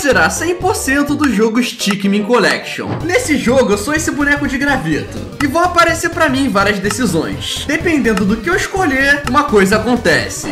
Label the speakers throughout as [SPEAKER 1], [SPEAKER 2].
[SPEAKER 1] zerar 100% do jogo Stickmin Collection. Nesse jogo eu sou esse boneco de graveto e vão aparecer pra mim várias decisões. Dependendo do que eu escolher, uma coisa acontece.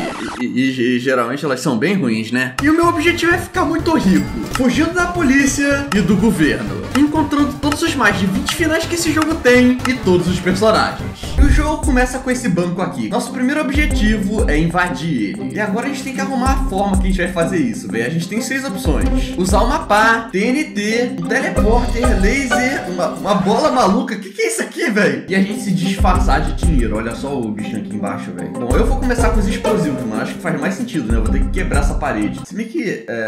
[SPEAKER 1] E geralmente elas são bem ruins, né? E o meu objetivo é ficar muito rico, fugindo da polícia e do governo, encontrando todos os mais de 20 finais que esse jogo tem e todos os personagens. E o jogo começa com esse banco aqui. Nosso primeiro objetivo é invadir ele. E agora a gente tem que arrumar a forma que a gente vai fazer isso, velho. A gente tem 6 opções: usar uma pá, TNT, um teleporter, laser, uma bola maluca. Que é isso aqui, velho? E a gente se disfarçar de dinheiro. Olha só o bichinho aqui embaixo, velho. Bom, eu vou começar com os explosivos, mano. Acho que faz mais sentido, né? Eu vou ter que quebrar essa parede. Se bem que,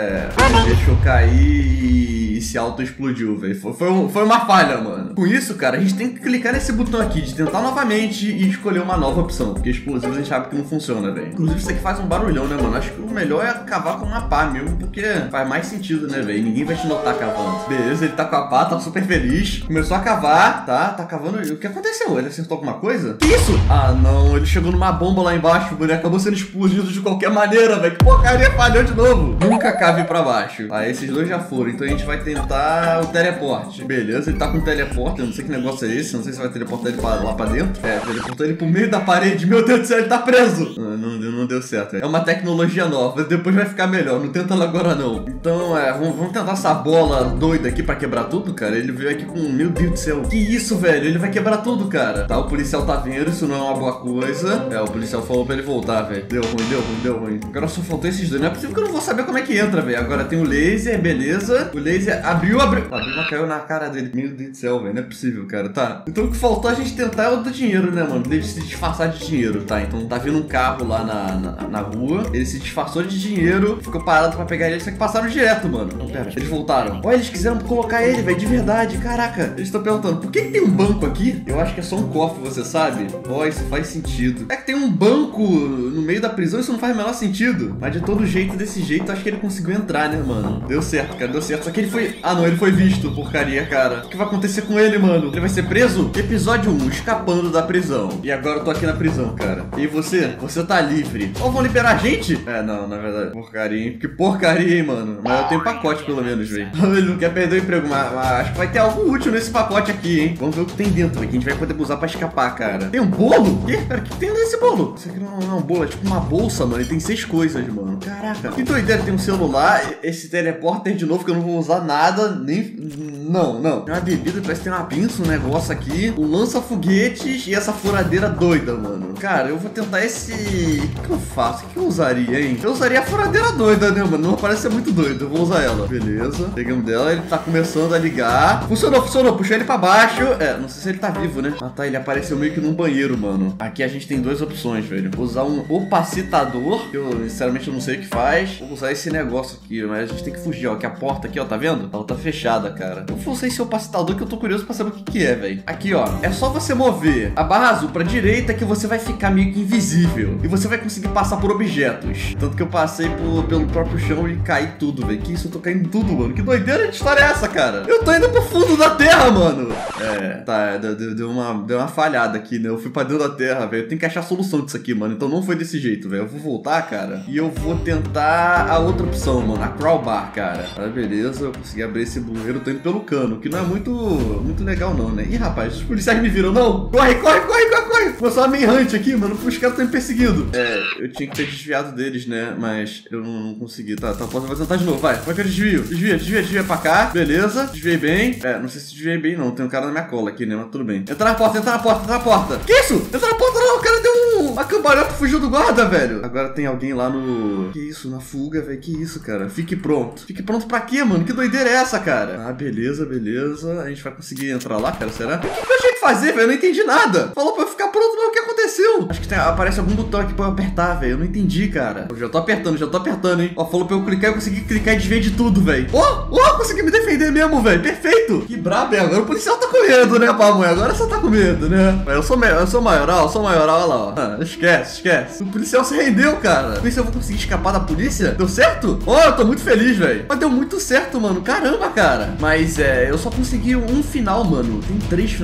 [SPEAKER 1] deixa eu cair e se auto-explodiu, velho. Foi uma falha, mano. Com isso, cara, a gente tem que clicar nesse botão aqui de tentar novamente e escolher uma nova opção, porque explosivos a gente sabe que não funciona, velho. Inclusive, isso aqui faz um barulhão, né, mano? Acho que o melhor é cavar com uma pá mesmo, porque faz mais sentido, né, velho? Ninguém vai te notar cavando. Beleza, ele tá com a pá, tá super feliz. Começou a cavar, tá cavando. O que aconteceu? Ele acertou alguma coisa? Que isso? Ah, não, ele chegou numa bomba lá embaixo, o boneco acabou sendo explodido de qualquer maneira, velho. Que porcaria, falhou de novo. Nunca cave pra baixo. Ah, esses dois já foram, então a gente vai tentar o teleporte. Beleza, ele tá com teleporte, eu não sei que negócio é esse, não sei se vai teleportar ele lá pra dentro. Teleportou ele pro meio da parede. Meu Deus do céu, ele tá preso. Não deu certo. É uma tecnologia nova, depois vai ficar melhor. Não tenta ela agora, não. Então, vamos tentar essa bola doida aqui pra quebrar tudo, cara. Ele veio aqui com... Meu Deus do céu. Que isso, velho? Ele vai quebrar tudo, cara. Tá, o policial tá vendo, isso não é uma boa coisa. O policial falou pra ele voltar, velho. Deu ruim. Agora só faltou esses dois. Não é possível que eu não vou saber como é que entra, velho. Agora tem o laser, beleza. O laser abriu, mas caiu na cara dele. Meu Deus do céu, velho. Não é possível, cara. Tá. Então o que faltou a gente tentar é o do dinheiro, né, mano? Ele se disfarçar de dinheiro, tá? Então tá vindo um carro lá na rua. Ele se disfarçou de dinheiro, ficou parado pra pegar ele, só que passaram direto, mano. Não, pera, eles voltaram. Olha, eles quiseram colocar ele, velho, de verdade. Caraca, eles estão perguntando, por que tem um banco aqui? Eu acho que é só um cofre, você sabe? Ó, isso faz sentido. É que tem um banco no meio da prisão, isso não faz o menor sentido. Mas de todo jeito, desse jeito, acho que ele conseguiu entrar, né, mano? Deu certo, cara, deu certo. Só que ele foi... Ah, não, ele foi visto, porcaria, cara. O que vai acontecer com ele, mano? Ele vai ser preso? Episódio 1, escapando da prisão. E agora eu tô aqui na prisão, cara. E você? Você tá livre. Ou vão liberar a gente? Não, na verdade. Porcaria, hein? Que porcaria, hein, mano? Mas eu tenho pacote, pelo menos, velho. Ele não quer perder o emprego, mas acho que vai ter algo útil nesse pacote aqui, hein? Vamos ver o que tem dentro, velho, que a gente vai poder usar pra escapar, cara. Tem um bolo? Quê? Cara, o que tem nesse bolo? Isso aqui não é um bolo, é tipo uma bolsa, mano. E tem 6 coisas, mano. Caraca. Que doideira, tem um celular, esse teleporter de novo, que eu não vou usar nada, nem... Não. Tem uma bebida, parece que tem uma pinça, um negócio aqui, um lança-foguetes e essa furadeira doida, mano. Cara, eu vou tentar esse... O que eu faço? O que eu usaria, hein? Eu usaria a furadeira doida, né, mano? Não parece ser muito doido. Eu vou usar ela. Beleza. Pegamos dela, ele tá começando a ligar. Funcionou. Puxei ele pra baixo. Não sei se ele tá vivo, né? Ah, tá. Ele apareceu meio que num banheiro, mano. Aqui a gente tem 2 opções, velho. Vou usar um opacitador, que eu, sinceramente, eu não sei o que faz. Vou usar esse negócio aqui, mas a gente tem que fugir, ó. Que a porta aqui, ó, tá vendo? Ela tá fechada, cara. Eu vou usar esse opacitador que eu tô curioso pra saber o que é, velho. Aqui, ó. É só você mover a barra azul pra direita que você vai ficar meio que invisível. E você vai conseguir passar por objetos. Tanto que eu passei pelo próprio chão e caí tudo, velho. Que isso? Eu tô caindo tudo, mano. Que doideira de história é essa, cara? Eu tô indo pro fundo da terra, mano. Tá. Deu uma falhada aqui, né? Eu fui pra dentro da terra, velho. Eu tenho que achar a solução disso aqui, mano. Então não foi desse jeito, velho. Eu vou voltar, cara. E eu vou tentar a outra opção, mano. A crowbar, cara. Beleza. Eu consegui abrir esse bueiro. Eu tô indo pelo cano, que não é muito legal, não, né? Ih, rapaz, os policiais me viram, não. Corre. Começou a manhunt aqui, mano. Os caras estão me perseguindo. Eu tinha que ter desviado deles, né? Mas eu não consegui. Tá, vou tentar de novo, vai. Como é que eu desvio? Desvia pra cá. Beleza. Desviei bem. Não sei se desviei bem, não. Tem um cara na minha cola aqui, né? Mas tudo bem. Entra na porta. Que isso? Entra na porta, não. O cara deu uma cambalhota, fugiu do guarda, velho. Agora tem alguém lá no... Que isso? Na fuga, velho. Que isso, cara? Fique pronto. Fique pronto pra quê, mano? Que doideira é essa, cara? Ah, beleza. A gente vai conseguir entrar lá, cara? Será? O que eu tinha que fazer, velho? Eu não entendi nada. Falou pra eu ficar pronto, mas o que aconteceu? Acho que aparece algum botão aqui pra eu apertar, velho. Eu não entendi, cara. Eu já tô apertando, hein? Ó, falou pra eu clicar, eu consegui clicar e desviar de tudo, velho. Consegui me defender mesmo, velho. Perfeito. Que brabo, agora o policial tá com medo, né, pamonha? Agora você tá com medo, né? Eu sou maioral, olha lá, ó. Esquece. O policial se rendeu, cara. Não sei se eu vou conseguir escapar da polícia. Deu certo? Eu tô muito feliz, velho. Mas deu muito certo, mano. Caramba, cara. Mas eu só consegui um final, mano. Tem 3 finais diferentes.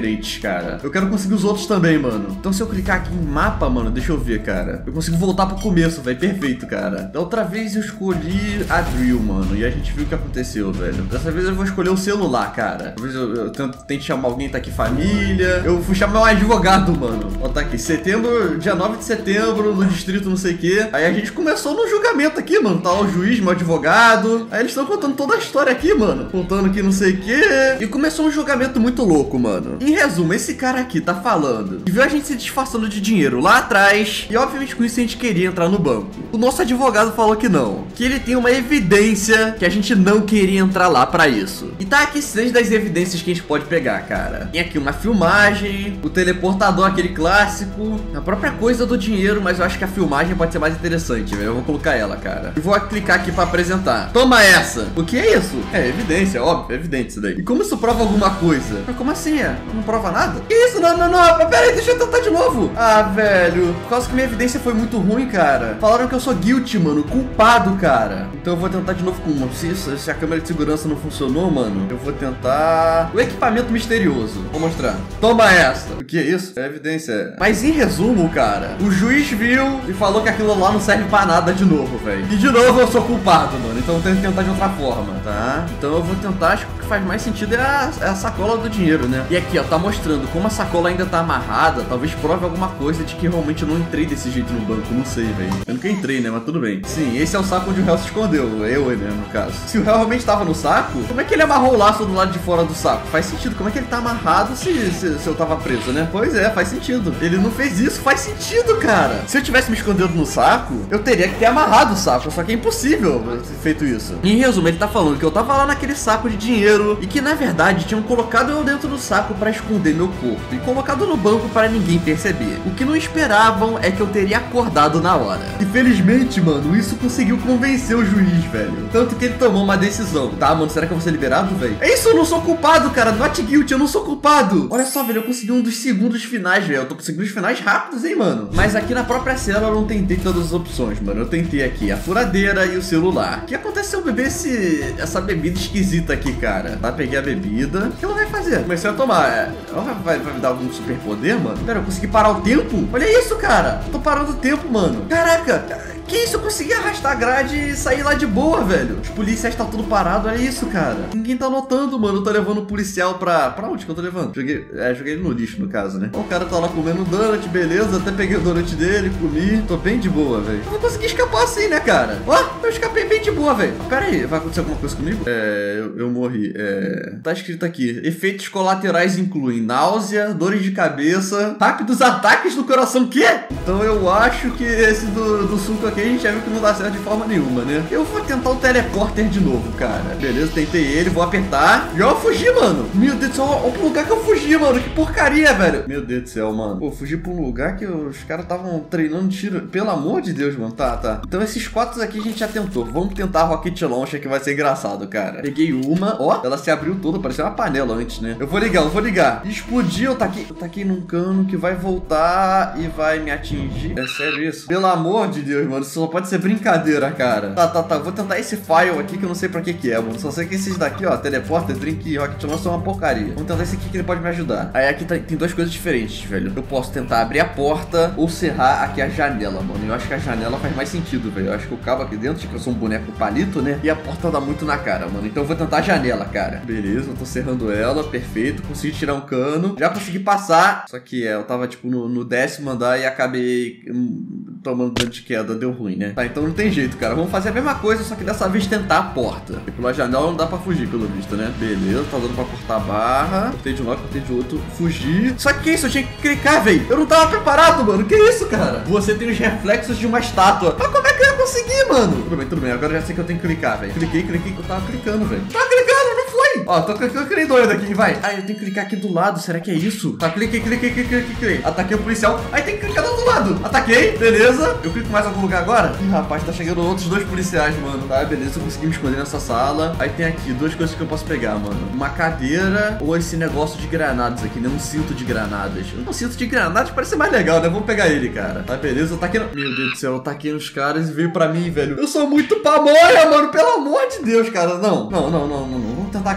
[SPEAKER 1] diferentes, cara. Eu quero conseguir os outros também, mano. Então se eu clicar aqui em mapa, mano, deixa eu ver, cara. Eu consigo voltar pro começo, velho. Perfeito, cara. Da outra vez eu escolhi a drill, mano. E a gente viu o que aconteceu, velho. Dessa vez eu vou escolher o celular, cara. Talvez eu tente chamar alguém, tá aqui, família. Eu fui chamar um advogado, mano. Ó, tá aqui. Setembro, dia 9 de setembro, no distrito não sei o que. Aí a gente começou no julgamento aqui, mano. Tá lá o juiz, meu advogado. Aí eles estão contando toda a história aqui, mano. Contando que não sei o que. E começou um julgamento muito louco, mano. Em resumo, esse cara aqui tá falando que viu a gente se disfarçando de dinheiro lá atrás. E obviamente com isso a gente queria entrar no banco. O nosso advogado falou que não. Que ele tem uma evidência que a gente não queria entrar lá pra isso. E tá aqui 6 das evidências que a gente pode pegar, cara. Tem aqui uma filmagem, o teleportador, aquele clássico, a própria coisa do dinheiro, mas eu acho que a filmagem pode ser mais interessante, velho. Eu vou colocar ela, cara. E vou clicar aqui pra apresentar. Toma essa! O que é isso? É evidência, óbvio, é evidente isso daí. E como isso prova alguma coisa? Mas como assim? Não prova nada? Que isso? Não. Pera aí, deixa eu tentar de novo. Ah, velho. Por causa que minha evidência foi muito ruim, cara. Falaram que eu sou guilty, mano. Culpado, cara. Então eu vou tentar de novo com uma. Se a câmera de segurança não funcionou, mano, eu vou tentar... O equipamento misterioso. Vou mostrar. Toma essa. O que é isso? É evidência. Mas em resumo, cara, o juiz viu e falou que aquilo lá não serve pra nada de novo, velho. E de novo eu sou culpado, mano. Então eu tenho que tentar de outra forma, tá? Então eu vou tentar, acho que o que faz mais sentido é a sacola do dinheiro, né? E aqui, ó, tá mostrando como a sacola ainda tá amarrada. Talvez prove alguma coisa de que realmente eu não entrei desse jeito no banco. Não sei, velho. Eu nunca entrei, né? Mas tudo bem. Sim, esse é o saco onde o réu se escondeu. Eu, né, no caso. Se o réu realmente tava no saco, como é que ele amarrou o laço do lado de fora do saco? Faz sentido. Como é que ele tá amarrado se eu tava preso, né? Pois é, faz sentido. Ele não fez isso. Faz sentido, cara. Se eu tivesse me escondido no saco, eu teria que ter amarrado o saco. Só que é impossível eu ter feito isso. Em resumo, ele tá falando que eu tava lá naquele saco de dinheiro e que, na verdade, tinham colocado eu dentro do saco pra esconder meu corpo e colocado no banco para ninguém perceber. O que não esperavam é que eu teria acordado na hora. E felizmente, mano, isso conseguiu convencer o juiz, velho. Tanto que ele tomou uma decisão. Tá, mano, será que eu vou ser liberado, velho? É isso, eu não sou culpado, cara. Not guilty, eu não sou culpado. Olha só, velho, eu consegui um dos segundos finais, velho. Eu tô conseguindo os finais rápidos, hein, mano. Mas aqui na própria cela eu não tentei todas as opções, mano. Eu tentei aqui a furadeira e o celular. O que aconteceu eu beber essa bebida esquisita aqui, cara? Tá, peguei a bebida. O que ela vai fazer? Comecei a tomar. Ela vai me dar algum superpoder, mano? Pera, eu consegui parar o tempo? Olha isso, cara. Tô parando o tempo, mano. Caraca. Que isso? Eu consegui arrastar a grade e sair lá de boa, velho. Os policiais tá tudo parado, olha isso, cara. Ninguém tá notando, mano. Eu tô levando o policial pra onde que eu tô levando? Joguei ele no lixo, no caso, né? O cara tá lá comendo donut, beleza. Até peguei o donut dele, comi. Tô bem de boa, velho. Eu não consegui escapar assim, né, cara? Ó, eu escapei bem de boa, velho. Pera aí, vai acontecer alguma coisa comigo? Eu morri. Tá escrito aqui. Efeitos colaterais incluem náusea, dores de cabeça, rápidos ataques do coração. Quê? Então eu acho que esse do suco aqui a gente já viu que não dá certo de forma nenhuma, né? Eu vou tentar o teleporter de novo, cara. Beleza, tentei ele, vou apertar. Já eu fugi, mano. Meu Deus do céu, olha pro lugar que eu fugi, mano. Que porcaria, velho. Meu Deus do céu, mano. Pô, fugi pra um lugar que os caras estavam treinando tiro. Pelo amor de Deus, mano. Tá. Então esses 4 aqui a gente já tentou. Vamos tentar a Rocket Launcher que vai ser engraçado, cara. Peguei uma. Ó, ela se abriu toda. Parecia uma panela antes, né? Eu vou ligar. Explodiu. Eu taquei num cano que vai voltar e vai me atingir. É sério isso? Pelo amor de Deus, mano. Isso só pode ser brincadeira, cara. Tá. Vou tentar esse file aqui que eu não sei pra que é, mano. Só sei que esses daqui, ó, teleporter, drink e Rocket Launcher são uma porcaria. Vamos tentar esse aqui que ele pode me ajudar. Aí aqui tem 2 coisas diferentes, velho. Eu posso tentar abrir a porta ou serrar aqui a janela, mano. Eu acho que a janela faz mais sentido, velho. Eu acho que o cabo aqui dentro, tipo, eu sou um boneco palito, né? E a porta dá muito na cara, mano. Então eu vou tentar a janela, cara. Beleza, eu tô serrando ela, perfeito. Consegui tirar um cano. Já consegui passar. Só que eu tava, tipo, no 10º andar e acabei tomando dano de queda. Deu ruim, né? Tá, então não tem jeito, cara. Vamos fazer a mesma coisa, só que dessa vez tentar a porta. Porque pela janela não dá pra fugir, pelo visto, né? Beleza, tá dando pra cortar a barra. Cortei de um lado, cortei de outro. Fugir. Só que isso? Eu tinha que clicar, velho. Eu não tava preparado, mano. Que isso, cara? Você tem os reflexos de uma estátua. Mas como é que eu ia conseguir, mano? Tudo bem. Agora eu já sei que eu tenho que clicar, velho. Cliquei. Eu tava clicando, velho. Tava clicando, não foi? Ó, tô clicando que nem doido aqui, vai. Aí eu tenho que clicar aqui do lado. Será que é isso? Tá, cliquei. Ataquei o policial. Aí tem que clicar do outro lado. Ataquei, beleza. Eu clico mais em algum lugar agora? Ih, rapaz, tá chegando outros 2 policiais, mano. Tá, beleza. Eu consegui me esconder nessa sala. Aí tem aqui 2 coisas que eu posso pegar, mano. Uma cadeira ou esse negócio de granadas aqui, né? Um cinto de granadas. Um cinto de granadas parece mais legal, né? Vamos pegar ele, cara. Tá, beleza. Eu taquei no... Meu Deus do céu, eu taquei nos caras e veio pra mim, velho. Eu sou muito pamonha, mano. Pelo amor de Deus, cara. Não. Vamos tentar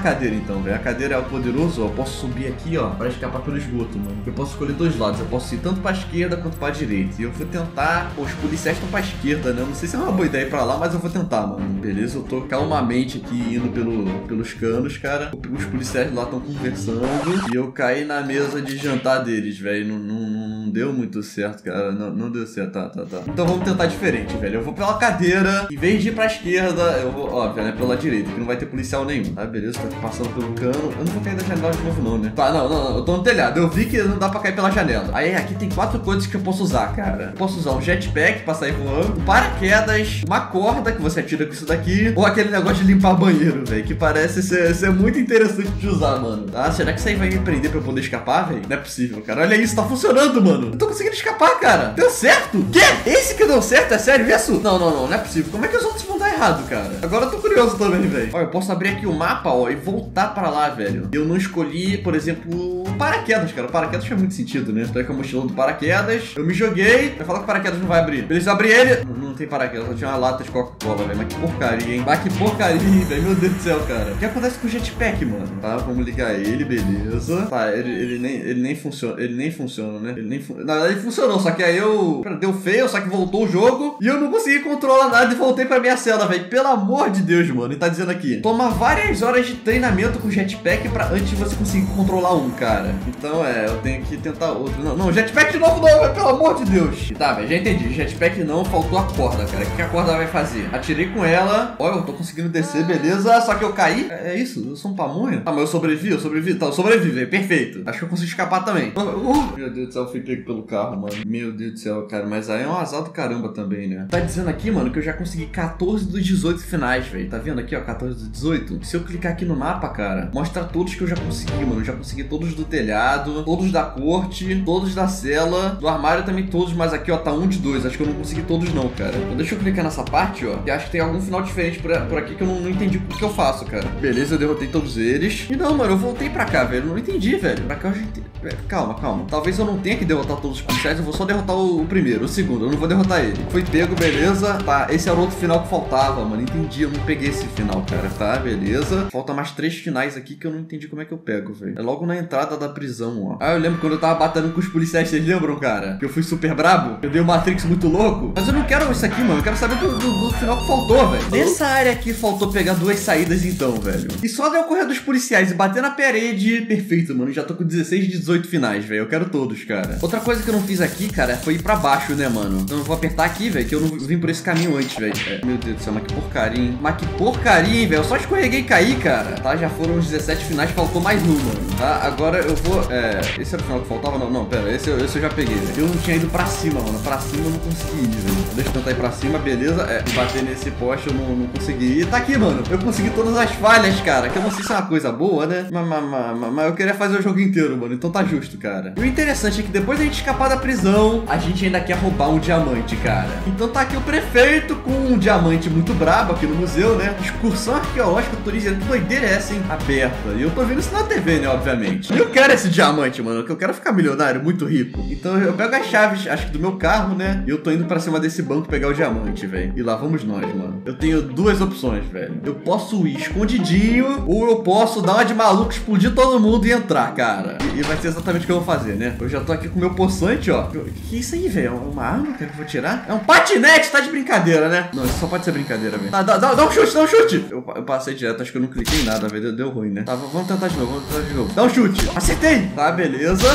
[SPEAKER 1] cadeira então, velho. A cadeira é o poderoso, ó. Eu posso subir aqui, ó, pra escapar pelo esgoto, mano. Eu posso escolher dois lados. Eu posso ir tanto pra esquerda quanto pra direita. E eu vou tentar... Pô, os policiais estão pra esquerda, né? Eu não sei se é uma boa ideia ir pra lá, mas eu vou tentar, mano. Beleza, eu tô calmamente aqui indo pelos canos, cara. Os policiais lá estão conversando. E eu caí na mesa de jantar deles, velho. Não deu muito certo, cara. Não deu certo, tá. Então vamos tentar diferente, velho. Eu vou pela cadeira. Em vez de ir pra esquerda, eu vou, óbvio, né? Pela direita, que não vai ter policial nenhum. Tá, beleza, tô passando pelo cano. Eu não vou cair da janela de novo, não, né? Tá, não. Eu tô no telhado. Eu vi que não dá pra cair pela janela. Aí aqui tem 4 coisas que eu posso usar, cara. Eu posso usar um jetpack pra sair voando, um paraquedas, uma corda que você atira com isso daqui, ou aquele negócio de limpar banheiro, velho, que parece ser muito interessante de usar, mano. Tá? Será que isso aí vai me prender pra eu poder escapar, velho? Não é possível, cara. Olha isso, tá funcionando, mano. Eu tô conseguindo escapar, cara. Deu certo? Quê? Esse que deu certo? É sério isso? Não é possível. Como é que os outros vão dar errado, cara? Agora eu tô curioso também, velho. Ó, eu posso abrir aqui o mapa, ó, e voltar pra lá, velho. Eu não escolhi, por exemplo, o paraquedas, cara. O paraquedas faz muito sentido, né? Tô aí com a mochila do paraquedas. Eu me joguei. Vai falar que o paraquedas não vai abrir. Beleza, eu abri ele. Não tem paraquedas, só tinha uma lata de Coca-Cola, velho. Mas que porcaria, hein? Mas que porcaria, velho. Meu Deus do céu, cara. O que acontece com o jetpack, mano? Tá, vamos ligar ele, beleza. Tá, ele nem funciona. Ele nem funciona, né? Na verdade, ele funcionou, só que aí deu feio, só que voltou o jogo. E eu não consegui controlar nada e voltei pra minha cela, velho. Pelo amor de Deus, mano. E tá dizendo aqui: toma várias horas de treinamento com jetpack antes de você conseguir controlar um, cara. Então, eu tenho que tentar outro. Não, jetpack de novo não, velho. Pelo amor de Deus. Tá, velho, já entendi. Jetpack não, faltou a corda, cara. O que a corda vai fazer? Atirei com ela. Olha, eu tô conseguindo descer, beleza. Só que eu caí. É isso, eu sou um pamonha. Ah, mas eu sobrevivi. Tá, eu sobrevivi, velho. Perfeito. Acho que eu consigo escapar também. Meu Deus do céu, eu fui pego pelo carro, mano. Meu Deus do céu, cara. Mas aí é um azar do caramba também, né? Tá dizendo aqui, mano, que eu já consegui 14 dos 18 finais, velho. Tá vendo aqui, ó? 14 dos 18. Se eu clicar aqui no mapa, cara, mostra todos que eu já consegui, mano. Eu já consegui todos do telhado, todos da corte, todos da cela, do armário também todos, mas aqui, ó, tá 1 de 2. Acho que eu não consegui todos não, cara. Então deixa eu clicar nessa parte, ó, e acho que tem algum final diferente por aqui que eu não entendi o que eu faço, cara. Beleza, eu derrotei todos eles. E não, mano, eu voltei pra cá, velho. Eu não entendi, velho. Pra cá eu já entendi. Calma. Talvez eu não tenha que derrotar todos os policiais. Eu vou só derrotar o primeiro, o segundo. Eu não vou derrotar ele. Foi pego, beleza. Tá, esse era o outro final que faltava, mano. Entendi, eu não peguei esse final, cara. Tá, beleza. Falta mais 3 finais aqui que eu não entendi como é que eu pego, velho. É logo na entrada da prisão, ó. Ah, eu lembro quando eu tava batendo com os policiais, vocês lembram, cara? Que eu fui super brabo? Eu dei o Matrix muito louco? Mas eu não quero isso aqui, mano. Eu quero saber do final que faltou, velho. Nessa área aqui faltou pegar 2 saídas então, velho. E só de eu correr dos policiais e bater na parede, perfeito, mano. Já tô com 16 de 18 finais, velho. Eu quero todos, cara. Outra coisa que eu não fiz aqui, cara, foi ir pra baixo, né, mano? Então eu vou apertar aqui, velho, que eu não vim por esse caminho antes, velho. Meu Deus do céu, mas que porcaria, hein? Mas que porcaria, hein, velho. Eu só escorreguei e caí, cara. Tá, já foram os 17 finais, faltou mais um, mano. Tá, agora eu vou... esse era o final que faltava? Não, pera. Esse eu já peguei, velho. Eu não tinha ido pra cima, mano. Pra cima eu não consegui ir, velho. Deixa eu tentar ir pra cima, beleza. Bater nesse poste eu não consegui. E tá aqui, mano. Eu consegui todas as falhas, cara. Que eu não sei se é uma coisa boa, né? Mas eu queria fazer o jogo inteiro, mano. Então tá justo, cara. E o interessante é que depois da gente escapar da prisão, a gente ainda quer roubar um diamante, cara. Então tá aqui o prefeito com um diamante muito brabo aqui no museu, né? Excursão arqueológica, turismo, que doideira é essa, hein? Aberta. E eu tô vendo isso na TV, né? Obviamente. E eu quero esse diamante, mano. Que eu quero ficar milionário, muito rico. Então eu pego as chaves, acho que do meu carro, né? E eu tô indo pra cima desse banco pegar o diamante, velho. E lá vamos nós, mano. Eu tenho 2 opções, velho. Eu posso ir escondidinho, ou eu posso dar uma de maluco, explodir todo mundo e entrar, cara. E vai ser exatamente o que eu vou fazer, né? Eu já tô aqui com o meu poçante, ó. Que isso aí, velho? É uma arma que eu vou tirar? É um patinete, tá de brincadeira, né? Não, isso só pode ser brincadeira, velho. Tá, dá um chute, Eu passei direto, acho que eu não cliquei em nada, velho. Deu ruim, né? Tá, vamos tentar de novo, Dá um chute. Acertei! Tá, beleza.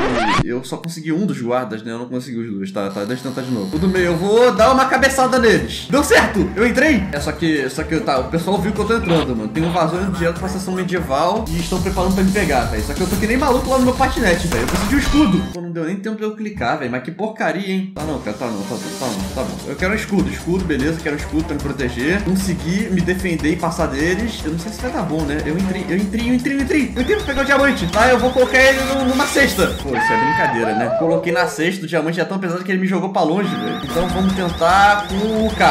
[SPEAKER 1] E eu só consegui um dos guardas, né? Eu não consegui os 2, tá? Deixa eu tentar de novo. Tudo bem, eu vou dar uma cabeçada neles. Deu certo! Eu entrei! Só que tá, o pessoal viu que eu tô entrando, mano. Tem um vazão indo direto pra sessão medieval e estão preparando pra me pegar, velho. Só que eu tô que nem maluco lá no meu patinete, velho. Eu preciso de um escudo. Pô, não deu nem tempo de eu clicar, velho. Mas que porcaria, hein? Tá não, cara, tá bom. Eu quero um escudo, beleza. Quero um escudo pra me proteger. Conseguir me defender e passar deles. Eu não sei se vai dar bom, né? Eu entrei pra pegar o diamante. Tá, eu vou colocar ele numa cesta. Pô, isso é brincadeira, né? Coloquei na cesta, o diamante é tão pesado que ele me jogou pra longe, velho. Então vamos tentar com o cabo.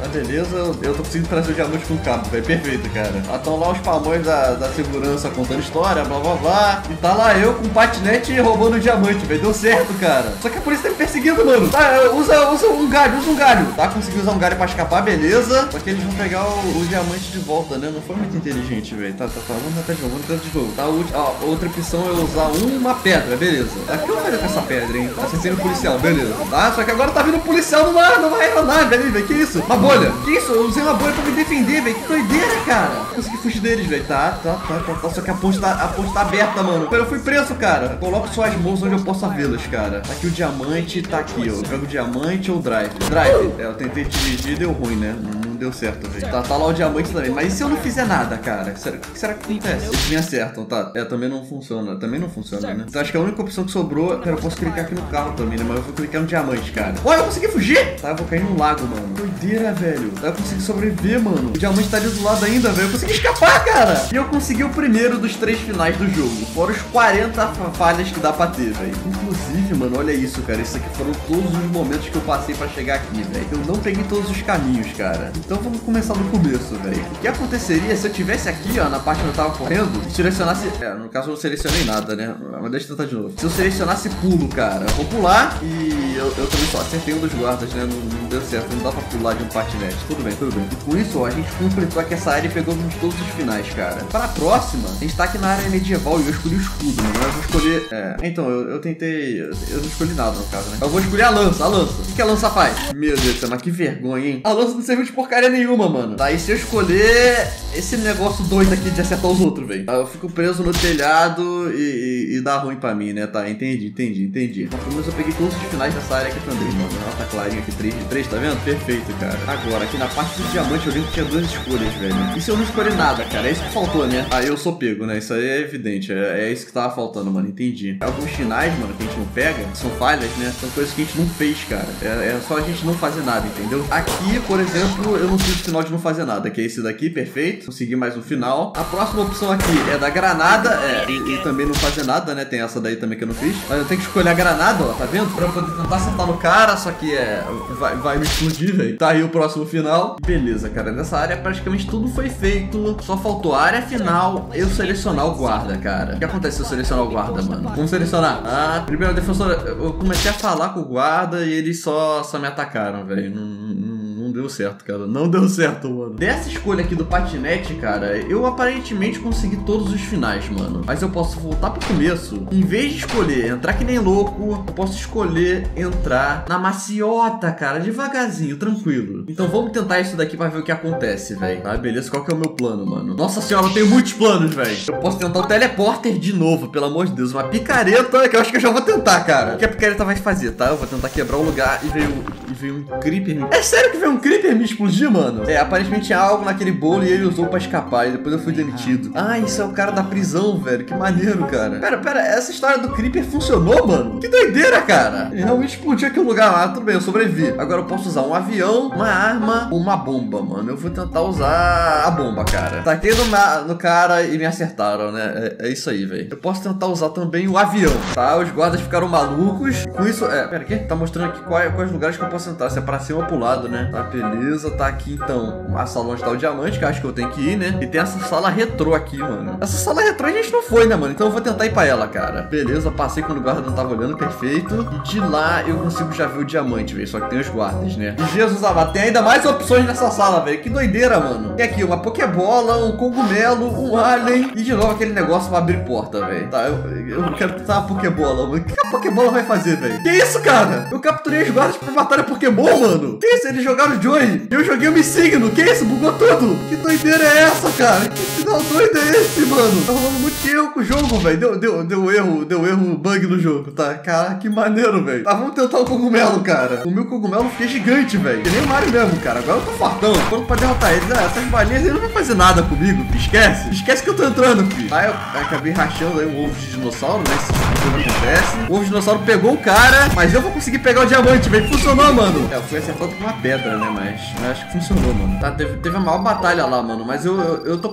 [SPEAKER 1] beleza, eu tô conseguindo trazer o diamante com o cabo, velho. Perfeito, cara. Estão lá os palmões da segurança contando história, blá blá blá. E tá lá eu com o patinete roubando o diamante, velho. Deu certo, cara. Só que a polícia tá me perseguindo, mano. Tá, usa um galho, Tá, consegui usar um galho pra escapar, beleza. Só que eles vão pegar o diamante de volta, né? Não foi muito inteligente, velho. Tá, vamos tentar de novo, Tá, outra opção é usar uma pedra, beleza. O que eu vou fazer com essa pedra, hein? Tá sendo policial, beleza. Tá, só que agora tá vindo policial numa aeronave ali, velho. Que isso? Uma bolha. Que isso? Eu usei uma bolha pra me defender, velho. Que doideira, cara. Consegui fugir deles, velho. Tá. Só que a ponte tá aberta, mano. Eu fui preso, cara. Coloco suas mãos onde eu possa vê-las, cara. Tá aqui o diamante, tá aqui, ó. Eu pego o diamante ou o drive. Eu tentei te dirigir e deu ruim, né? Não deu certo, velho. Tá lá o diamante também. Mas e se eu não fizer nada, cara? O que será que acontece? Eles me acertam, tá? Também não funciona. Né? Então acho que a única opção que sobrou... Cara, eu posso clicar aqui no carro também, né? Mas eu vou clicar no diamante, cara. Ó, eu consegui fugir! Tá, eu vou cair no lago, mano. Doideira, velho. Eu consegui sobreviver, mano. O diamante tá ali do lado ainda, velho. Eu consegui escapar, cara! E eu consegui o primeiro dos 3 finais do jogo. Fora os 40 falhas que dá pra ter, velho. Inclusive, mano, olha isso, cara. Isso aqui foram todos os momentos que eu passei pra chegar aqui, velho. Eu não peguei todos os caminhos, cara. Então vamos começar do começo, velho. O que aconteceria se eu tivesse aqui, ó, na parte onde eu tava correndo, e selecionasse... no caso eu não selecionei nada, né? Mas deixa eu tentar de novo. Se eu selecionasse pulo, cara, eu vou pular e eu também só acertei um dos guardas, né? Não deu certo, não dá pra pular de um patinete. Tudo bem. E com isso, ó, a gente completou aqui essa área e pegou todos os finais, cara. Para a próxima, a gente tá aqui na área medieval e eu escolhi o escudo, mano. Eu vou escolher... Então, eu tentei... Eu não escolhi nada, no caso, né? Eu vou escolher a lança. O que a lança faz? Meu Deus do céu, mas que vergonha, hein? A lança não serviu de porcaria nenhuma, mano. Tá, e se eu escolher esse negócio doido aqui de acertar os outros, velho? Eu fico preso no telhado e dá ruim pra mim, né? Tá, entendi. Mas pelo menos eu peguei todos os finais dessa área aqui também, mano. Ela tá clarinha aqui, 3 de 3, tá vendo? Perfeito, cara. Agora, aqui na parte do diamante eu vi que tinha 2 escolhas, velho. E se eu não escolher nada, cara? É isso que faltou, né? Aí eu sou pego, né? Isso aí é evidente. É isso que tava faltando, mano. Entendi. Alguns finais, mano, que a gente não pega, são falhas, né? São coisas que a gente não fez, cara. É só a gente não fazer nada, entendeu? Aqui, por exemplo, eu não fiz o final de não fazer nada, que é esse daqui, perfeito. Consegui mais um final. A próxima opção aqui é da granada, e também não fazer nada, né? Tem essa daí também que eu não fiz. Mas eu tenho que escolher a granada, ó, tá vendo? Pra eu poder tentar acertar no cara, só que vai me explodir, velho. Tá aí o próximo final. Beleza, cara. Nessa área praticamente tudo foi feito. Só faltou a área final eu selecionar o guarda, cara. O que acontece se eu selecionar o guarda, mano? Vamos selecionar. Primeiro defensor, eu comecei a falar com o guarda e eles só me atacaram, velho. Não deu certo, cara. Não deu certo, mano. Dessa escolha aqui do patinete, cara, eu aparentemente consegui todos os finais, mano. Mas eu posso voltar pro começo. Em vez de escolher entrar que nem louco, eu posso escolher entrar na maciota, cara. Devagarzinho, tranquilo. Então vamos tentar isso daqui pra ver o que acontece, velho. Tá, beleza? Qual que é o meu plano, mano? Nossa senhora, eu tenho muitos planos, velho. Eu posso tentar o teleporter de novo, pelo amor de Deus. Uma picareta que eu acho que eu já vou tentar, cara. O que a picareta vai fazer, tá? Eu vou tentar quebrar o lugar e veio um creeper. É sério que veio um creeper me explodir, mano? Aparentemente tinha algo naquele bolo e ele usou pra escapar. E depois eu fui demitido. Isso é o cara da prisão, velho. Que maneiro, cara. Pera, essa história do creeper funcionou, mano? Que doideira, cara. Ele realmente explodiu aquele lugar lá. Tudo bem, eu sobrevivi. Agora eu posso usar um avião, uma arma ou uma bomba, mano. Eu vou tentar usar a bomba, cara. Taquei no cara e me acertaram, né? É isso aí, velho. Eu posso tentar usar também o avião, tá? Os guardas ficaram malucos. Com isso, pera aqui. Tá mostrando aqui quais lugares que eu posso entrar. Se é pra cima ou pro lado, né? Tá, beleza. Tá aqui, então, a sala onde tá o diamante, que eu acho que eu tenho que ir, né? E tem essa sala retrô aqui, mano. Essa sala retrô a gente não foi, né, mano? Então eu vou tentar ir pra ela, cara. Beleza, passei quando o guarda não tava olhando, perfeito. E de lá eu consigo já ver o diamante, velho. Só que tem os guardas, né? E Jesus amado, tem ainda mais opções nessa sala, velho. Que doideira, mano. Tem aqui uma pokebola, um cogumelo, um alien e de novo aquele negócio pra abrir porta, velho. Tá, eu quero tentar uma pokebola, mano. O que a pokebola vai fazer, velho? Que isso, cara? Eu capturei os guardas pra matar a Pokémon, mano. Que isso? Eles jogaram o Joey. Eu joguei o Missigno. Que isso? Bugou tudo. Que doideira é essa, cara? Que final doido é esse, mano? Tá rolando muito erro com o jogo, velho. Deu erro, bug no jogo, tá? Cara, que maneiro, velho. Tá, vamos tentar o cogumelo, cara. O meu cogumelo fiquei gigante, velho. Que nem o Mario mesmo, cara. Agora eu tô fortão. Quando pra derrotar eles, essas balinhas ele não vai fazer nada comigo. Esquece que eu tô entrando, filho. Aí eu acabei rachando aí um ovo de dinossauro, né? Isso não acontece. O ovo de dinossauro pegou o cara, mas eu vou conseguir pegar o diamante, velho. Funcionou, mano. Eu fui acertado com uma pedra, né? Mas acho que funcionou, mano. Tá, teve a maior batalha lá, mano. Mas eu tô conseguindo fugir.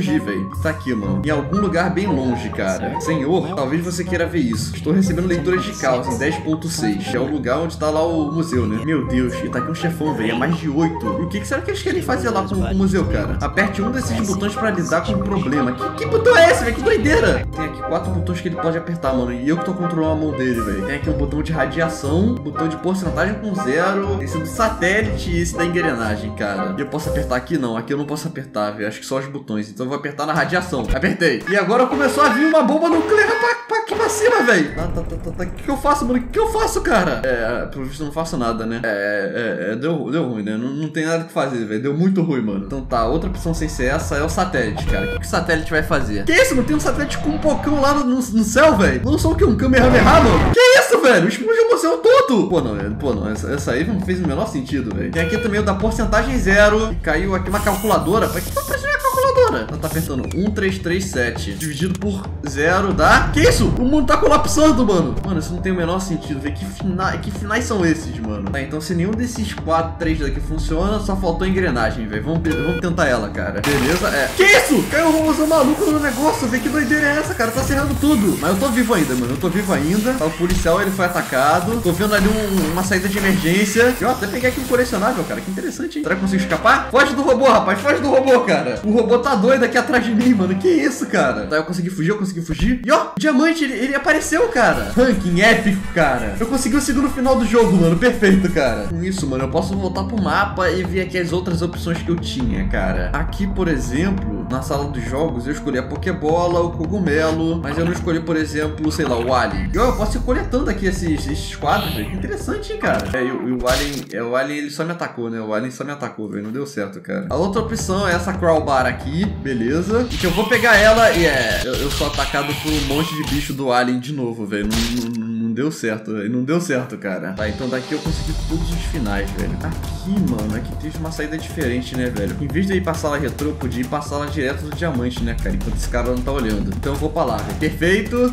[SPEAKER 1] fugir, velho. Tá aqui, mano. Em algum lugar bem longe, cara. Senhor, talvez você queira ver isso. Estou recebendo leituras de caos em 10.6. Que é o lugar onde tá lá o museu, né? Meu Deus, e tá aqui um chefão, velho. É mais de 8. E o que será que eles querem fazer lá com o museu, cara? Aperte um desses botões pra lidar com o problema. Que botão é esse, velho? Que doideira! Tem aqui 4 botões que ele pode apertar, mano. E eu que tô controlando a mão dele, velho. Tem aqui um botão de radiação, botão de porcentagem com 0, esse do satélite e esse da engrenagem, cara. E eu posso apertar aqui? Não, aqui eu não posso apertar, velho. Acho que só os botões. Então eu vou apertar na radiação. Apertei. E agora começou a vir uma bomba nuclear aqui pra cima, velho. Tá. O que eu faço, mano? O que eu faço, cara? Pelo visto eu não faço nada, né? Deu ruim, né? Não tem nada que fazer, velho. Deu muito ruim, mano. Então tá, outra opção sem ser essa é o satélite, cara. O que o satélite vai fazer? Que isso? Não tem um satélite com um pocão lá no céu, velho? Não sou o que? Um Kamehameha, mano? Que isso, velho? Explodiu o museu todo! Pô, não. Essa aí não fez o menor sentido, velho. Tem aqui também o da porcentagem 0. E caiu aqui uma calculadora. Pra que apareceu uma calculadora? Ela tá apertando 1337. Dividido por 0 dá... Que isso? O mundo tá colapsando, mano. Mano, isso não tem o menor sentido, velho. Que finais são esses, mano? Tá, então se nenhum desses 3 daqui funciona, só faltou a engrenagem, velho. Vamos tentar ela, cara. Beleza? Que isso? Caiu um robôzão maluco no negócio, velho. Que doideira é essa, cara? Tá serrando tudo. Mas eu tô vivo ainda, mano. Eu tô vivo ainda. Tá, o policial, ele foi atacado. Tô vendo ali uma saída de emergência. E ó, até peguei aqui um colecionável, cara. Que interessante, hein? Será que eu consigo escapar? Foge do robô, rapaz. Foge do robô, cara. O robô tá doido aqui atrás de mim, mano. Que isso, cara? Tá, eu consegui fugir. E ó, o diamante, ele apareceu, cara. Ranking épico, cara. Eu consegui o segundo final do jogo, mano. Perfeito, cara. Com isso, mano, eu posso voltar pro mapa e ver aqui as outras opções que eu tinha, cara. Aqui, por exemplo, na sala dos jogos, eu escolhi a Pokébola, o cogumelo, mas eu não escolhi, por exemplo, sei lá, o Alien. E ó, eu posso ir coletando aqui esses quadros, velho. Que interessante, hein, cara. E o Alien, ele só me atacou, né? O Alien só me atacou, velho. Não deu certo, cara. A outra opção é essa Crowbar aqui, beleza. E que eu vou pegar ela e eu sou atacado por um monte de bicho do Alien de novo, velho. Não deu certo, velho. Não deu certo, cara. Tá, então daqui eu consegui todos os finais, velho. Aqui, mano, aqui teve uma saída diferente, né, velho? Em vez de eu ir pra sala retrô, eu podia ir pra sala direto do diamante, né, cara? Enquanto esse cara não tá olhando. Então eu vou pra lá, velho. Perfeito.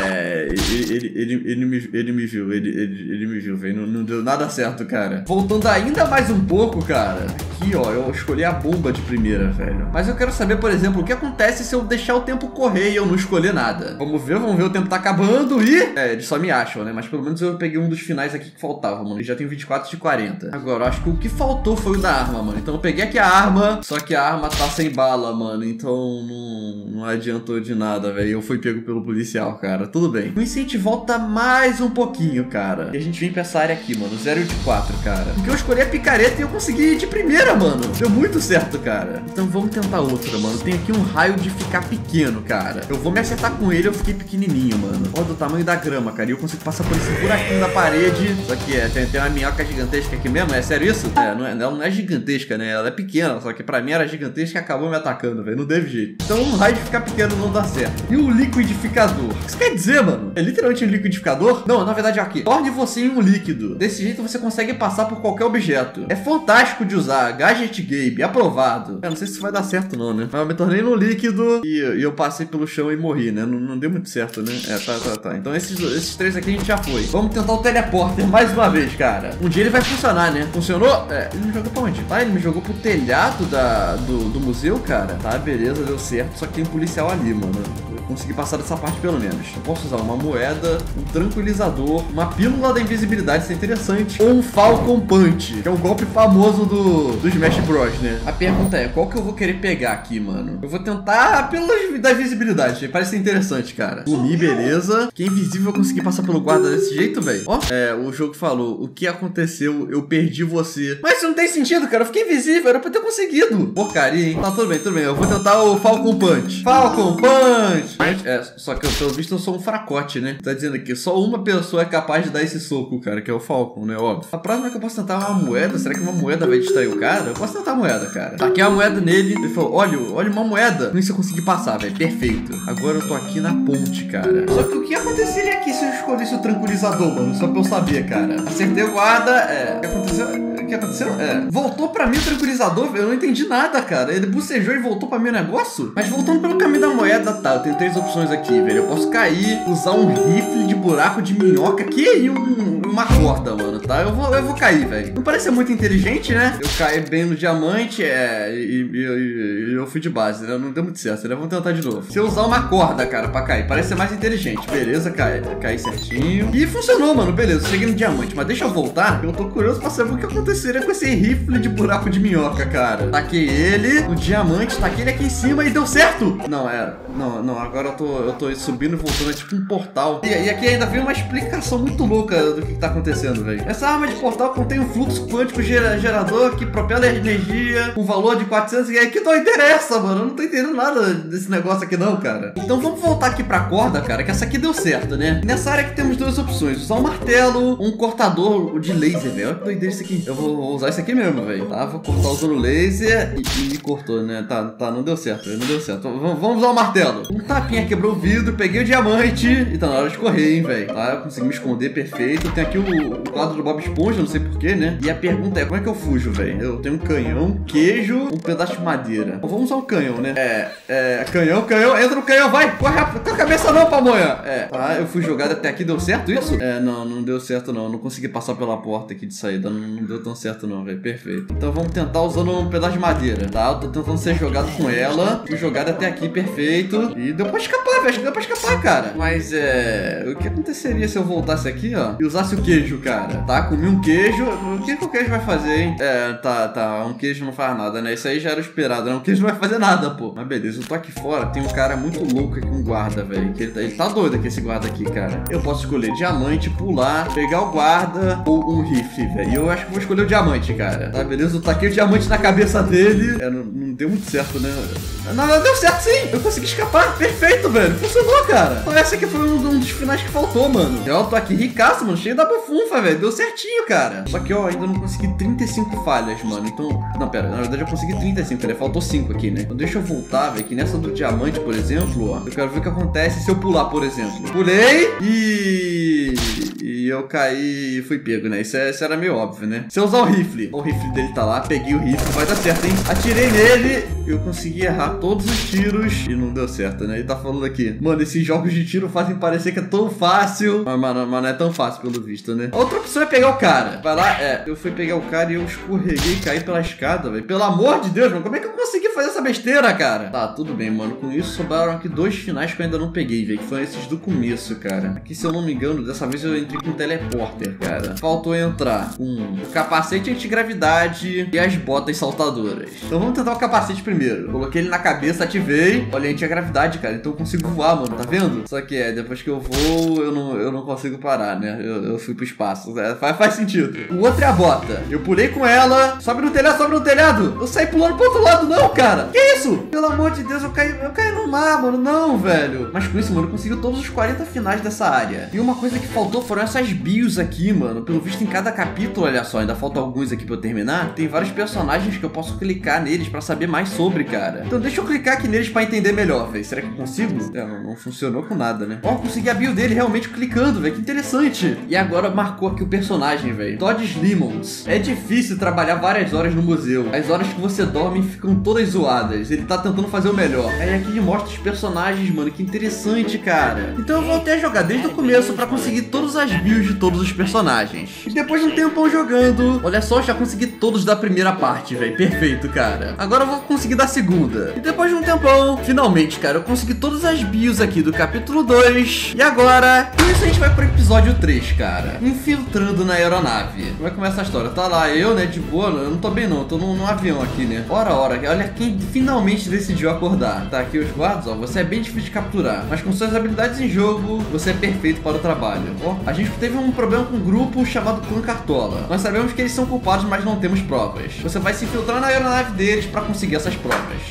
[SPEAKER 1] E ele me viu. Ele me viu, velho. Não deu nada certo, cara. Voltando ainda mais um pouco, cara. Aqui, ó, eu escolhi a bomba de primeira, velho. Mas eu quero saber, por exemplo, o que acontece se eu deixar o tempo correr e eu não escolher nada. Vamos ver, o tempo tá acabando e... eles só me acham, né? Mas pelo menos eu peguei um dos finais aqui que faltava, mano. E já tem 24 de 40. Agora, eu acho que o que faltou foi o da arma, mano. Então eu peguei aqui a arma, só que a arma tá sem bala, mano. Então não adiantou de nada, velho. Eu fui pego pelo policial, cara. Tudo bem. O incentivo volta mais um pouquinho, cara. E a gente vem pra essa área aqui, mano. 0 de 4, cara. Porque eu escolhi a picareta e eu consegui ir de primeira, mano. Deu muito certo, cara. Então vamos tentar outra, mano. Tem aqui um raio de ficar pequeno, cara. Eu vou me acertar com ele, eu fiquei pequenininho, mano. Olha do tamanho da grama, cara. E eu consigo passar por esse buraquinho na parede. Só que tem uma minhoca gigantesca aqui mesmo. É sério isso? Ela não é gigantesca, né? Ela é pequena. Só que pra mim era gigantesca e acabou me atacando, velho. Não teve jeito. Então um raio de ficar pequeno não dá certo. E o liquidificador? O que isso quer dizer, mano? É literalmente um liquidificador? Não, na verdade é aqui. Torne você em um líquido. Desse jeito você consegue passar por qualquer objeto. É fantástico de usar. Gadget Game. Aprovado. Eu não sei se isso vai dar certo não, né? Mas eu me tornei num líquido e eu passei pelo chão e morri, né? Não deu muito certo, né? Tá. Então esses 3 aqui a gente já foi. Vamos tentar o teleporter mais uma vez, cara. Um dia ele vai funcionar, né? Funcionou? Ele me jogou pra onde? Ele me jogou pro telhado do museu, cara. Tá, beleza, deu certo. Só que tem um policial ali, mano. Eu consegui passar dessa parte pelo menos. Eu posso usar uma moeda, um tranquilizador, uma pílula da invisibilidade, isso é interessante. Ou um Falcon Punch, que é um golpe famoso do Smash Bros, né? A pergunta é, qual que eu vou querer pegar aqui, mano? Eu vou tentar a pílula da invisibilidade. Parece ser interessante, cara. Sumi, beleza. Que é invisível, eu consegui passar pelo guarda desse jeito, velho. Ó, o jogo falou, o que aconteceu? Eu perdi você. Mas isso não tem sentido, cara. Eu fiquei invisível, era pra ter conseguido. Porcaria, hein? Tá, tudo bem. Eu vou tentar o Falcon Punch. Falcon Punch! Só que pelo visto eu sou um fracote, né? Tá dizendo aqui, só uma pessoa é capaz de dar esse soco, cara, que é o Falcon, né? Óbvio. A próxima é que eu posso tentar uma moeda. Será que uma moeda vai distrair o cara? Eu posso tentar a moeda, cara. Taquei a moeda nele. Ele falou, olha uma moeda. Nem se eu conseguir passar, velho. Perfeito. Agora eu tô aqui na ponte, cara. Só que o que aconteceria aqui se eu escolhesse o tranquilizador, mano? Só pra eu saber, cara. Acertei o guarda. O que aconteceu? que aconteceu? Voltou pra mim o tranquilizador, eu não entendi nada, cara. Ele bucejou e voltou pra mim o negócio? Mas voltando pelo caminho da moeda, tá, eu tenho 3 opções aqui, velho. Eu posso cair, usar um rifle de buraco de minhoca aqui e uma corda, mano, tá? Eu vou cair, velho. Não parece ser muito inteligente, né? Eu caí bem no diamante, e eu fui de base, né? Não deu muito certo, né? Vamos tentar de novo. Se eu usar uma corda, cara, pra cair, parece ser mais inteligente. Beleza, caí certinho. E funcionou, mano, beleza. Cheguei no diamante, mas deixa eu voltar. Eu tô curioso pra saber o que aconteceria com esse rifle de buraco de minhoca, cara. Taquei ele no diamante, taquei ele aqui em cima e deu certo. Não, agora eu tô subindo e voltando, é tipo um portal. E aqui ainda vem uma explicação muito louca do que tá acontecendo, velho. Essa arma de portal contém um fluxo quântico gerador que propela energia com valor de 400 e aí que doideira é essa, mano? Eu não tô entendendo nada desse negócio aqui não, cara. Então vamos voltar aqui pra corda, cara, que essa aqui deu certo, né? Nessa área aqui temos 2 opções, usar um martelo, um cortador de laser, velho. Olha que doideira isso aqui. Eu vou usar isso aqui mesmo, velho. Tá, vou cortar usando laser e cortou, né? Tá, não deu certo, velho. Não deu certo. Vamos usar o martelo. Um tapinha quebrou o vidro, peguei o diamante e tá na hora de correr, hein, velho. Tá, eu consegui me esconder perfeito. Tem aqui o quadro do Bob Esponja, não sei porquê, né? E a pergunta é, como é que eu fujo, velho? Eu tenho um canhão, queijo, um pedaço de madeira. Então, vamos usar o canhão, né? Canhão, entra no canhão, vai! Corre rápido, com a cabeça não, pamonha! Tá, eu fui jogado até aqui, deu certo isso? Não deu certo não. Não consegui passar pela porta aqui de saída. Não deu tão certo não, velho. Perfeito. Então vamos tentar usando um pedaço de madeira, tá? Eu tô tentando ser jogado com ela. Fui jogado até aqui, perfeito. E deu pra escapar, velho. Acho que deu pra escapar, cara. Mas o que aconteceria se eu voltasse aqui, ó, e usasse o queijo, cara? Tá, comi um queijo. O que o queijo vai fazer, hein? Tá. Um queijo não faz nada, né? Isso aí já era esperado, né? Um queijo não vai fazer nada, pô. Mas beleza, eu tô aqui fora. Tem um cara muito louco aqui, um guarda, velho. Ele tá doido aqui, esse guarda aqui, cara. Eu posso escolher diamante, pular, pegar o guarda ou um rifle, velho. E eu acho que vou escolher o diamante, cara. Tá, beleza? Eu taquei o diamante na cabeça dele. Não deu muito certo, né? Não, deu certo sim! Eu consegui escapar. Perfeito, velho. Funcionou, cara. Então, essa aqui foi um dos finais que faltou, mano. Eu tô aqui ricaço, mano. Cheio da bufunfa, velho. Deu certinho, cara. Só que eu ainda não consegui 35 falhas, mano. Então... Não, pera. Na verdade, eu consegui 35. Né? Faltou 5 aqui, né? Então, deixa eu voltar, velho. Que nessa do diamante, por exemplo, ó. Eu quero ver o que acontece se eu pular, por exemplo. Pulei e eu caí e fui pego, né? Isso era meio óbvio, né? Se eu usar o rifle dele tá lá, peguei o rifle, vai dar certo, hein? Atirei nele, eu consegui errar todos os tiros e não deu certo, né? Ele tá falando aqui, mano, esses jogos de tiro fazem parecer que é tão fácil, mas não é tão fácil pelo visto, né? A outra opção é pegar o cara. Vai lá, eu fui pegar o cara e eu escorreguei e caí pela escada, velho. Pelo amor de Deus, mano, como é que eu consegui fazer essa besteira, cara? Tá, tudo bem, mano. Com isso, sobraram aqui 2 finais que eu ainda não peguei, velho, que foram esses do começo, cara. Aqui, se eu não me engano, dessa vez eu entrei com um teleporter, cara. Faltou entrar com o capacete antigravidade e as botas saltadoras. Então vamos tentar o capacete primeiro. Coloquei ele na cabeça, ativei. Olha, antigravidade, cara. Então eu consigo voar, mano. Tá vendo? Só que depois que eu voo, eu não consigo parar, né? Eu fui pro espaço. Faz sentido. O outro é a bota. Eu pulei com ela. Sobe no telhado. Eu saí pulando pro outro lado, não, cara. Que isso? Pelo amor de Deus, eu caí no mar, mano. Não, velho. Mas com isso, mano, eu consegui todos os 40 finais dessa área. E uma coisa que faltou foram essas bios aqui, mano. Pelo visto, em cada capítulo, olha só, ainda faltam alguns aqui pra eu terminar. Tem vários personagens que eu posso clicar neles pra saber mais sobre, cara. Então deixa eu clicar aqui neles pra entender melhor, velho. Será que eu consigo? Não funcionou com nada, né? Ó, consegui a bio dele realmente clicando, velho. Que interessante. E agora marcou aqui o personagem, velho. Todd Slimmons. É difícil trabalhar várias horas no museu. As horas que você dorme ficam todas zoadas. Ele tá tentando fazer o melhor. Aí aqui ele mostra os personagens, mano. Que interessante, cara. Então eu voltei a jogar desde o começo pra conseguir todas as bios de todos os personagens. E depois de um tempão jogando, olha só, eu já consegui todos da primeira parte, velho. Perfeito, cara. Agora eu vou conseguir da segunda. E depois de um tempão, finalmente, cara, eu consegui todas as bios aqui do capítulo 2. E agora, com isso a gente vai pro episódio 3, cara. Infiltrando na aeronave. Como é que começa a história? Tá lá, eu, né, de boa. Eu não tô bem não, eu tô num avião aqui, né. Ora, olha quem finalmente decidiu acordar. Tá aqui os guardas, ó. Você é bem difícil de capturar, mas com suas habilidades em jogo, você é perfeito para o trabalho. Ó, a gente teve um problema com um grupo chamado Clã Cartola. Nós sabemos que eles são culpados, mas não temos provas. Você vai se infiltrar na aeronave deles para conseguir essas provas. E a gente não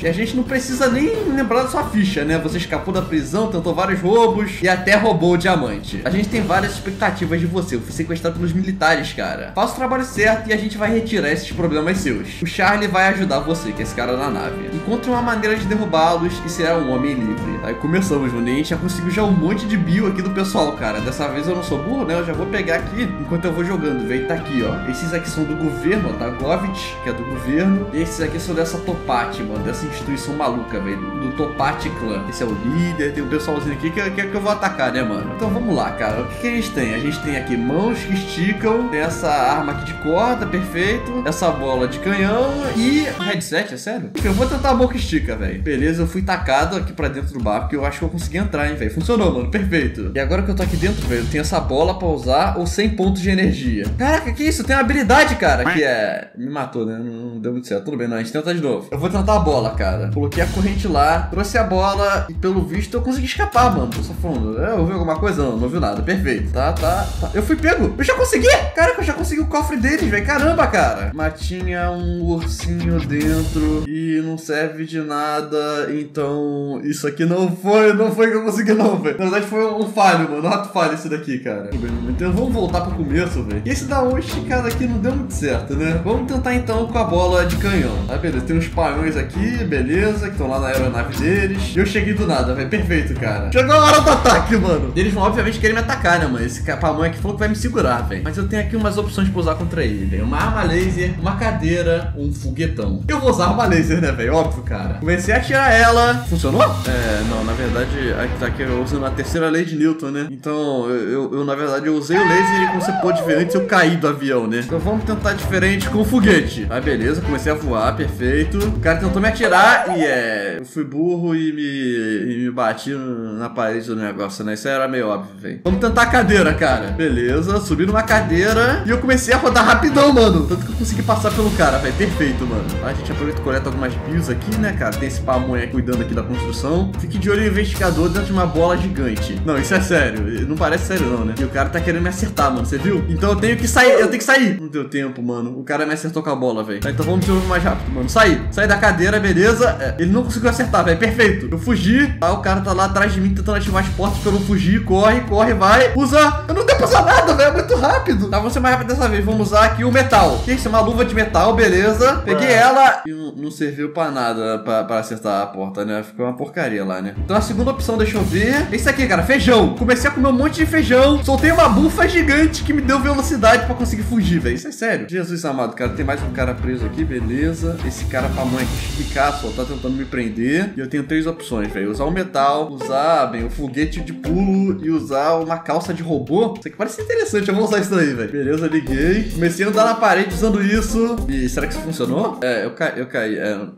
[SPEAKER 1] precisa nem lembrar da sua ficha, né? Você escapou da prisão, tentou vários roubos e até roubou o diamante. A gente tem várias expectativas de você. Eu fui sequestrado pelos militares, cara. Faça o trabalho certo e a gente vai retirar esses problemas seus. O Charlie vai ajudar você, que é esse cara da nave. Encontre uma maneira de derrubá-los e será um homem livre. Aí começamos, mano. E a gente já conseguiu já um monte de bio aqui do pessoal, cara. Dessa vez eu não sou burro, né? Eu já vou pegar aqui enquanto eu vou jogando, velho. Tá aqui, ó. Esses aqui são do governo, ó. Tá? Govit, que é do governo. E esses aqui são dessa Toppat, mano. Dessa instituição maluca, velho. Do Toppat Clan. Esse é o líder. Tem um pessoalzinho aqui que eu vou atacar, né, mano? Então vamos lá, cara. O que a gente tem? A gente tem aqui mãos que esticam. Tem essa arma aqui de corda, perfeito. Essa bola de canhão e headset, é sério? Eu vou tentar a mão que estica, velho. Beleza, eu fui tacado aqui pra dentro do bar, porque eu acho que eu consegui entrar, hein, velho. Funcionou, mano. Perfeito. E agora que eu tô aqui dentro, velho, eu tenho essa bola pra usar ou 100 pontos de energia. Caraca, que isso? Tem uma habilidade, cara, que é... Me matou, né? Não deu muito certo. Tudo bem, não. A gente tenta de novo. Eu vou tentar a bola, cara. Coloquei a corrente lá, trouxe a bola e, pelo visto, eu consegui escapar, mano. Tô só falando. Eu vi alguma coisa? Não viu nada. Perfeito. Tá. Eu fui pego. Eu já consegui. Caraca, eu já consegui o cofre deles, velho. Caramba, cara. Mas tinha um ursinho dentro e não serve de nada. Então, isso aqui não foi que eu consegui, não, velho. Na verdade, foi um falho, mano. Um ato falho esse daqui, cara. Então, vamos voltar pro começo, velho. E esse da uma esticada aqui não deu muito certo, né? Vamos tentar, então, com a bola de canhão. Tá, beleza. Tem uns paões aqui, beleza, que estão lá na aeronave deles. E eu cheguei do nada, velho. Perfeito, cara. Chegou a hora do ataque, mano. Eles vão, obviamente, querer me atacar, né, mano? Esse paão aqui falou que vai me segurar, velho. Mas eu tenho aqui umas opções pra usar contra ele, velho. Uma arma laser, uma cadeira, um foguetão. Eu vou usar arma laser, né, velho? Óbvio, cara. Comecei a atirar ela. Funcionou? Não, na verdade, aqui eu usando a terceira lei de Newton, né? Então, na verdade, eu usei o laser e, como você pode ver antes, eu caí do avião, né? Então vamos tentar diferente com o foguete. Ah, beleza, comecei a voar, perfeito. O cara tentou me atirar e eu fui burro e me bati na parede do negócio, né? Isso aí era meio óbvio, velho. Vamos tentar a cadeira, cara. Beleza, subi numa cadeira e eu comecei a rodar rapidão, mano. Tanto que eu consegui passar pelo cara, velho. Perfeito, mano. A gente aproveita e coleta algumas bios aqui, né, cara? Tem esse pamonha cuidando aqui da construção. Fique de olho no investigador dentro de uma bola gigante. Não, isso é sério. Não parece sério, não, né? E o cara tá querendo me acertar, mano. Você viu? Então eu tenho que sair. Não deu tempo, mano. O cara me acertou com a bola, velho. Tá, então vamos de novo mais rápido, mano. Saí da cadeira, beleza. Ele não conseguiu acertar, velho. Perfeito. Eu fugi. Tá, o cara tá lá atrás de mim tentando ativar as portas pra eu não fugir. Corre, vai. Usa. Eu não dei pra usar nada, velho. É muito rápido. Tá, vamos ser mais rápido dessa vez. Vamos usar aqui o metal. Que isso? É uma luva de metal, beleza. Peguei ela e não serviu pra nada pra acertar a porta, né? Ficou uma porcaria lá, né? Então a segunda opção, deixa eu ver. Esse aqui, cara, feijão. Comecei a comer um monte de feijão. Soltei uma bufa gigante que me deu velocidade pra conseguir fugir, velho. Isso é sério. Jesus amado, cara. Tem mais um cara preso aqui, beleza. Esse cara pra mãe aqui explicar, só tá tentando me prender. E eu tenho 3 opções, velho. Usar o metal, usar, bem, o foguete de pulo e usar uma calça de robô. Isso aqui parece interessante. Eu vou usar isso daí, velho. Beleza, liguei. Comecei a andar na parede usando isso. E será que isso funcionou? Eu caí.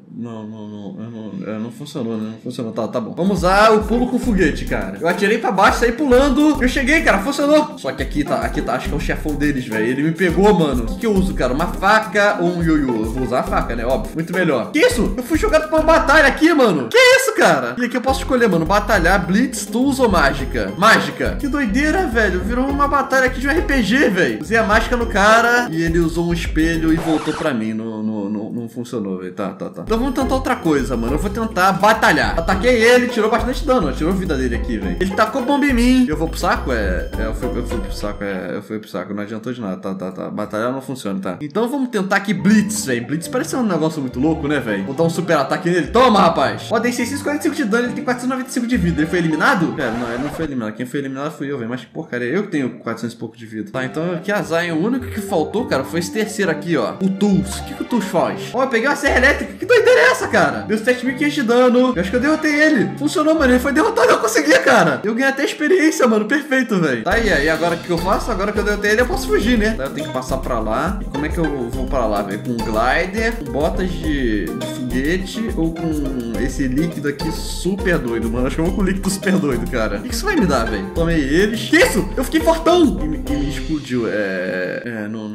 [SPEAKER 1] Não funcionou, né? Não funcionou. Tá bom. Vamos usar o pulo com o foguete, cara. Eu atirei pra baixo, saí pulando. Eu cheguei, cara. Funcionou. Só que aqui tá. Acho que é o chefão deles, velho. Ele me pegou, mano. O que eu uso, cara? Uma faca ou um ioiô? Eu vou usar a faca, né? Óbvio. Muito melhor. Que isso? Eu fui jogado pra uma batalha aqui, mano. Que isso, cara? E aqui eu posso escolher, mano. Batalhar, blitz, tools ou mágica? Mágica. Que doideira, velho. Virou uma batalha aqui de um RPG, velho. Usei a mágica no cara e ele usou um espelho e voltou pra mim. Não funcionou, velho. Tá. Então vamos tentar outra coisa, mano. Eu vou tentar batalhar. Ataquei ele, tirou bastante dano. Tirou a vida dele aqui, velho. Ele tacou bomba em mim. Eu vou pro saco? Eu fui pro saco. Não adiantou de nada. Tá. Batalhar não funciona, tá? Então vamos tentar aqui blitz, velho. Blitz parece um negócio muito louco, né, velho? Vou dar um super ataque nele. Toma, rapaz. Ó, dei 645 de dano. Ele tem 495 de vida. Ele foi eliminado? Não, ele não foi eliminado. Quem foi eliminado fui eu, velho. Mas que porcaria. Eu que tenho 400 e pouco de vida. Tá, então que azar, hein? O único que faltou, cara, foi esse terceiro aqui, ó. O Tools. O que o Tools faz? Ó, eu peguei uma serra elétrica. Que doideira é essa, cara? Deu 7.500 de dano. Eu acho que eu derrotei ele. Funcionou, mano. Ele foi derrotado. Eu consegui, cara. Eu ganhei até experiência, mano. Perfeito, velho. Tá, e aí? Agora o que eu faço? Agora que eu derrotei ele, eu posso fugir, né? Daí eu tenho que passar pra lá. E como é que eu vou pra lá, velho? Com um glider, com botas de foguete ou com esse líquido aqui super doido, mano. Acho que eu vou com o líquido super doido, cara. O que isso vai me dar, velho? Tomei eles. Que isso? Eu fiquei fortão. E me explodiu.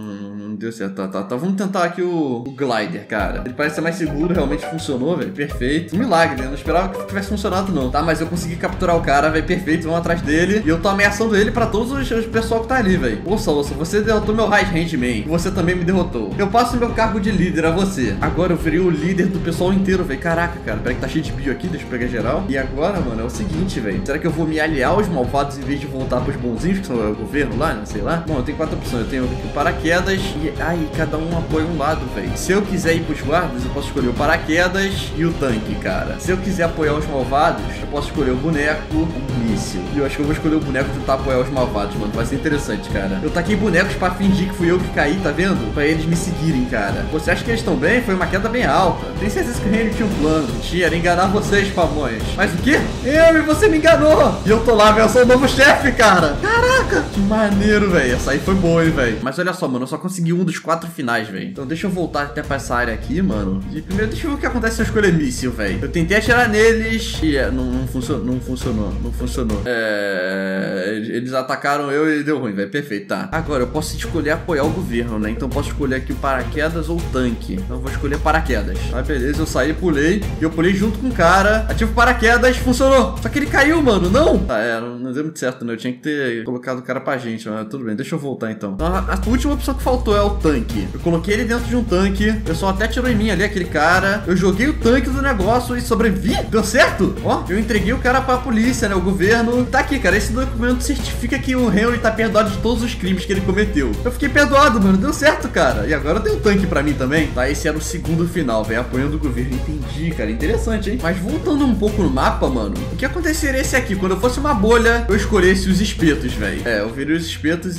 [SPEAKER 1] Não deu certo. Tá. Vamos tentar aqui o glider, cara. Ele parece ser mais seguro. Realmente funcionou, velho. Perfeito. Perfeito. Um milagre, né? Não esperava que tivesse funcionado, não. Tá, mas eu consegui capturar o cara, velho. Perfeito. Vamos atrás dele. E eu tô ameaçando ele pra todos os pessoal que tá ali, velho. Ouça, você derrotou meu Right Hand Man. Você também me derrotou. Eu passo meu cargo de líder a você. Agora eu virei o líder do pessoal inteiro, velho. Caraca, cara. Peraí que tá cheio de bio aqui. Deixa eu pegar geral. E agora, mano, é o seguinte, velho. Será que eu vou me aliar aos malvados em vez de voltar pros bonzinhos, que são o governo lá, né? Sei lá. Bom, eu tenho 4 opções. Eu tenho aqui o paraquedas e... Ai, cada um apoia um lado, velho. Se eu quiser ir pros guardas, eu posso escolher o paraquedas e o tanque, cara. Se eu quiser apoiar os malvados, eu posso escolher o boneco, o míssil. E eu acho que eu vou escolher o boneco e tentar apoiar os malvados, mano. Vai ser interessante, cara. Eu taquei bonecos pra fingir que fui eu que caí, tá vendo? Pra eles me seguirem, cara. Você acha que eles estão bem? Foi uma queda bem alta. Tenho certeza que o Henry tinha um plano. Tinha, era enganar vocês, famões. Mas o quê? E você me enganou! E eu tô lá, velho. Eu sou o novo chefe, cara. Caraca! Que maneiro, velho. Essa aí foi boa, hein, velho. Mas olha só, mano. Eu só consegui um dos 4 finais, velho. Então deixa eu voltar até pra essa área aqui, mano. E primeiro deixa eu ver o que acontece se eu escolher míssil, velho. Eu tentei atirar neles e não funcionou. Eles atacaram eu e deu ruim, velho. Perfeito, tá. Agora eu posso escolher apoiar o governo, né? Então eu posso escolher aqui o paraquedas ou o tanque. Então eu vou escolher paraquedas. Ah, beleza. Eu saí, pulei. E eu pulei junto com o cara. Ativo paraquedas, funcionou. Só que ele caiu, mano. Não! Tá, não deu muito certo, né? Eu tinha que ter colocado o cara pra gente, mas tudo bem. Deixa eu voltar, então. A última opção que faltou é o tanque. Eu coloquei ele dentro de um tanque. O pessoal até tirou em mim ali, aquele cara. Eu joguei o tanque do negócio e sobrevivi. Deu certo? Ó, eu entreguei o cara pra polícia, né? O governo. Tá aqui, cara. Esse documento certifica que o Henry tá perdoado de todos os crimes que ele cometeu. Eu fiquei perdoado, mano. Deu certo, cara. E agora tem um tanque pra mim também. Tá, esse era o segundo final, velho. Apoiando o governo. Entendi, cara. Interessante, hein? Mas voltando um pouco no mapa, mano. O que aconteceria se aqui, quando eu fosse uma bolha, eu escolhesse os espetos, velho? É, eu virei os espetos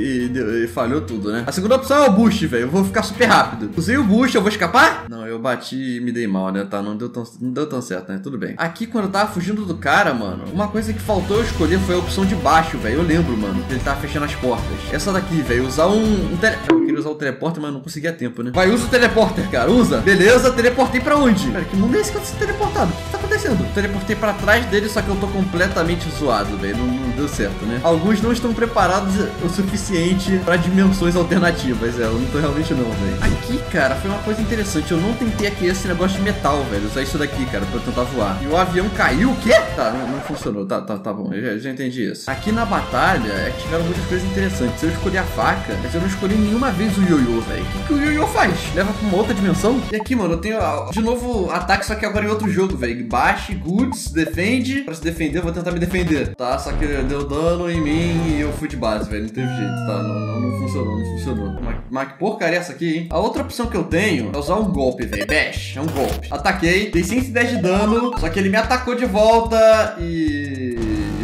[SPEAKER 1] e falhou tudo, né? A segunda opção é o boost, velho. Eu vou ficar super rápido. Usei o boost, eu vou escapar? Não, eu bati e me dei mal, né? Tá, não deu tão certo, né? Tudo bem. Aqui, quando eu tava fugindo do cara, mano, uma coisa que faltou eu escolher foi a opção de baixo, velho. Eu lembro, mano, que ele tava fechando as portas. Essa daqui, velho, usar eu queria usar o teleporter, mas não conseguia tempo, né? Vai, usa o teleporter, cara, usa. Beleza, teleportei pra onde? Cara, que mundo é esse que eu tô teleportado? O que tá acontecendo? Teleportei pra trás dele, só que eu tô completamente zoado, velho. Não deu certo, né? Alguns não estão preparados o suficiente pra dimensões alternativas, eu não tô realmente não, velho. Aqui, cara, foi uma coisa interessante. Eu não tentei aqui esse negócio de metal, velho. Usar isso daqui, cara, pra eu tentar voar. E o avião caiu, o quê? Tá, não funcionou. Tá bom, eu já entendi isso. Aqui na batalha, tiveram muitas coisas interessantes. Eu escolhi a faca, mas eu não escolhi nenhuma vez o ioiô, velho. O que o ioiô faz? Leva pra uma outra dimensão? E aqui, mano, eu tenho, de novo, ataque, só que agora em outro jogo, velho. Baixe, goods, defende. Pra se defender, eu vou tentar me defender. Tá, só que deu dano em mim e eu fui de base, velho. Não teve jeito, tá? Não funcionou. Mas que porcaria é essa aqui, hein? A outra opção que eu tenho é usar um golpe, velho. Bash, é um golpe. Ataquei, dei 110 de dano, só que ele me atacou de volta e...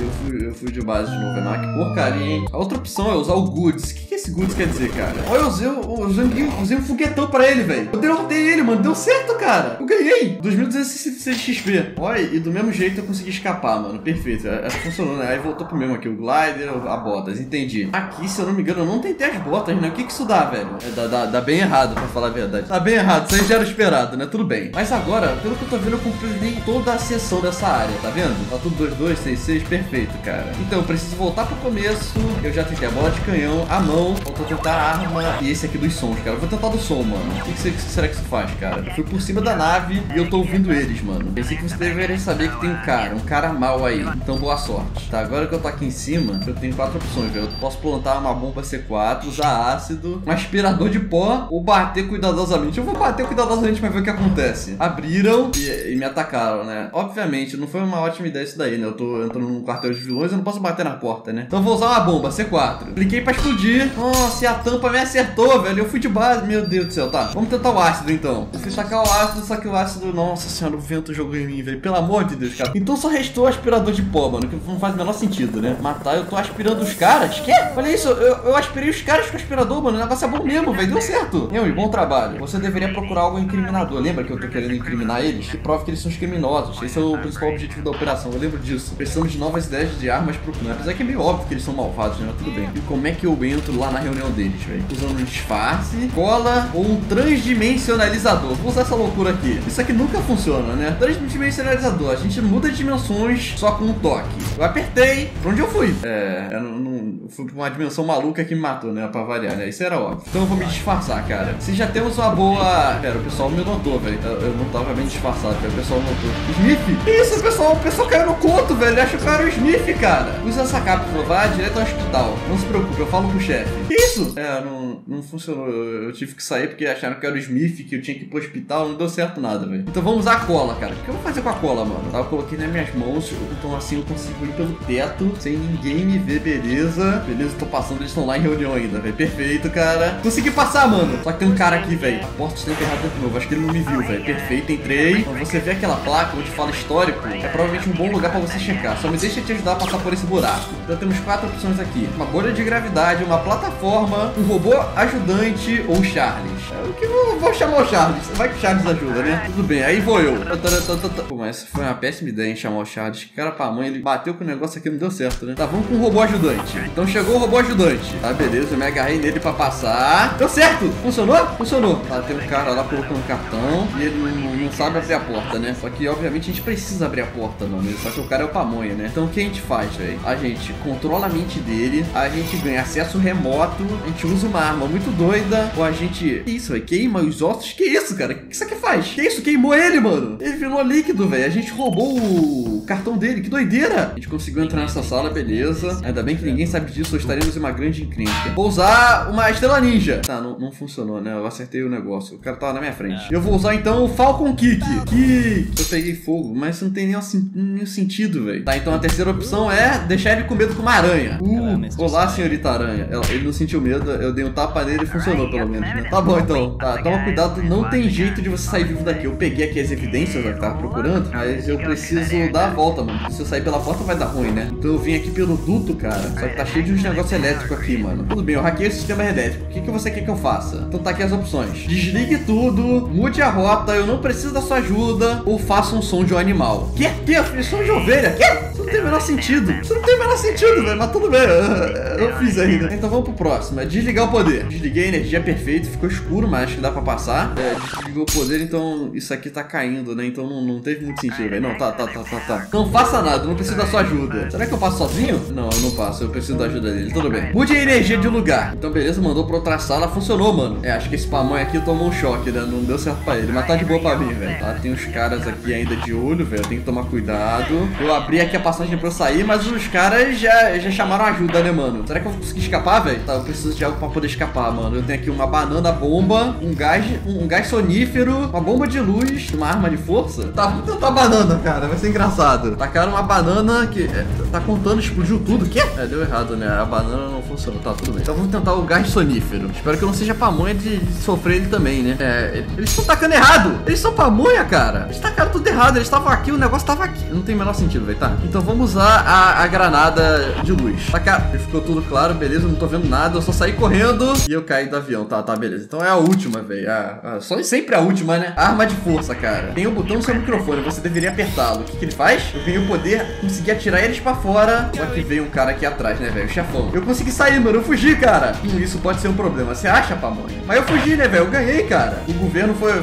[SPEAKER 1] Eu fui de base de novo, mas que porcaria, hein? A outra opção é usar o Goods. O que esse Goods quer dizer, cara? Olha, eu usei um foguetão pra ele, velho. Eu derrotei ele, mano. Deu certo, cara. Eu ganhei. 2266 XP. Olha, e do mesmo jeito eu consegui escapar, mano. Perfeito. Acho que funcionou, né? Aí voltou pro mesmo aqui. O glider, a botas. Entendi. Aqui, se eu não me engano, eu não tentei as botas, né? O que isso dá, velho? Dá bem errado, pra falar a verdade. Tá bem errado. Isso aí já era esperado, né? Tudo bem. Mas agora, pelo que eu tô vendo, eu completei toda a seção dessa área, tá vendo? Tá tudo 2266. Perfeito, cara. Então eu preciso voltar pro começo. Eu já tentei a bola de canhão, a mão, faltou tentar a arma e esse aqui dos sons, cara. Eu vou tentar do som, mano. O que será que isso faz, cara? Eu fui por cima da nave e eu tô ouvindo eles, mano. Pensei que você deveria saber que tem um cara mal aí. Então boa sorte. Tá, agora que eu tô aqui em cima, eu tenho 4 opções, velho. Eu posso plantar uma bomba C4, usar ácido, um aspirador de pó ou bater cuidadosamente. Eu vou bater cuidadosamente pra ver o que acontece. Abriram e me atacaram, né? Obviamente, não foi uma ótima ideia isso daí, né? Eu tô entrando num quartel de vilões, eu não posso bater na porta, né? Então eu vou usar uma bomba, C4. Cliquei pra explodir. Nossa, e a tampa me acertou, velho. Eu fui de base. Meu Deus do céu, tá. Vamos tentar o ácido, então. Eu fui tacar o ácido, só que o ácido... Nossa senhora, o vento jogou em mim, velho. Pelo amor de Deus, cara. Então só restou o aspirador de pó, mano. Que não faz o menor sentido, né? Matar, eu tô aspirando os caras. Quê? Olha isso, eu aspirei os caras com o aspirador, mano. O negócio é bom mesmo, velho. Deu certo. Henry, bom trabalho. Você deveria procurar algo incriminador. Lembra que eu tô querendo incriminar eles? Que prova que eles são os criminosos. Esse é o principal objetivo da operação. Eu lembro disso. Precisamos de novas ideias de armas pro clã. Apesar que é meio óbvio que eles são malvados, né? Mas tudo bem. E como é que eu entro lá na reunião deles, velho. Usando um disfarce, cola ou um transdimensionalizador. Vou usar essa loucura aqui. Isso aqui nunca funciona, né? Transdimensionalizador. A gente muda de dimensões só com um toque. Eu apertei. Pra onde eu fui? Eu não fui pra uma dimensão maluca que me matou, né? Pra variar, né? Isso era óbvio. Então eu vou me disfarçar, cara. Se já temos uma boa... Pera, o pessoal me notou, velho. Eu não tava bem disfarçado, velho. O pessoal notou. Smith? Que isso, pessoal? O pessoal caiu no conto, velho. Acho que era o Smith, cara. Usa essa cápsula, vá direto ao hospital. Não se preocupe, eu falo com o chefe. Que isso? Não funcionou. Eu tive que sair porque acharam que era o Smith, que eu tinha que ir pro hospital. Não deu certo nada, velho. Então vamos usar a cola, cara. O que eu vou fazer com a cola, mano? Tá, eu coloquei nas minhas mãos. Então assim eu consigo ir pelo teto sem ninguém me ver, beleza? Beleza, tô passando. Eles estão lá em reunião ainda, velho. Perfeito, cara. Consegui passar, mano. Só que tem um cara aqui, velho. A porta está enterrada de novo. Acho que ele não me viu, velho. Perfeito, entrei. Então, você vê aquela placa onde fala histórico. É provavelmente um bom lugar pra você checar. Só me deixa te ajudar a passar por esse buraco. Então temos 4 opções aqui. Uma bolha de gravidade, uma plataforma, um robô ajudante ou Charles. O que eu vou chamar o Charles? Vai que o Charles ajuda, né? Tudo bem, aí vou eu. Pô, mas essa foi uma péssima ideia em chamar o Charles. Que cara pra mãe, ele bateu com o negócio aqui, não deu certo, né? Tá, vamos com o robô ajudante. Então chegou o robô ajudante. Tá, beleza, eu me agarrei nele pra passar. Deu certo! Funcionou? Funcionou. Tá, tem um cara lá colocando cartão e ele não sabe abrir a porta, né? Só que, obviamente, a gente precisa abrir a porta, não mesmo. Só que o cara é o pamonha, né? Então o que a gente faz, velho? A gente controla a mente dele, a gente ganha acesso remoto, a gente usa uma arma muito doida, ou a gente... Que isso, velho? Queima os ossos? Que isso, cara? O que isso aqui faz? Que isso? Queimou ele, mano? Ele virou líquido, velho. A gente roubou o cartão dele. Que doideira! A gente conseguiu entrar nessa sala, beleza. Ainda bem que ninguém sabe disso, ou estaremos em uma grande encrenca. Vou usar uma estrela ninja. Tá, não funcionou, né? Eu acertei o negócio. O cara tava na minha frente. Eu vou usar, então, o Falcon Kick. Eu peguei fogo, mas isso não tem nenhum sentido, velho. Tá, então a terceira opção é deixar ele com medo com uma aranha. Olá, senhorita aranha. Ele não sentiu medo, eu dei um tapa nele e funcionou, pelo menos, né? Tá bom, então. Tá, toma cuidado, não tem jeito de você sair vivo daqui. Eu peguei aqui as evidências que tava procurando, mas eu preciso dar a volta, mano. Se eu sair pela porta vai dar ruim, né? Então eu vim aqui pelo duto, cara. Só que tá cheio de uns negócios elétricos aqui, mano. Tudo bem, eu hackei o sistema elétrico. O que você quer que eu faça? Então tá aqui as opções. Desligue tudo, mude a rota, eu não preciso da sua ajuda, ou faça um som de um animal. Que? Som de ovelha? Que? Isso não tem o menor sentido. Isso não tem o menor sentido, velho. Mas tudo bem, eu fiz ainda. Então vamos pro próximo. É desligar o poder. Desliguei a energia, perfeito. Ficou escuro, mas acho que dá pra passar. Desligou o poder, então isso aqui tá caindo, né? Então não teve muito sentido, velho. Não, tá. Não faça nada, não preciso da sua ajuda. Será que eu passo sozinho? Não, eu não passo. Eu preciso da ajuda dele. Tudo bem. Mude a energia de lugar. Então, beleza, mandou pra outra sala. Funcionou, mano. Acho que esse pamonha aqui tomou um choque, né? Não deu certo pra ele. Mas tá de boa pra mim, velho. Tá, tem uns caras aqui ainda de olho, velho. Eu tenho que tomar cuidado. Eu abri aqui a passagem pra eu sair, mas os caras já chamaram ajuda, né, mano? Será que eu vou conseguir escapar, velho? Tá, eu preciso de algo pra poder escapar, mano. Eu tenho aqui uma banana bomba, um gás sonífero, uma bomba de luz, uma arma de força. Tá, vamos tentar a banana, cara. Vai ser engraçado. Tacaram uma banana que tá contando, explodiu tudo. Que? Deu errado, né? A banana não funcionou. Tá, tudo bem. Então vamos tentar o gás sonífero. Espero que eu não seja pamonha de sofrer ele também, né? Eles estão tacando errado. Eles são pamonha, cara. Eles tacaram tudo errado. Eles estavam aqui, o negócio tava aqui. Não tem o menor sentido, velho, tá? Então vamos usar a granada de luz. Tacar. Ficou tudo claro, beleza. Não tô vendo nada. Eu só saí correndo e eu caí do avião. Tá, beleza. Então é a última, velho. Só sempre a última, né? Arma de força, cara. Tem um botão no seu microfone. Você deveria apertá-lo. O que ele faz? Eu ganhei o poder, consegui atirar eles pra fora. Só que veio um cara aqui atrás, né, velho? O chefão. Eu consegui sair, mano. Eu fugi, cara. Isso pode ser um problema. Você acha, pamonha? Mas eu fugi, né, velho? Eu ganhei, cara. O governo foi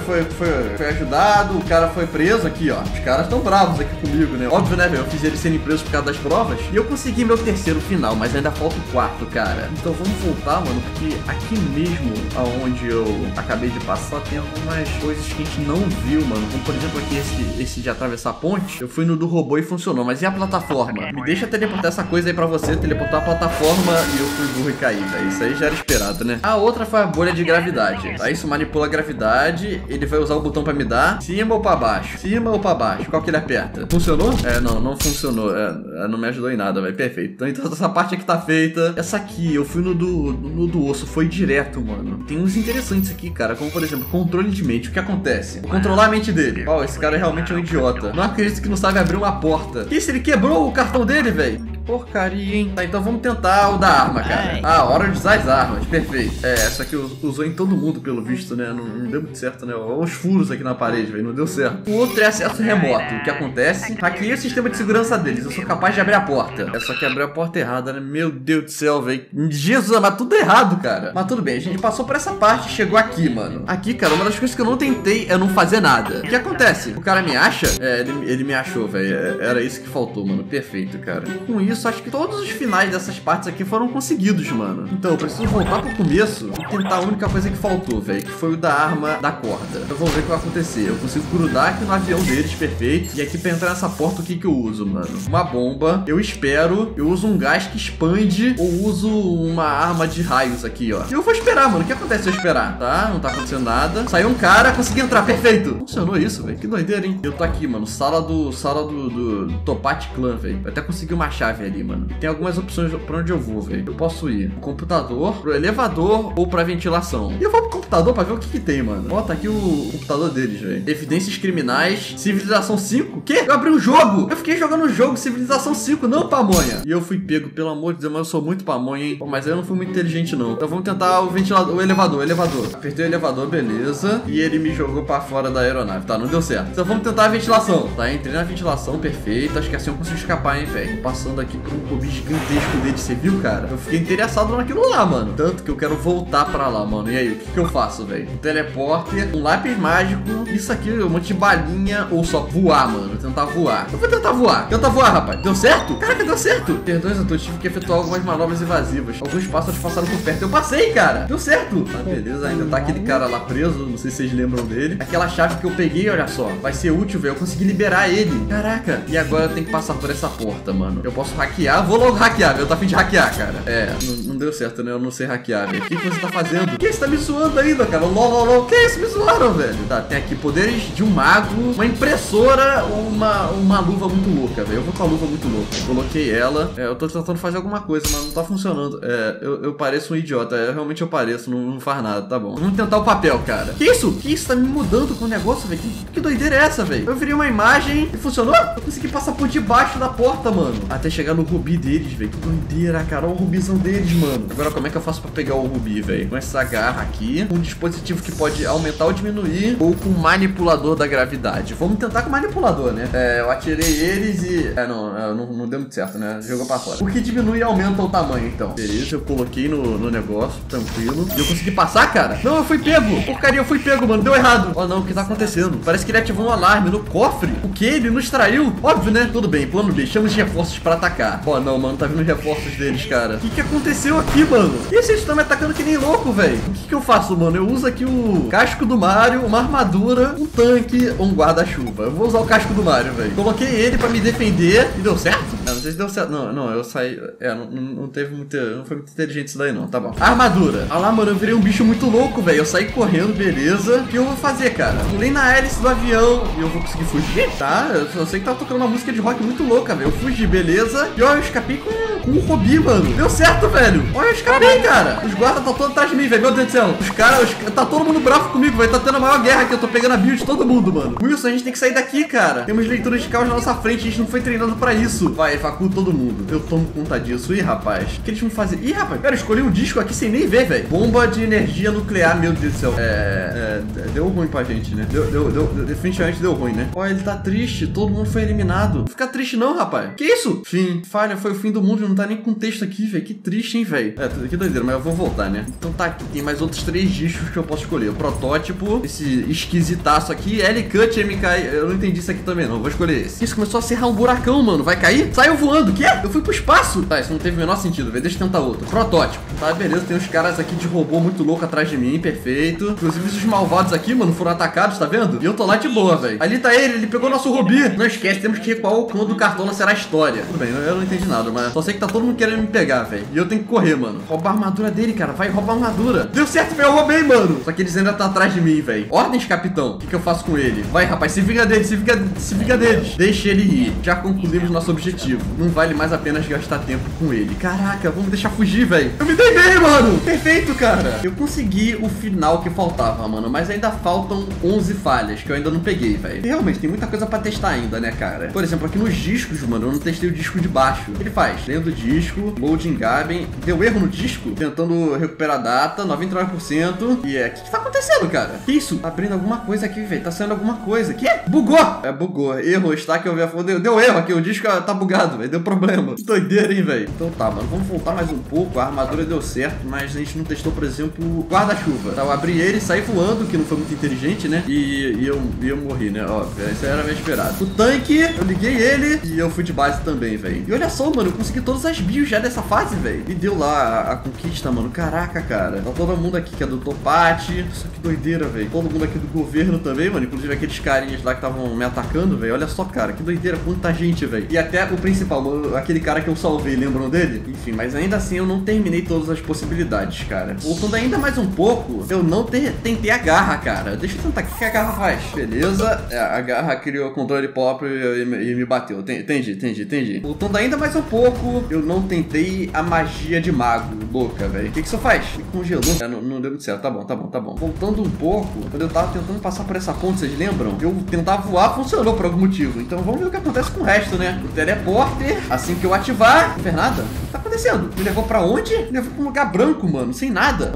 [SPEAKER 1] ajudado. O cara foi preso aqui, ó. Os caras estão bravos aqui comigo, né? Óbvio, né, velho? Eu fiz eles serem presos por causa das provas. E eu consegui meu terceiro final, mas ainda falta o quarto, cara. Então vamos voltar, mano, porque aqui mesmo, aonde eu acabei de passar, tem algumas coisas que a gente não viu, mano. Como, por exemplo, aqui esse de atravessar a ponte. Eu fui no do robô e funcionou. Mas e a plataforma? Me deixa teleportar essa coisa aí pra você. Teleportar a plataforma e eu fui burro e caí, velho. Isso aí já era esperado, né? A outra foi a bolha de gravidade. Aí isso manipula a gravidade. Ele vai usar o botão pra me dar. Cima ou pra baixo? Cima ou pra baixo? Qual que ele aperta? Funcionou? Não funcionou. Não me ajudou em nada, velho. Perfeito. Então essa parte aqui tá feita. Essa aqui, eu fui no do osso. Foi direto, mano. Tem uns interessantes aqui, cara. Como, por exemplo, controle de mente. O que acontece? Vou controlar a mente dele. Esse cara é realmente um idiota. Não acredito que não sabe abrir uma porta. Que isso? Ele quebrou o cartão dele, velho. porcaria, hein? Tá, então vamos tentar o da arma, cara. Ah, hora de usar as armas. Perfeito. Essa aqui usou em todo mundo, pelo visto, né? Não deu muito certo, né? Olha os furos aqui na parede, velho. Não deu certo. O outro é acesso remoto. O que acontece? Hackeei o sistema de segurança deles. Eu sou capaz de abrir a porta. É só que abrir a porta errada, né? Meu Deus do céu, velho. Jesus, mas tudo errado, cara. Mas tudo bem, a gente passou por essa parte e chegou aqui, mano. Aqui, cara, uma das coisas que eu não tentei é não fazer nada. O que acontece? O cara me acha? Ele me achou, velho. Era isso que faltou, mano. Perfeito, cara. E com isso, acho que todos os finais dessas partes aqui foram conseguidos, mano. Então, eu preciso voltar pro começo e tentar a única coisa que faltou, velho. Que foi o da arma da corda. Então vamos ver o que vai acontecer. Eu consigo grudar aqui no avião deles, perfeito. E aqui pra entrar nessa porta, o que eu uso, mano? Uma bomba. Eu espero. Eu uso um gás que expande ou uso uma arma de raios aqui, ó. E eu vou esperar, mano. O que acontece se eu esperar? Tá? Não tá acontecendo nada. Saiu um cara, consegui entrar, perfeito. Funcionou isso, velho. Que doideira, hein? Eu tô aqui, mano. Sala do Toppat Clan, velho. Eu até consegui uma chave ali, mano. E tem algumas opções pra onde eu vou, velho. Eu posso ir pro computador, pro elevador ou pra ventilação. E eu vou pro computador pra ver o que tem, mano. Ó, tá aqui o computador deles, velho. Evidências criminais. Civilização 5? O quê? Eu abri um jogo. Eu fiquei jogando um jogo Civilização 5, não pamonha. E eu fui pego, pelo amor de Deus, mas eu sou muito pamonha, hein? Pô, mas eu não fui muito inteligente, não. Então vamos tentar o ventilador, o elevador. Apertei o elevador, beleza. E ele me jogou pra fora da aeronave. Tá, não deu certo. Então vamos tentar a ventilação. Tá, entrei na ventilação, perfeito. Acho que assim eu consigo escapar, hein, velho. Passando aqui por um cubi gigantesco dele, você viu, cara? Eu fiquei interessado naquilo lá, mano. Tanto que eu quero voltar pra lá, mano. E aí, o que eu faço, velho? Um teleporter, um lápis mágico. Isso aqui, um monte de balinha. Ou só voar, mano. Tentar voar. Eu vou tentar voar. Tenta voar, rapaz. Deu certo? Caraca, deu certo. Perdões, eu tive que efetuar algumas manobras invasivas. Alguns pássaros passaram por perto. Eu passei, cara. Deu certo. Tá, beleza. Ainda tá aquele cara lá preso. Não sei se vocês lembram dele. Aquela chave que eu peguei, olha só. Vai ser útil, velho. Eu consegui liberar ele. Caraca. E agora eu tenho que passar por essa porta, mano. Eu posso hackear. Vou logo hackear, velho. Eu tô a fim de hackear, cara. Não deu certo, né? Eu não sei hackear, velho. O que você tá fazendo? Que você tá me zoando ainda, cara? Lol. Que isso? Me zoaram, velho. Tá, tem aqui poderes de um mago, uma impressora ou uma luva muito louca, velho. Eu vou com a luva muito louca. Eu coloquei ela. Eu tô tentando fazer alguma coisa, mas não tá funcionando. Eu pareço um idiota. Realmente eu pareço. Não faz nada, tá bom. Vamos tentar o papel, cara. Que isso? Que isso? Tá me mudando com o negócio, velho? Que doideira é essa, velho? Eu virei uma imagem e funcionou? Eu consegui passar por debaixo da porta, mano. Até chegar no rubi deles, velho. Que doideira, cara. Olha o rubizão deles, mano. Agora, como é que eu faço pra pegar o rubi, velho? Com essa garra aqui. Um dispositivo que pode aumentar ou diminuir. Ou com o manipulador da gravidade. Vamos tentar com o manipulador, né? Eu atirei eles e... não deu muito certo, né? Jogou pra fora. O que diminui e aumenta o tamanho, então. Beleza, eu coloquei no negócio. Tranquilo. E eu consegui passar, cara? Não, eu fui pego. Porcaria, eu fui pego, mano. Deu errado. Oh, não. O que tá acontecendo? Parece que ele ativou um alarme no cofre. O que? Ele nos traiu? Óbvio, né? Tudo bem. Plano B. Chama os reforços pra atacar. Oh, não, mano. Tá vindo reforços deles, cara. O que aconteceu aqui, mano? E eles estão me atacando que nem louco, velho. O que eu faço, mano? Eu uso aqui o casco do Mario, uma armadura, um tanque ou um guarda-chuva. Eu vou usar o casco do Mario, velho. Coloquei ele pra me defender e deu certo? Não sei se deu certo. Não, eu saí... não teve muita... Não foi muito inteligente isso daí, não. Tá bom. Armadura. Olha lá, mano. Eu virei um bicho muito louco, velho. Eu saí correndo, beleza. O que eu vou fazer, cara? Pulei na hélice do avião e eu vou conseguir fugir, tá? Eu sei que tá tocando uma música de rock muito louca, velho. Eu fugi, beleza. E ó, eu escapei com um rubi, mano. Deu certo, velho. Olha, eu escapei, cara. Os guardas estão todos atrás de mim, velho. Meu Deus do céu. Os caras... Tá todo mundo bravo comigo, velho. Tá tendo a maior guerra aqui. Eu tô pegando a build de todo mundo, mano. Wilson, a gente tem que sair daqui, cara. Temos leituras de caos na nossa frente. A gente não foi treinando pra isso. Vai, evacua todo mundo. Eu tomo conta disso. Ih, rapaz. O que eles vão fazer? Ih, rapaz. Cara, eu escolhi um disco aqui sem nem ver, velho. Bomba de energia nuclear. Meu Deus do céu. Deu ruim pra gente, né? Definitivamente deu ruim, né? Olha, ele tá triste. Todo mundo foi eliminado. Não fica triste não, rapaz. Que isso? Fim. Falha. Foi o fim do mundo. Não tá nem com texto aqui, velho. Que triste, hein, velho. Que doideira. Mas eu vou voltar, né? Então tá aqui. Tem mais outros 3 discos que eu posso escolher. O protótipo. Esse esquisitaço aqui. L-Cut MK. Eu não entendi isso aqui também, não. Vou escolher esse. Isso começou a serrar um buracão, mano. Vai cair? Saiu voando. Quê? Eu fui pro espaço. Tá, isso não teve o menor sentido, velho. Deixa eu tentar outro. Protótipo. Tá, beleza. Tem uns caras aqui de robô muito louco atrás de mim. Perfeito. Inclusive, esses malvados aqui, mano, foram atacados, tá vendo? E eu tô lá de boa, velho. Ali tá ele pegou nosso rubi. Não esquece, temos que recuar o clã do Cartola será a história. Tudo bem, eu não entendi nada, mas só sei que tá todo mundo querendo me pegar, velho. E eu tenho que correr, mano. Roubar a armadura dele, cara. Vai roubar a armadura. Deu certo, velho. Eu roubei, mano. Só que eles ainda tá atrás de mim, velho. Ordens, capitão. O que eu faço com ele? Vai, rapaz. Se vinga deles. Se vinga deles. Deixa ele ir. Já concluímos nosso objetivo. Não vale mais a pena gastar tempo com ele. Caraca, vamos deixar fugir, velho. Eu me dei bem, mano. Perfeito, cara. Eu consegui o final que faltava, mano. Mas ainda faltam 11 falhas que eu ainda não peguei, velho. Realmente, tem muita coisa pra testar ainda, né, cara? Por exemplo, aqui nos discos, mano, eu não testei o disco de baixo. Ele faz, lendo o disco, loading Gaben. Deu erro no disco, tentando recuperar a data, 99%. E o que tá acontecendo, cara? Que isso? Tá abrindo alguma coisa aqui, velho. Tá saindo alguma coisa. Que? Bugou! Bugou. Erro, está que eu vi a foto. Deu erro aqui, o disco tá bugado, velho. Deu problema. Que doideira, hein, velho? Então tá, mano. Vamos voltar mais um pouco. A armadura deu certo, mas a gente não testou, por exemplo, o guarda-chuva. Tá, eu abri ele e saí voando, que não foi muito inteligente, né? E eu morri, né? Óbvio, isso era meio esperado. O tanque, eu liguei ele e eu fui de base também, velho. E olha só, mano, eu consegui todas as bios já dessa fase, velho. E deu lá a conquista, mano. Caraca, cara. Tá todo mundo aqui que é do Topate. Só que doideira, velho. Todo mundo aqui do governo também, mano. Inclusive aqueles carinhas lá que estavam me atacando, velho. Olha só, cara. Que doideira. Quanta gente, velho. E até o principal, mano, aquele cara que eu salvei, lembram dele? Enfim, mas ainda assim eu não terminei todas as possibilidades, cara. Voltando ainda mais um pouco, eu não tentei a garra, cara. Deixa eu tentar. O que a garra faz? Beleza. A garra criou controle próprio e me bateu. Entendi. Voltando ainda mais um pouco, eu não tentei a magia de mago, louca, velho. O que isso faz? Me congelou. Não deu muito certo. Tá bom. Voltando um pouco, quando eu tava tentando passar por essa ponte, vocês lembram? Eu tentar voar, funcionou por algum motivo. Então vamos ver o que acontece com o resto, né? O teleporter, assim que eu ativar... Não fez nada? O que tá acontecendo? Me levou pra onde? Me levou pra um lugar branco, mano, sem nada.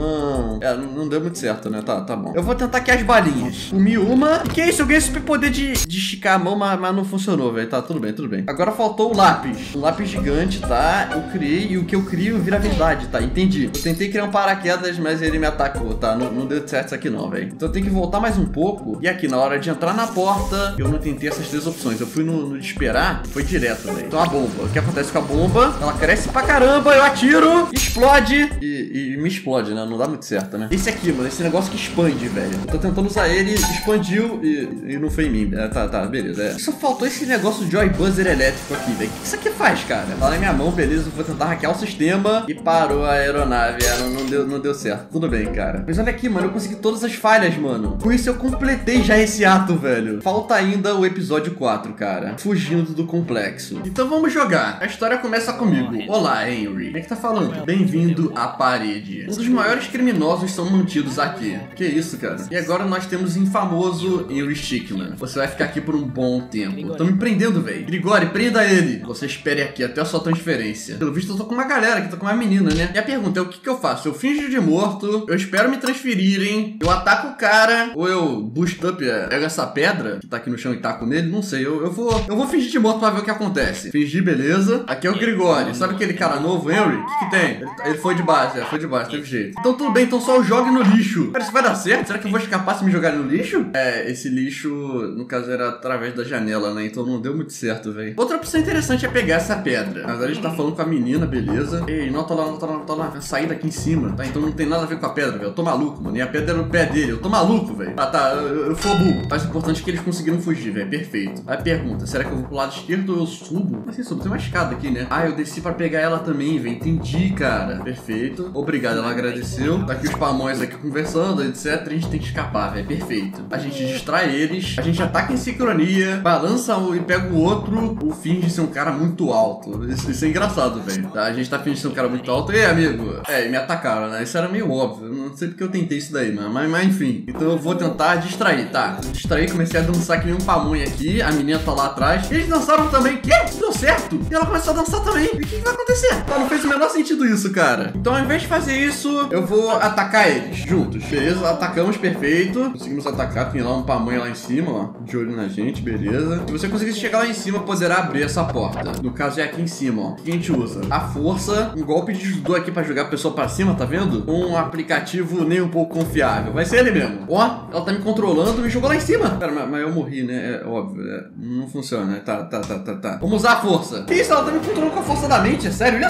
[SPEAKER 1] Não deu muito certo, né? Tá bom. Eu vou tentar aqui as balinhas. Comi uma. Que é isso? Eu ganhei super poder de esticar a mão, mas não funcionou, velho. Tá, tudo bem. Agora faltou o lápis. Um lápis gigante, tá? Eu criei e o que eu crio vira verdade, tá? Entendi. Eu tentei criar um paraquedas, mas ele me atacou, tá? Não deu certo isso aqui não, velho. Então eu tenho que voltar mais um pouco. E aqui, na hora de entrar na porta, eu não tentei essas três opções. Eu fui no de esperar, foi direto, velho. Então a bomba. O que acontece com a bomba? Ela cresce pra caramba, eu atiro, explode e me explode, né? Não dá muito certo, né? Esse aqui, mano, esse negócio que expande, velho. Eu tô tentando usar ele, expandiu e não foi em mim. Tá, beleza. Só faltou esse negócio de Joy Buzzer elétrico aqui, velho. O que isso aqui faz, cara? Tá na minha mão, beleza. Eu vou tentar hackear o sistema e parou a aeronave. Não deu certo. Tudo bem, cara. Mas olha aqui, mano, eu consegui todas as falhas, mano. Com isso eu completei já esse ato, velho. Falta ainda o episódio 4, cara. Fugindo do complexo. Então vamos jogar. A história começa comigo. Olá, Henry. Quem é que tá falando? Bem-vindo à parede. Um dos maiores criminosos são mantidos aqui. Que isso, cara? E agora nós temos o infamoso Henry Stickman. Você vai ficar aqui por um bom tempo. Tô me prendendo, velho. Grigori, prenda ele. Você espere aqui até a sua transferência. Pelo visto eu tô com uma galera aqui, tô com uma menina, né? E a pergunta é o que eu faço? Eu finjo de morto, eu espero me transferirem, eu ataco o cara, ou eu boost up, pego essa pedra que tá aqui no chão e taco nele, não sei. Eu vou fingir de morto pra ver o que acontece. Fingir, beleza. Aqui é o Grigori. Sabe aquele cara novo, Henry? O que tem? Ele foi de base, teve jeito. Então tudo bem, então só o jogue no lixo. Cara, isso vai dar certo? Será que eu vou escapar se me jogarem no lixo? Esse lixo, no caso, era através da janela, né? Então não deu muito certo, velho. Outra opção interessante é pegar essa pedra. Mas a gente tá falando com a menina, beleza. Ei, não tá lá. A saída aqui em cima, tá? Então não tem nada a ver com a pedra, velho. Eu tô maluco, mano. E a pedra era no pé dele. Eu tô maluco, velho. Eu sou burro. Mas o importante é que eles conseguiram fugir, velho. Perfeito. Aí pergunta, será que eu vou pro lado esquerdo ou eu subo? Mas assim, subo. Tem uma escada aqui, né? Eu desci pra pegar ela também, velho. Entendi, cara. Perfeito. Obrigado, ela agradeceu. Tá aqui os pamões aqui conversando, etc. A gente tem que escapar, velho. Perfeito. A gente distrai eles. A gente ataca em sincronia. Balança um e pega o outro. O finge ser um cara muito alto. Isso é engraçado, velho. Tá? A gente tá fingindo ser um cara muito alto. E amigo? Me atacaram, né? Isso era meio óbvio. Não sei porque eu tentei isso daí, mano. Mas enfim. Então eu vou tentar distrair, tá? Distrair, comecei a dançar que nem um pamonha aqui. A menina tá lá atrás. E eles dançaram também. Que? Deu certo. E ela começou a dançar também. E o que vai acontecer? Não fez o menor sentido isso, cara. Então ao invés de fazer isso, eu vou atacar eles juntos. Beleza? Atacamos, perfeito. Conseguimos atacar. Tem lá um pamonha lá em cima, ó. De olho na gente, beleza. Se você conseguir chegar lá em cima, poderá abrir essa porta. No caso é aqui em cima, ó. O que a gente usa? A força. Um golpe de judô aqui pra jogar a pessoa pra cima, tá vendo? Um aplicativo nem um pouco confiável. Vai ser ele mesmo. Ó, ela tá me controlando e me jogou lá em cima. Cara, mas eu morri, né? É óbvio. Não funciona, né? Tá. Vamos usar a força. Que isso? Ela tá me controlando com a força da mente, é sério isso?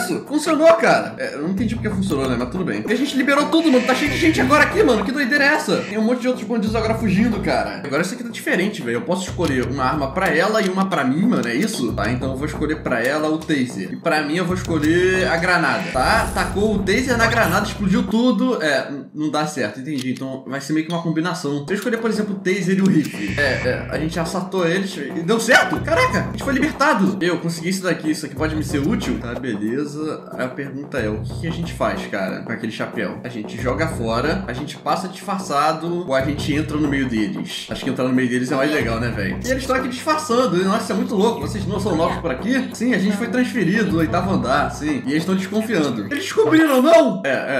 [SPEAKER 1] isso? Funcionou, cara. Eu não entendi porque funcionou, né? Mas tudo bem. E a gente liberou tudo, mano. Tá cheio de gente agora aqui, mano. Que doideira é essa? Tem um monte de outros bandidos agora fugindo, cara. Agora isso aqui tá diferente, velho. Eu posso escolher uma arma pra ela e uma pra mim, mano. É isso? Tá, então eu vou escolher pra ela o taser. E pra mim eu vou escolher a granada, tá? Tacou o taser na granada, explodiu tudo. Não dá certo, entendi. Então vai ser meio que uma combinação. Se eu escolher, por exemplo, o taser e o rifle. A gente assaltou eles e deu certo. Caraca, a gente foi libertado. Eu consegui isso daqui. Isso aqui pode me ser útil? Tá, beleza. Aí a pergunta é, o que a gente faz, cara, com aquele chapéu? A gente joga fora, a gente passa disfarçado ou a gente entra no meio deles? Acho que entrar no meio deles é mais legal, né, velho? E eles estão aqui disfarçando. Nossa, isso é muito louco. Vocês não são novos por aqui? Sim, a gente foi transferido do 8º andar, sim. E eles estão desconfiando. Eles descobriram, não?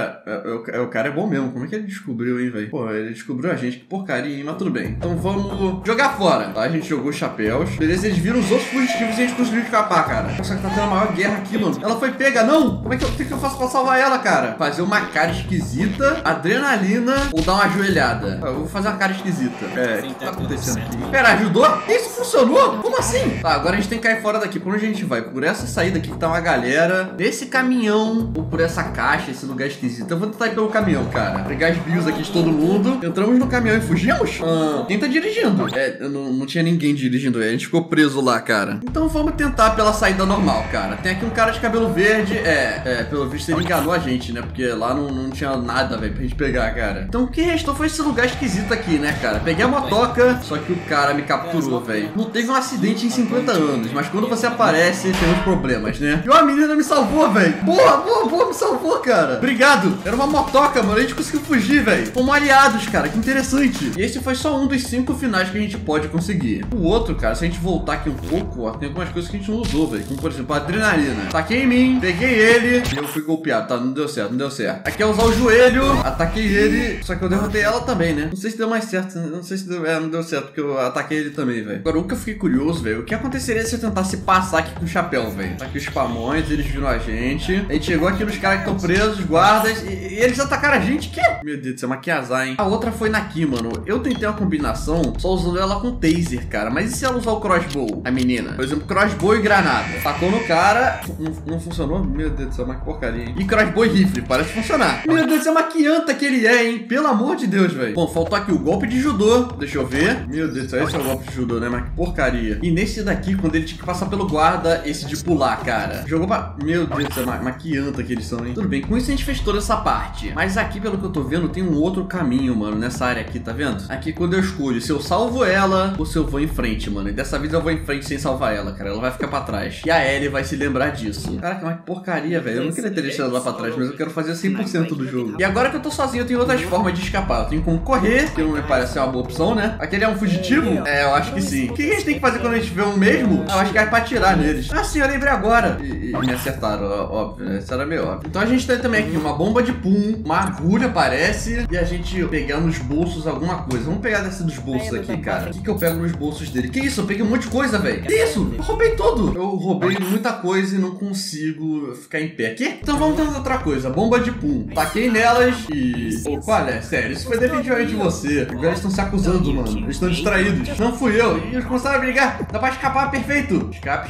[SPEAKER 1] O cara é bom mesmo. Como é que ele descobriu, hein, velho? Pô, ele descobriu a gente. Que porcaria, hein? Mas tudo bem. Então vamos jogar fora. Tá, a gente jogou os chapéus. Beleza, eles viram os outros fugitivos e a gente conseguiu escapar, cara. Só que tá tendo a maior guerra aqui, mano. Ela foi pega, não? Como é que eu faço pra salvar ela, cara? Fazer uma cara esquisita, adrenalina ou dar uma ajoelhada? Eu vou fazer uma cara esquisita. O que tá acontecendo aqui? Pera, ajudou? Isso funcionou? Como assim? Tá, agora a gente tem que cair fora daqui. Por onde a gente vai? Por essa saída aqui que tá uma galera. Nesse caminhão ou por essa caixa, esse lugar esquisito. Eu vou tentar ir pelo caminhão, cara. Pegar as bios aqui de todo mundo. Entramos no caminhão e fugimos? Quem tá dirigindo? Não tinha ninguém dirigindo. A gente ficou preso lá, cara. Então vamos tentar pela saída normal, cara. Tem aqui um cara de cabelo verde. Pelo visto ele enganou a gente, né? Porque lá não tinha nada, velho, pra gente pegar, cara. Então o que restou foi esse lugar esquisito aqui, né, cara? Peguei a motoca, só que o cara me capturou, velho. Não teve um acidente em 50 anos, mas quando você aparece, tem uns problemas, né? E uma menina me salvou, velho. Boa, me salvou, cara. Obrigado. Era uma motoca, mano. A gente conseguiu fugir, velho. Fomos aliados, cara. Que interessante. E esse foi só um dos 5 finais que a gente pode conseguir. O outro, cara, se a gente voltar aqui um pouco, ó, tem algumas coisas que a gente não usou, velho. Como, por exemplo, a adrenalina. Taquei em mim, peguei ele e eu fui golpeado, tá? Não deu certo. Aqui é usar o joelho, ataquei ele, só que eu derrotei ela também, né? Não sei se deu mais certo, não sei se deu, não deu certo, porque eu ataquei ele também, velho. Agora, o que eu fiquei curioso, velho, o que aconteceria se eu tentasse passar aqui com o chapéu, velho? Tá aqui os spamões, eles viram a gente chegou aqui nos caras que estão presos, guardas, e eles atacaram a gente, que? Meu Deus do céu, mas que azar, hein? A outra foi naqui, mano. Eu tentei uma combinação só usando ela com taser, cara, mas e se ela usar o crossbow, a menina? Por exemplo, crossbow e granada. Tacou no cara, não funcionou? Meu Deus do céu, mas que porcaria, hein? E crossbow e rifle, parece funcionar. Meu Deus do céu, mas que anta que ele é, hein? Pelo amor de Deus, velho. Bom, faltou aqui o golpe de judô. Deixa eu ver. Meu Deus do céu, esse é o golpe de judô, né? Mas que porcaria. E nesse daqui, quando ele tinha que passar pelo guarda, esse de pular, cara. Jogou pra... Meu Deus do céu, mas que anta que eles são, hein? Tudo bem, com isso a gente fez toda essa parte. Mas aqui, pelo que eu tô vendo, tem um outro caminho, mano, nessa área aqui, tá vendo? Aqui, quando eu escolho se eu salvo ela ou se eu vou em frente, mano. E dessa vez eu vou em frente sem salvar ela, cara. Ela vai ficar pra trás. E a Ellie vai se lembrar disso. Caraca, mas que porcaria, velho. Eu não queria ter deixado ela pra trás, mas eu quero fazer 100% do jogo. E agora que eu tô sozinho, eu tenho outras formas de escapar. Eu tenho como correr, que não me parece ser uma boa opção, né? Aquele é um fugitivo? Eu acho que sim. O que a gente tem que fazer quando a gente vê um mesmo? Eu acho que é pra atirar neles. Ah, sim, eu lembrei agora. E me acertaram, óbvio, né? Isso era meio óbvio. Então a gente tem também aqui uma bomba de pum, uma agulha, parece, e a gente pegar nos bolsos alguma coisa. Vamos pegar dessa dos bolsos aqui, cara. O que eu pego nos bolsos dele? Que isso? Eu peguei um monte de coisa, velho. Que isso? Eu roubei tudo. Eu roubei muita coisa e não consigo ficar em pé. Quê? Então vamos tentar outra coisa. Bomba de pum. Taquei nelas e... Qual é? Sério, isso foi definitivamente você. Agora eles estão se acusando, mano. Eles estão distraídos. Não fui eu. E eles começaram a brigar. Dá pra escapar, perfeito.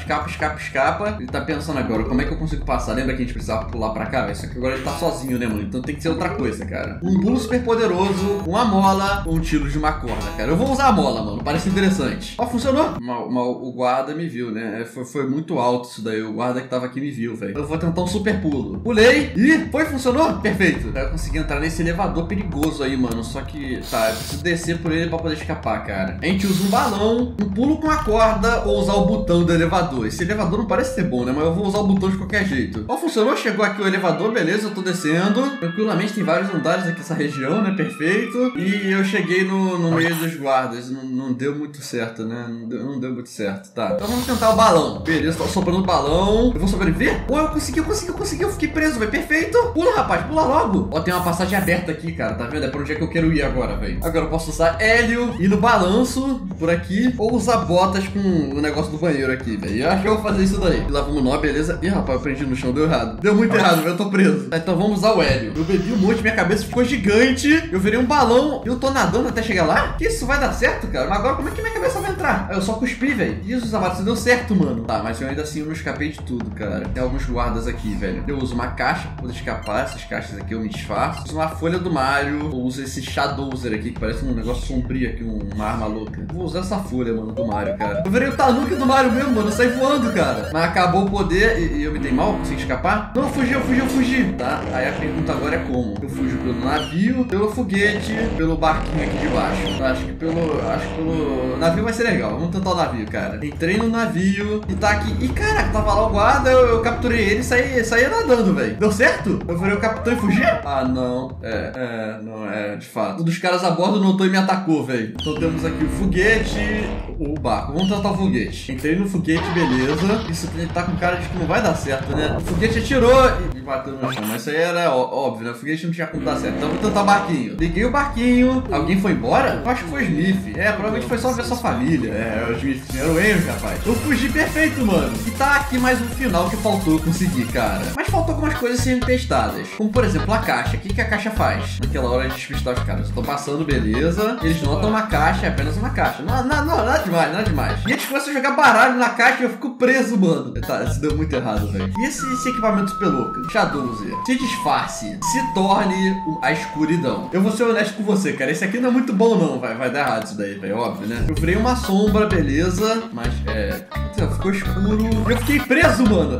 [SPEAKER 1] Escapa. Ele tá pensando agora, como é que eu consigo passar? Lembra que a gente precisava pular pra cá, velho? Só que agora ele tá sozinho, né, mano? Então tem que ser outra coisa, cara. Um pulo super poderoso, uma mola ou um tiro de uma corda, cara. Eu vou usar a mola, mano. Parece interessante. Ó, funcionou. O guarda me viu, né? Foi muito alto isso daí. O guarda que tava aqui me viu, velho. Eu vou tentar um super pulo. Pulei e funcionou. Perfeito. Eu consegui entrar nesse elevador perigoso aí, mano. Só que, tá, eu preciso descer por ele pra poder escapar, cara. A gente usa um balão, um pulo com a corda ou usar o botão do elevador. Esse elevador não parece ser bom, né? Mas eu vou usar o botão de qualquer jeito. Ó, funcionou. Chegou aqui o elevador, beleza. Eu tô descendo. Tranquilamente, tem vários andares aqui nessa região, né? Perfeito. E eu cheguei no meio dos guardas. Não deu muito certo, né? Não deu muito certo. Tá. Então vamos tentar o balão. Beleza, tô soprando o balão. Eu vou sobreviver? Pô, eu consegui. Eu fiquei preso, velho. Perfeito. Pula, rapaz. Pula logo. Ó, tem uma passagem aberta aqui, cara. Tá vendo? É pra onde é que eu quero ir agora, velho. Agora eu posso usar hélio, ir no balanço por aqui, ou usar botas com o negócio do banheiro aqui, velho. Eu acho que eu vou fazer isso daí. E lá vamos nós, beleza? Ih, rapaz, eu prendi no chão. Deu errado. Deu muito errado, velho. Eu tô preso. Tá, então vamos usar o hélio. Eu bebi um monte, minha cabeça ficou gigante. Eu virei um balão e eu tô nadando até chegar lá? Que isso vai dar certo, cara? Mas agora como é que minha cabeça vai entrar? Eu só cuspi, velho. Jesus amado, isso deu certo, mano. Tá, mas eu ainda assim eu não escapei de tudo, cara. Tem alguns guardas aqui, velho. Eu uso uma caixa pra poder escapar. Essas caixas aqui eu me disfarço. Uso uma folha do Mario. Eu uso esse Shadowzer aqui, que parece um negócio sombrio aqui, uma arma louca. Vou usar essa folha, mano, do Mario, cara. Eu virei o Tanuki do Mario mesmo, mano. Eu saí voando, cara. Mas acabou o poder e eu me dei mal? Consegui escapar? Não, eu fugi. Tá, aí a pergunta agora é como? Eu fujo pelo navio, pelo foguete, pelo barquinho aqui de baixo. Acho que pelo navio vai ser legal. Vamos tentar o navio, cara. Entrei no navio e tá aqui. E caraca, tava lá o guarda, eu capturei ele e saí nadando, velho. Deu certo? Eu virei o capitão e fugi? Ah, não. Não é, de fato. Um dos caras a bordo notou e me atacou, velho. Então temos aqui o foguete, o barco. Vamos tentar o foguete. Entrei no foguete, beleza. Isso tá com cara de que não vai dar certo, né? O foguete atirou e bateu no chão. Mas isso aí era óbvio, né? O foguete não tinha como dar certo. Então vou tentar o barquinho. Liguei o barquinho. Alguém foi embora? Eu acho que foi o Smith. Provavelmente foi só ver sua família. O Smith. Era o Henry, rapaz. Eu fugi perfeito, mano. E tá aqui mais um final que faltou conseguir, cara. Mas faltou algumas coisas sendo testadas. Como, por exemplo, a caixa. O que a caixa faz? Naquela hora de despistar os caras. Eu tô passando, beleza. Eles notam uma caixa, é apenas uma caixa. Nada demais. E eles começam a jogar baralho na caixa e eu fico preso, mano. Tá, isso deu muito errado, velho. E esse equipamento super louco? Shadowzer. Se disfarce. Se torne a escuridão. Eu vou ser honesto com você, cara. Esse aqui não é muito bom, não. Vai dar errado isso daí, velho. Óbvio, né? Eu virei uma sombra, beleza. Mas, ficou escuro. E eu fiquei preso, mano.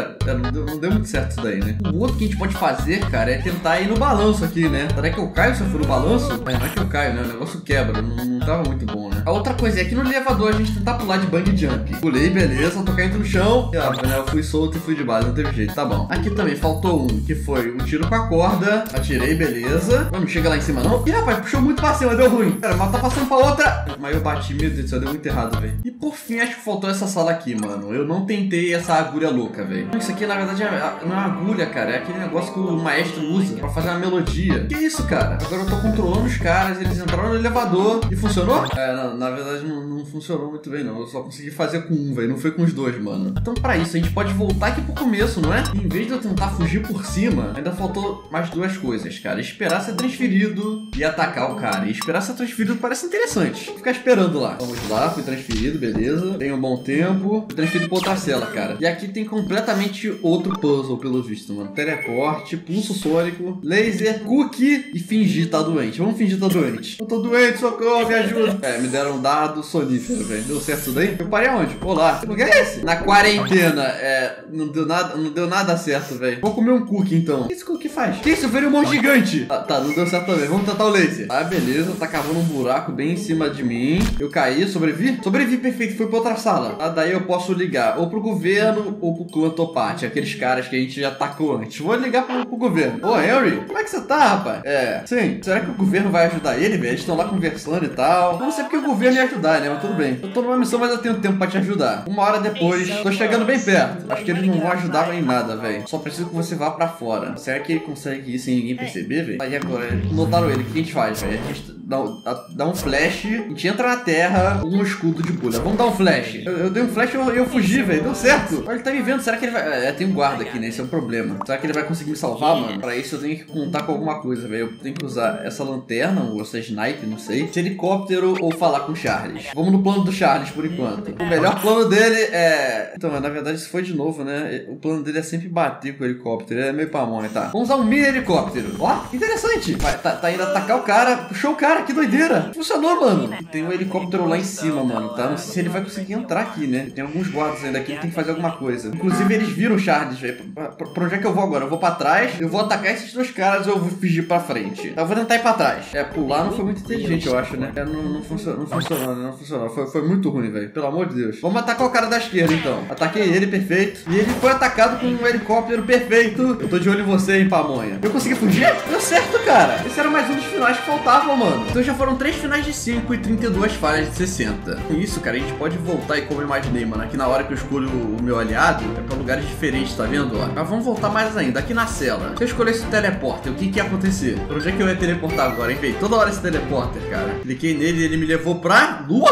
[SPEAKER 1] Não deu muito certo isso daí, né? O outro que a gente pode fazer, cara, é tentar ir no balanço aqui, né? Será que eu caio se eu for no balanço? Não é que eu caio, né? O negócio quebra. Não tava muito bom, né? A outra coisa é que no elevador a gente tentar pular de bang jump. Pulei, beleza. Tô caindo no chão. Eu fui solto e fui de base. Não teve jeito. Tá bom. Aqui também faltou um, que foi um tiro com a corda. Atirei, beleza. Não chega lá em cima, não. Ih, rapaz, puxou muito pra cima. Deu ruim. Cara, mas tá passando pra outra. Mas eu bati, meu Deus do céu. Deu muito errado, velho. E por fim, acho que faltou essa sala aqui, mano. Eu não tentei essa agulha louca, velho. Isso aqui, na verdade, não é uma agulha, cara. É aquele negócio que o maestro usa pra fazer uma melodia. Que isso, cara? Agora eu tô controlando os caras. Eles entraram no elevador. E funcionou? Na verdade, não funcionou muito bem, não. Eu só consegui fazer com um, velho. Não foi com os dois, mano. Então, pra isso, a gente pode voltar aqui pro começo, não é? E em vez de eu tentar fugir por cima, ainda faltou mais duas coisas, cara. Esperar ser transferido e atacar o cara. E esperar ser transferido parece interessante. Vou ficar esperando lá. Vamos lá, fui transferido, beleza. Tem um bom tempo. Fui transferido pra outra cela, cara. E aqui tem completamente outro puzzle, pelo visto, mano. Teleporte, pulso sônico, laser, cookie e fingir tá doente. Vamos fingir tá doente. Eu tô doente, socorro, me ajuda. Me deram um dado sonífero, velho. Deu certo isso daí? Eu parei aonde? Olá. Que lugar é esse? Na quarentena. Não deu nada certo, velho. Vou comer um cookie, então. O que esse cookie faz? Que isso? Eu virei um monstro gigante. Tá, não deu certo também. Vamos tentar o laser. Beleza. Tá cavando um buraco bem em cima de mim. Eu caí, sobrevivi? Sobrevivi, perfeito. Fui pra outra sala. Daí eu posso ligar ou pro governo ou pro clã Toppat. Aqueles caras que a gente já atacou antes. Vou ligar pro governo. Ô, Henry, como é que você tá, rapaz? Sim. Será que o governo vai ajudar ele, velho? Eles estão lá conversando e tal. Não sei porque o governo ia ajudar, né? Mas tudo bem. Eu tô numa missão, mas eu tenho tempo pra te ajudar. Uma hora depois, tô chegando bem perto. Acho que eles não vão ajudar em nada, velho. Só preciso que você vá pra fora. Será que ele consegue ir sem ninguém perceber, velho? Aí agora, notaram ele. O que a gente faz, velho? A gente dá um flash. A gente entra na terra com um escudo de bolha. Vamos dar um flash. Eu dei um flash e eu fugi, velho. Deu certo. Olha, ele tá me vendo. Será que ele vai... tem um guarda aqui, né? Esse é o problema. Será que ele vai conseguir me salvar, mano? Pra isso eu tenho que contar com alguma coisa, velho. Eu tenho que usar essa lanterna ou essa sniper, não sei. Esse helicóptero ou falar com o Charles. Vamos no plano do Charles, por enquanto. O melhor plano dele é... Então, na verdade, isso foi de novo, né? O plano dele é sempre bater com o helicóptero. Ele é meio pamonha, tá? Vamos usar um mini helicóptero. Ó, interessante. Tá indo atacar o cara. Puxou o cara. Que doideira. Funcionou, mano. E tem um helicóptero lá em cima, mano, tá? Não sei se ele vai conseguir entrar aqui, né? Tem alguns guardas ainda aqui que tem que fazer alguma coisa. Inclusive, eles viram o Charles, velho. Pra onde é que eu vou agora? Eu vou pra trás. Eu vou atacar esses dois caras ou eu vou fugir pra frente? Eu vou tentar ir pra trás. Pular não foi muito inteligente, eu acho, né? Não funcionou. Foi muito ruim, velho. Pelo amor de Deus. Vamos atacar o cara da esquerda, então. Ataquei ele, perfeito. E ele foi atacado com um helicóptero perfeito. Eu tô de olho em você, hein, pamonha. Eu consegui fugir? Deu certo, cara. Esse era mais um dos finais que faltavam, mano. Então já foram 3 finais de 5 e 32 falhas de 60. E isso, cara, a gente pode voltar e como eu imaginei, mano. Aqui na hora que eu escolho o meu aliado, é pra lugares diferentes, tá vendo? Ó. Mas vamos voltar mais ainda. Aqui na cela. Se eu escolhesse o teleporter, o que ia acontecer? Pra onde é que eu ia teleportar agora, hein, velho? Toda hora esse teleporter, cara. Cliquei nele e ele me levou pra Lua?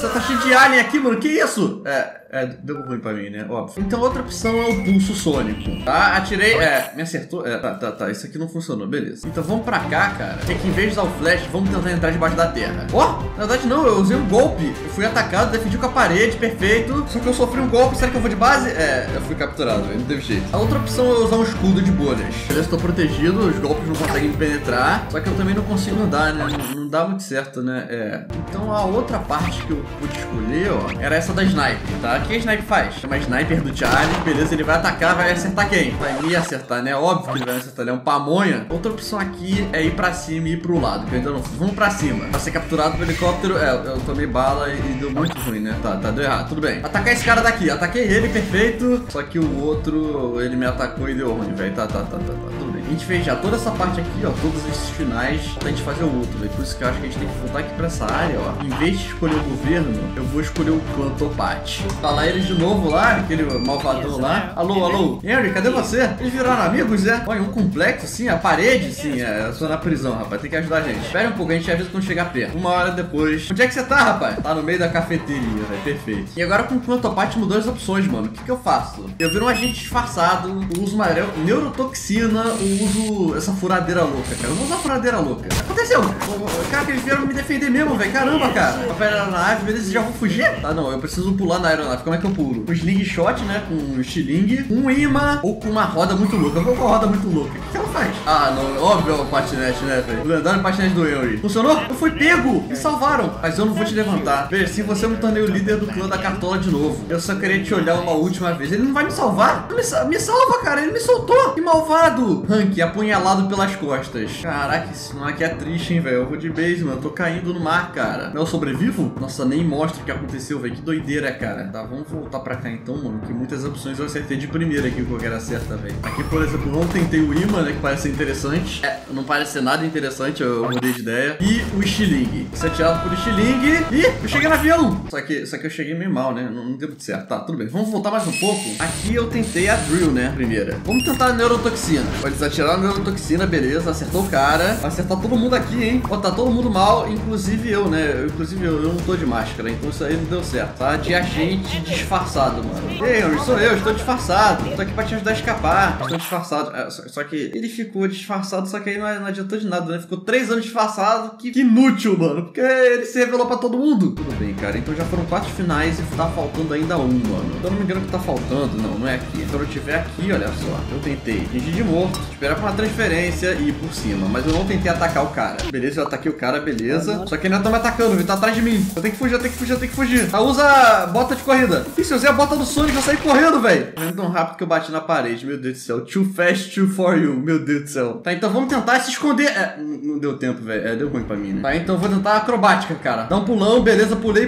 [SPEAKER 1] Você tá cheio de alien aqui, mano. Que isso? Deu ruim pra mim, né? Óbvio. Então outra opção é o pulso sônico. Tá? Atirei. Me acertou. Tá. Isso aqui não funcionou. Beleza. Então vamos pra cá, cara. É que em vez de usar o flash, vamos tentar entrar debaixo da terra. Na verdade não. Eu usei um golpe. Eu fui atacado, defendi com a parede. Perfeito. Só que eu sofri um golpe. Será que eu vou de base? Eu fui capturado, velho. Não teve jeito. A outra opção é usar um escudo de bolhas. Beleza, tô protegido. Os golpes não conseguem me penetrar. Só que eu também não consigo andar, né? Não dá muito certo, né? Então a outra parte que eu pude escolher, era essa da sniper, tá? O que a sniper faz? Chama sniper do Charlie. Beleza, ele vai atacar, vai acertar quem? Vai me acertar, né? Óbvio que ele vai me acertar, ele é um pamonha. Outra opção aqui é ir pra cima e ir pro lado, que eu ainda não fiz. Vamos pra cima. Pra ser capturado pelo helicóptero, eu tomei bala e deu muito ruim, né? Deu errado, tudo bem. Atacar esse cara daqui, ataquei ele, perfeito. Só que o outro, ele me atacou e deu ruim, velho. Tudo bem. A gente fez já toda essa parte aqui, todos esses finais, pra gente fazer o outro, velho. Por isso que eu acho que a gente tem que voltar aqui pra essa área, Em vez de escolher o governo, eu vou escolher o clã Toppat. Tá lá eles de novo lá, aquele malvadão lá. Alô? Henry, cadê você? Eles viraram amigos, Olha, um complexo, sim, a parede, sim, eu sou na prisão, rapaz, tem que ajudar a gente. Espera um pouco, a gente avisa quando chegar perto. Uma hora depois. Onde é que você tá, rapaz? Tá no meio da cafeteria, velho, perfeito. E agora com o clã Toppat mudou as opções, mano. O que eu faço? Eu viro um agente disfarçado, eu uso uma neurotoxina, eu uso essa furadeira louca, cara. Eu vou usar a furadeira louca. Aconteceu! Cara, que eles vieram me defender mesmo, velho. Caramba, cara. Papel aeronave, beleza, já vou fugir? Não, eu preciso pular na aeronave. Como é que eu pulo? Com slingshot, né? Com o estilingue, com um imã ou com uma roda muito louca. Eu vou com uma roda muito louca. O que ela faz? Não, óbvio é o patinete, né, velho? O lendário patinete do Henry. Funcionou? Eu fui pego! Me salvaram. Mas eu não vou te levantar. Veja, se você me tornei o líder do clã da Cartola de novo, eu só queria te olhar uma última vez. Ele não vai me salvar? Me salva, cara. Ele me soltou. Que malvado. Hank, apunhalado pelas costas. Caraca, esse não aqui é triste, hein, velho. Eu vou de base, mano. Eu tô caindo no mar, cara. Eu sobrevivo? Nossa, nem mostra o que aconteceu, velho. Que doideira, cara. Tá, vamos voltar pra cá então, mano. Que muitas opções eu acertei de primeira aqui que eu quero acertar, velho. Aqui, por exemplo, não tentei o imã, né? Que parece ser interessante. Não parece ser nada interessante. Eu mudei de ideia. E o estilingue. Isso é tirado por estilingue. E eu cheguei no avião. Só que eu cheguei meio mal, né? Não deu muito certo. Tá, tudo bem. Vamos voltar mais um pouco. Aqui eu tentei a drill, né? Primeira. Vamos tentar a neurotoxina. Eles atiraram a neurotoxina, beleza. Acertou o cara. Vai acertar todo mundo aqui, hein? Tá todo mundo mal, inclusive eu, né? Eu não tô de máscara, então isso aí não deu certo, tá? De agente disfarçado, mano. Ei, Henry, sou eu, estou disfarçado. Tô aqui pra te ajudar a escapar. Estou disfarçado. Só que ele ficou disfarçado, só que aí não adiantou de nada, né? Ficou 3 anos disfarçado. Que inútil, mano. Porque ele se revelou pra todo mundo. Tudo bem, cara. Então já foram 4 finais e tá faltando ainda um, mano. Então não me engano que tá faltando. Não é aqui. Quando eu tiver aqui, olha só. Eu tentei fingir de morto, esperar pra uma transferência e ir por cima. Mas eu não tentei atacar o cara. Beleza, eu ataquei o cara, beleza. Só que ele ainda tá me atacando, ele tá atrás de mim. Eu tenho que fugir. Usa bota de corrida. Isso, eu usei a bota do Sonic, eu saí correndo, velho. Não tão rápido que eu bati na parede, meu Deus do céu. Too fast, too for you, meu Deus do céu. Tá, então vamos tentar se esconder. Não deu tempo, velho. Deu ruim pra mim, né? Tá, então eu vou tentar a acrobática, cara. Dá um pulão, beleza, pulei.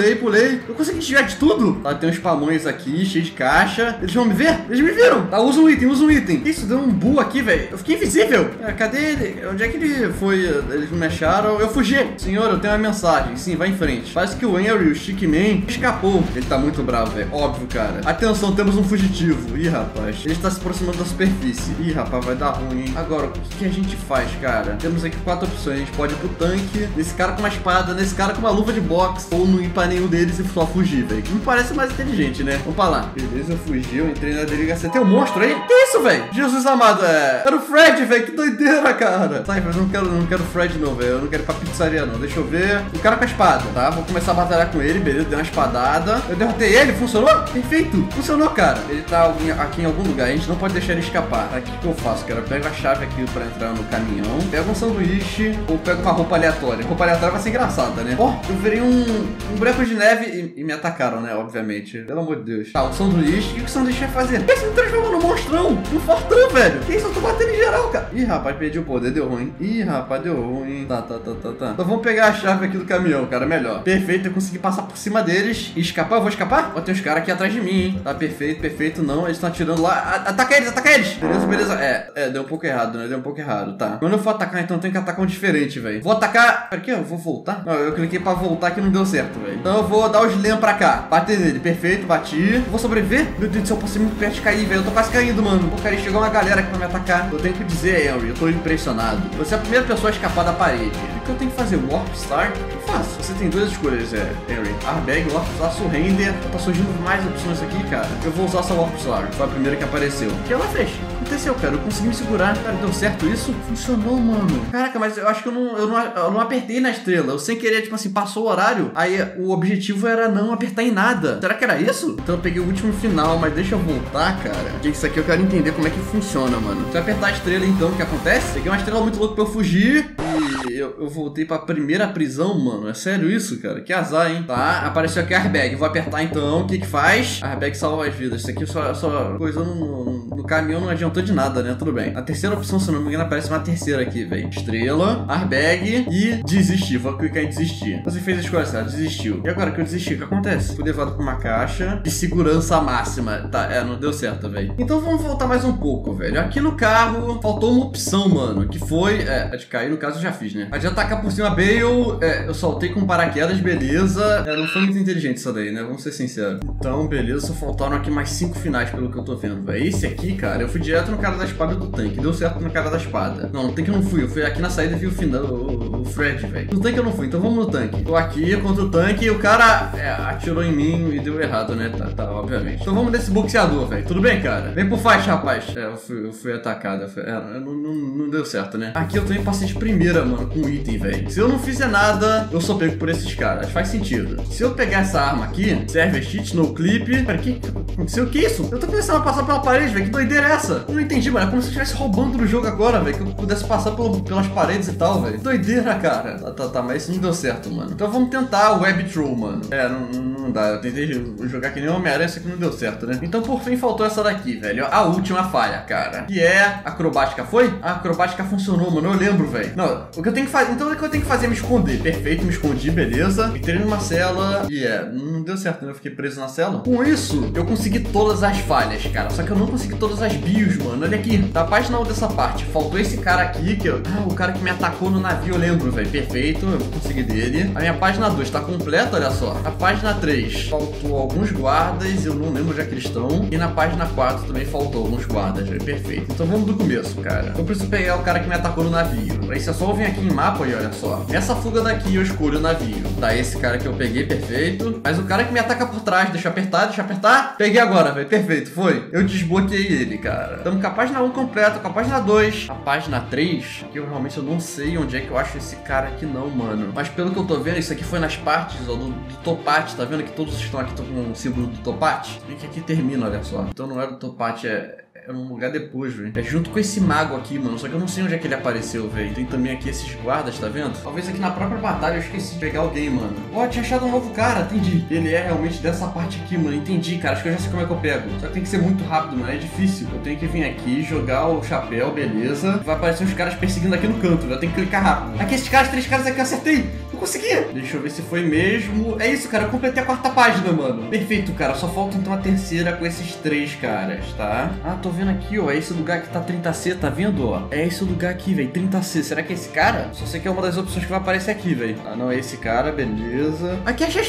[SPEAKER 1] Eu consegui desviar de tudo. Tá, tem uns pamões aqui, cheio de caixa. Eles vão me ver? Eles me viram. Tá, usa um item. Isso, deu um bull aqui, velho. Eu fiquei invisível. Cadê ele? Onde é que ele foi? Eles me acharam. Eu fugi. Senhor, eu tenho uma mensagem. Sim, vai em frente. Parece que o Henry, o Stickman, escapou. Ele tá muito bravo, velho. Óbvio, cara. Atenção, temos um fugitivo. Ih, rapaz. Ele está se aproximando da superfície. Ih, rapaz, vai dar ruim, hein? Agora, o que a gente faz, cara? Temos aqui 4 opções. A gente pode ir pro tanque, nesse cara com uma espada, nesse cara com uma luva de boxe, ou não ir pra nenhum deles e só fugir, velho. Que me parece mais inteligente, né? Vamos pra lá. Beleza, eu fugi, eu entrei na delegacia. Tem um monstro aí? Que isso, velho? Jesus amado, era o Fred, velho. Que doideira, cara. Tá, mas eu não quero o Fred, não, velho. Eu não quero ir pra pizzaria, não. Deixa eu ver. O cara com a espada, tá? Vou começar a batalhar com ele, beleza. Dei uma espadada. Eu derrotei ele, funcionou? Perfeito. Funcionou, cara. Ele tá aqui em algum lugar. A gente não pode deixar ele escapar. Tá, o que eu faço, cara? Eu pego a chave aqui pra entrar no caminhão. Pego um sanduíche ou pego uma roupa aleatória. Roupa aleatória vai ser engraçada, né? Eu virei um boneco de neve e me atacaram, né? Obviamente. Pelo amor de Deus. Tá, o sanduíche. O que o sanduíche vai fazer? Ele se me transformou no monstrão. No fortão, velho. Que isso? Eu tô batendo em geral, cara. Ih, rapaz, perdi o poder. Deu ruim. Ih, rapaz, deu ruim. Tá. Então vamos pegar a chave aqui do caminhão, cara. Melhor. Perfeito. Eu consegui passar por cima deles e escapar. Eu vou escapar? Ó, tem uns caras aqui atrás de mim, hein? Tá, perfeito. Não, eles estão atirando lá. Ataca eles. Beleza. Deu um pouco errado, né? Deu um pouco errado. Tá. Quando eu for atacar, então eu tenho que atacar um diferente, velho. Vou atacar. Pera aqui, eu vou voltar? Não, eu cliquei pra voltar que não deu certo, velho. Então eu vou dar o slam pra cá. Bater nele. Perfeito, bati. Vou sobreviver? Meu Deus do céu, eu posso ir muito perto de cair, velho. Eu tô quase caindo, mano. Pô, cara, chegou uma galera aqui pra me atacar. Eu tenho que dizer Henry, eu tô impressionado. Você é a primeira pessoa a escapar da parede. O que eu tenho que fazer? Warp Start? Eu faço. Você tem duas escolhas, Henry. Airbag, Warp Start, Surrender. Tá surgindo mais opções aqui, cara. Eu vou usar essa Warp Start. Foi a primeira que apareceu. O que ela fez? Aconteceu, cara. Eu consegui me segurar. Cara, deu certo isso? Funcionou, mano. Caraca, mas eu acho que eu não apertei na estrela. Eu sem querer, tipo assim, passou o horário. Aí o objetivo era não apertar em nada. Será que era isso? Então eu peguei o último final, mas deixa eu voltar, cara. Porque isso aqui eu quero entender como é que funciona, mano. Se eu apertar a estrela, então, o que acontece? Peguei uma estrela muito louca pra eu fugir. E eu voltei pra primeira prisão, mano. É sério isso, cara? Que azar, hein? Tá, apareceu aqui a airbag. Vou apertar então. O que que faz? A airbag salva as vidas. Isso aqui só coisa no caminhão não adiantou de nada, né? Tudo bem. A terceira opção, se não me engano, aparece uma terceira aqui, velho. Estrela, airbag e desistir. Vou clicar em desistir. Você fez a escolha certa, desistiu. E agora que eu desisti, o que acontece? Fui levado pra uma caixa de segurança máxima. Tá, não deu certo, velho. Então vamos voltar mais um pouco, velho. Aqui no carro faltou uma opção, mano. Que foi... a de cair, no caso, eu já fiz, né? A de atacar por cima Bale, eu soltei com paraquedas, beleza. Não foi muito inteligente isso daí, né? Vamos ser sinceros. Então, beleza. Só faltaram aqui mais 5 finais, pelo que eu tô vendo, velho. Esse aqui, cara, eu fui direto no cara da espada do tanque. Deu certo no cara da espada. Não, no tanque eu não fui. Eu fui aqui na saída e vi o final, o Fred, velho. No tanque eu não fui, então vamos no tanque. Tô aqui contra o tanque e o cara atirou em mim e deu errado, né? Tá, obviamente. Então vamos nesse boxeador, velho. Tudo bem, cara? Vem pro fight, rapaz. Eu fui atacado. Não deu certo, né? Aqui eu também passei de primeira, mano, com item, velho. Se eu não fizer nada, eu sou pego por esses caras. Faz sentido. Se eu pegar essa arma aqui, serve cheat, no clip. Pera, que aconteceu? O que é isso? Eu tô começando a passar pela parede, velho. Que doideira é essa? Eu não entendi, mano. É como se eu estivesse roubando no jogo agora, velho. Que eu pudesse passar pelas paredes e tal, velho. Doideira, cara. Tá, mas isso não deu certo, mano. Então vamos tentar o Web Troll, mano. Não dá. Eu tentei jogar que nem Homem-Aranha, isso aqui não deu certo, né? Então por fim faltou essa daqui, velho. A última falha, cara. Que é acrobática. Foi? A acrobática funcionou, mano. Eu lembro, velho. Não, o que eu tenho que fazer. Então o que eu tenho que fazer é me esconder. Perfeito, me escondi, beleza. Entrei numa cela e não deu certo, né? Eu fiquei preso na cela. Com isso, eu consegui todas as falhas, cara. Só que eu não consegui todas as bios, mano. Olha aqui. Da página 1 dessa parte, faltou esse cara aqui, que o cara que me atacou no navio, eu lembro, velho. Perfeito, eu consegui dele. A minha página 2 tá completa, olha só. A página 3 faltou alguns guardas, eu não lembro onde é que eles estão. E na página 4 também faltou alguns guardas, velho. Perfeito. Então vamos do começo, cara. Eu preciso pegar o cara que me atacou no navio. Pra isso é só eu vir aqui em mapa e olha só. Nessa fuga daqui eu escolho o navio. Tá, esse cara que eu peguei, perfeito. Mas o cara que me ataca por trás, deixa eu apertar. Peguei agora, velho. Perfeito, foi. Eu desbloqueei ele, cara. Estamos com a página 1 completa, com a página 2. A página 3, que eu realmente não sei onde é que eu acho esse cara aqui não, mano. Mas pelo que eu tô vendo, isso aqui foi nas partes, ó, do Topate. Tá vendo que todos estão aqui com o símbolo do Topate? E que aqui termina, olha só. Então não era do Topate, é num lugar depois, velho. É junto com esse mago aqui, mano. Só que eu não sei onde é que ele apareceu, velho. Tem também aqui esses guardas, tá vendo? Talvez aqui na própria batalha eu esqueci de pegar alguém, mano. Ó, tinha achado um novo cara, entendi. Ele é realmente dessa parte aqui, mano. Entendi, cara. Acho que eu já sei como é que eu pego. Só que tem que ser muito rápido, mano. É difícil. Eu tenho que vir aqui, jogar o chapéu, beleza. Vai aparecer uns caras perseguindo aqui no canto, velho. Eu tenho que clicar rápido. Aqui, esses caras, 3 caras aqui, eu acertei. Eu consegui. Deixa eu ver se foi mesmo. É isso, cara. Eu completei a 4ª página, mano. Perfeito, cara. Só falta então a terceira com esses 3 caras, tá? Ah, tô vendo aqui, ó. É esse lugar que tá 30C, tá vendo, ó? É esse lugar aqui, velho. 30C. Será que é esse cara? Só sei que é uma das opções que vai aparecer aqui, velho. Ah, não. É esse cara, beleza. Aqui, achei.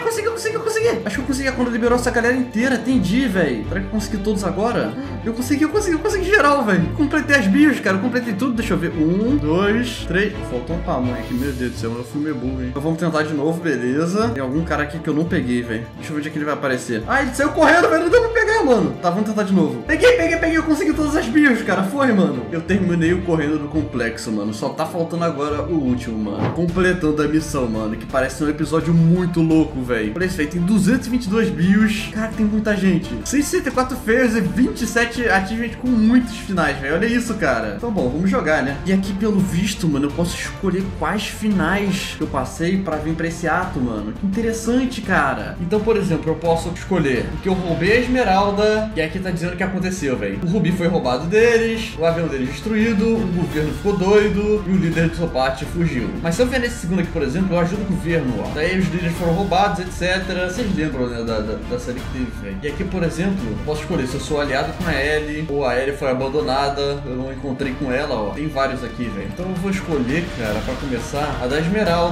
[SPEAKER 1] Eu consegui. Acho que eu consegui quando liberou essa galera inteira. Entendi, velho. Será que eu consegui todos agora? Eu consegui geral, velho. Completei as bios, cara. Eu completei tudo. Deixa eu ver. 1, 2, 3. Faltou um tamanho aqui. Meu Deus do céu. Eu fui meio burro, hein? Então vamos tentar de novo, beleza. Tem algum cara aqui que eu não peguei, velho. Deixa eu ver onde é que ele vai aparecer. Ah, ele saiu correndo, velho. Não deu pra pegar, mano. Tá, vamos tentar de novo. Peguei. Eu consegui todas as bios, cara. Foi, mano. Eu terminei o correndo do complexo, mano. Só tá faltando agora o último, mano. Completando a missão, mano. Que parece um episódio muito louco, velho. Olha isso, velho. Tem 222 bios. Cara, tem muita gente. 164 feios e 27 achievements com muitos finais, velho. Olha isso, cara. Então, bom, vamos jogar, né? E aqui, pelo visto, mano, eu posso escolher quais finais que eu passei pra vir pra esse ato, mano. Que interessante, cara. Então, por exemplo, eu posso escolher que eu roubei a esmeralda. E aqui tá dizendo o que aconteceu, velho. O rubi foi roubado deles, o avião deles destruído, o governo ficou doido e o líder do Topate fugiu. Mas se eu ver nesse segundo aqui, por exemplo, eu ajudo o governo, ó. Daí os líderes foram roubados, etc. Vocês lembram, né, da série que teve, velho. E aqui, por exemplo, eu posso escolher se eu sou aliado com a Ellie ou a Ellie foi abandonada, eu não encontrei com ela, ó. Tem vários aqui, velho. Então eu vou escolher, cara, pra começar, a da esmeralda.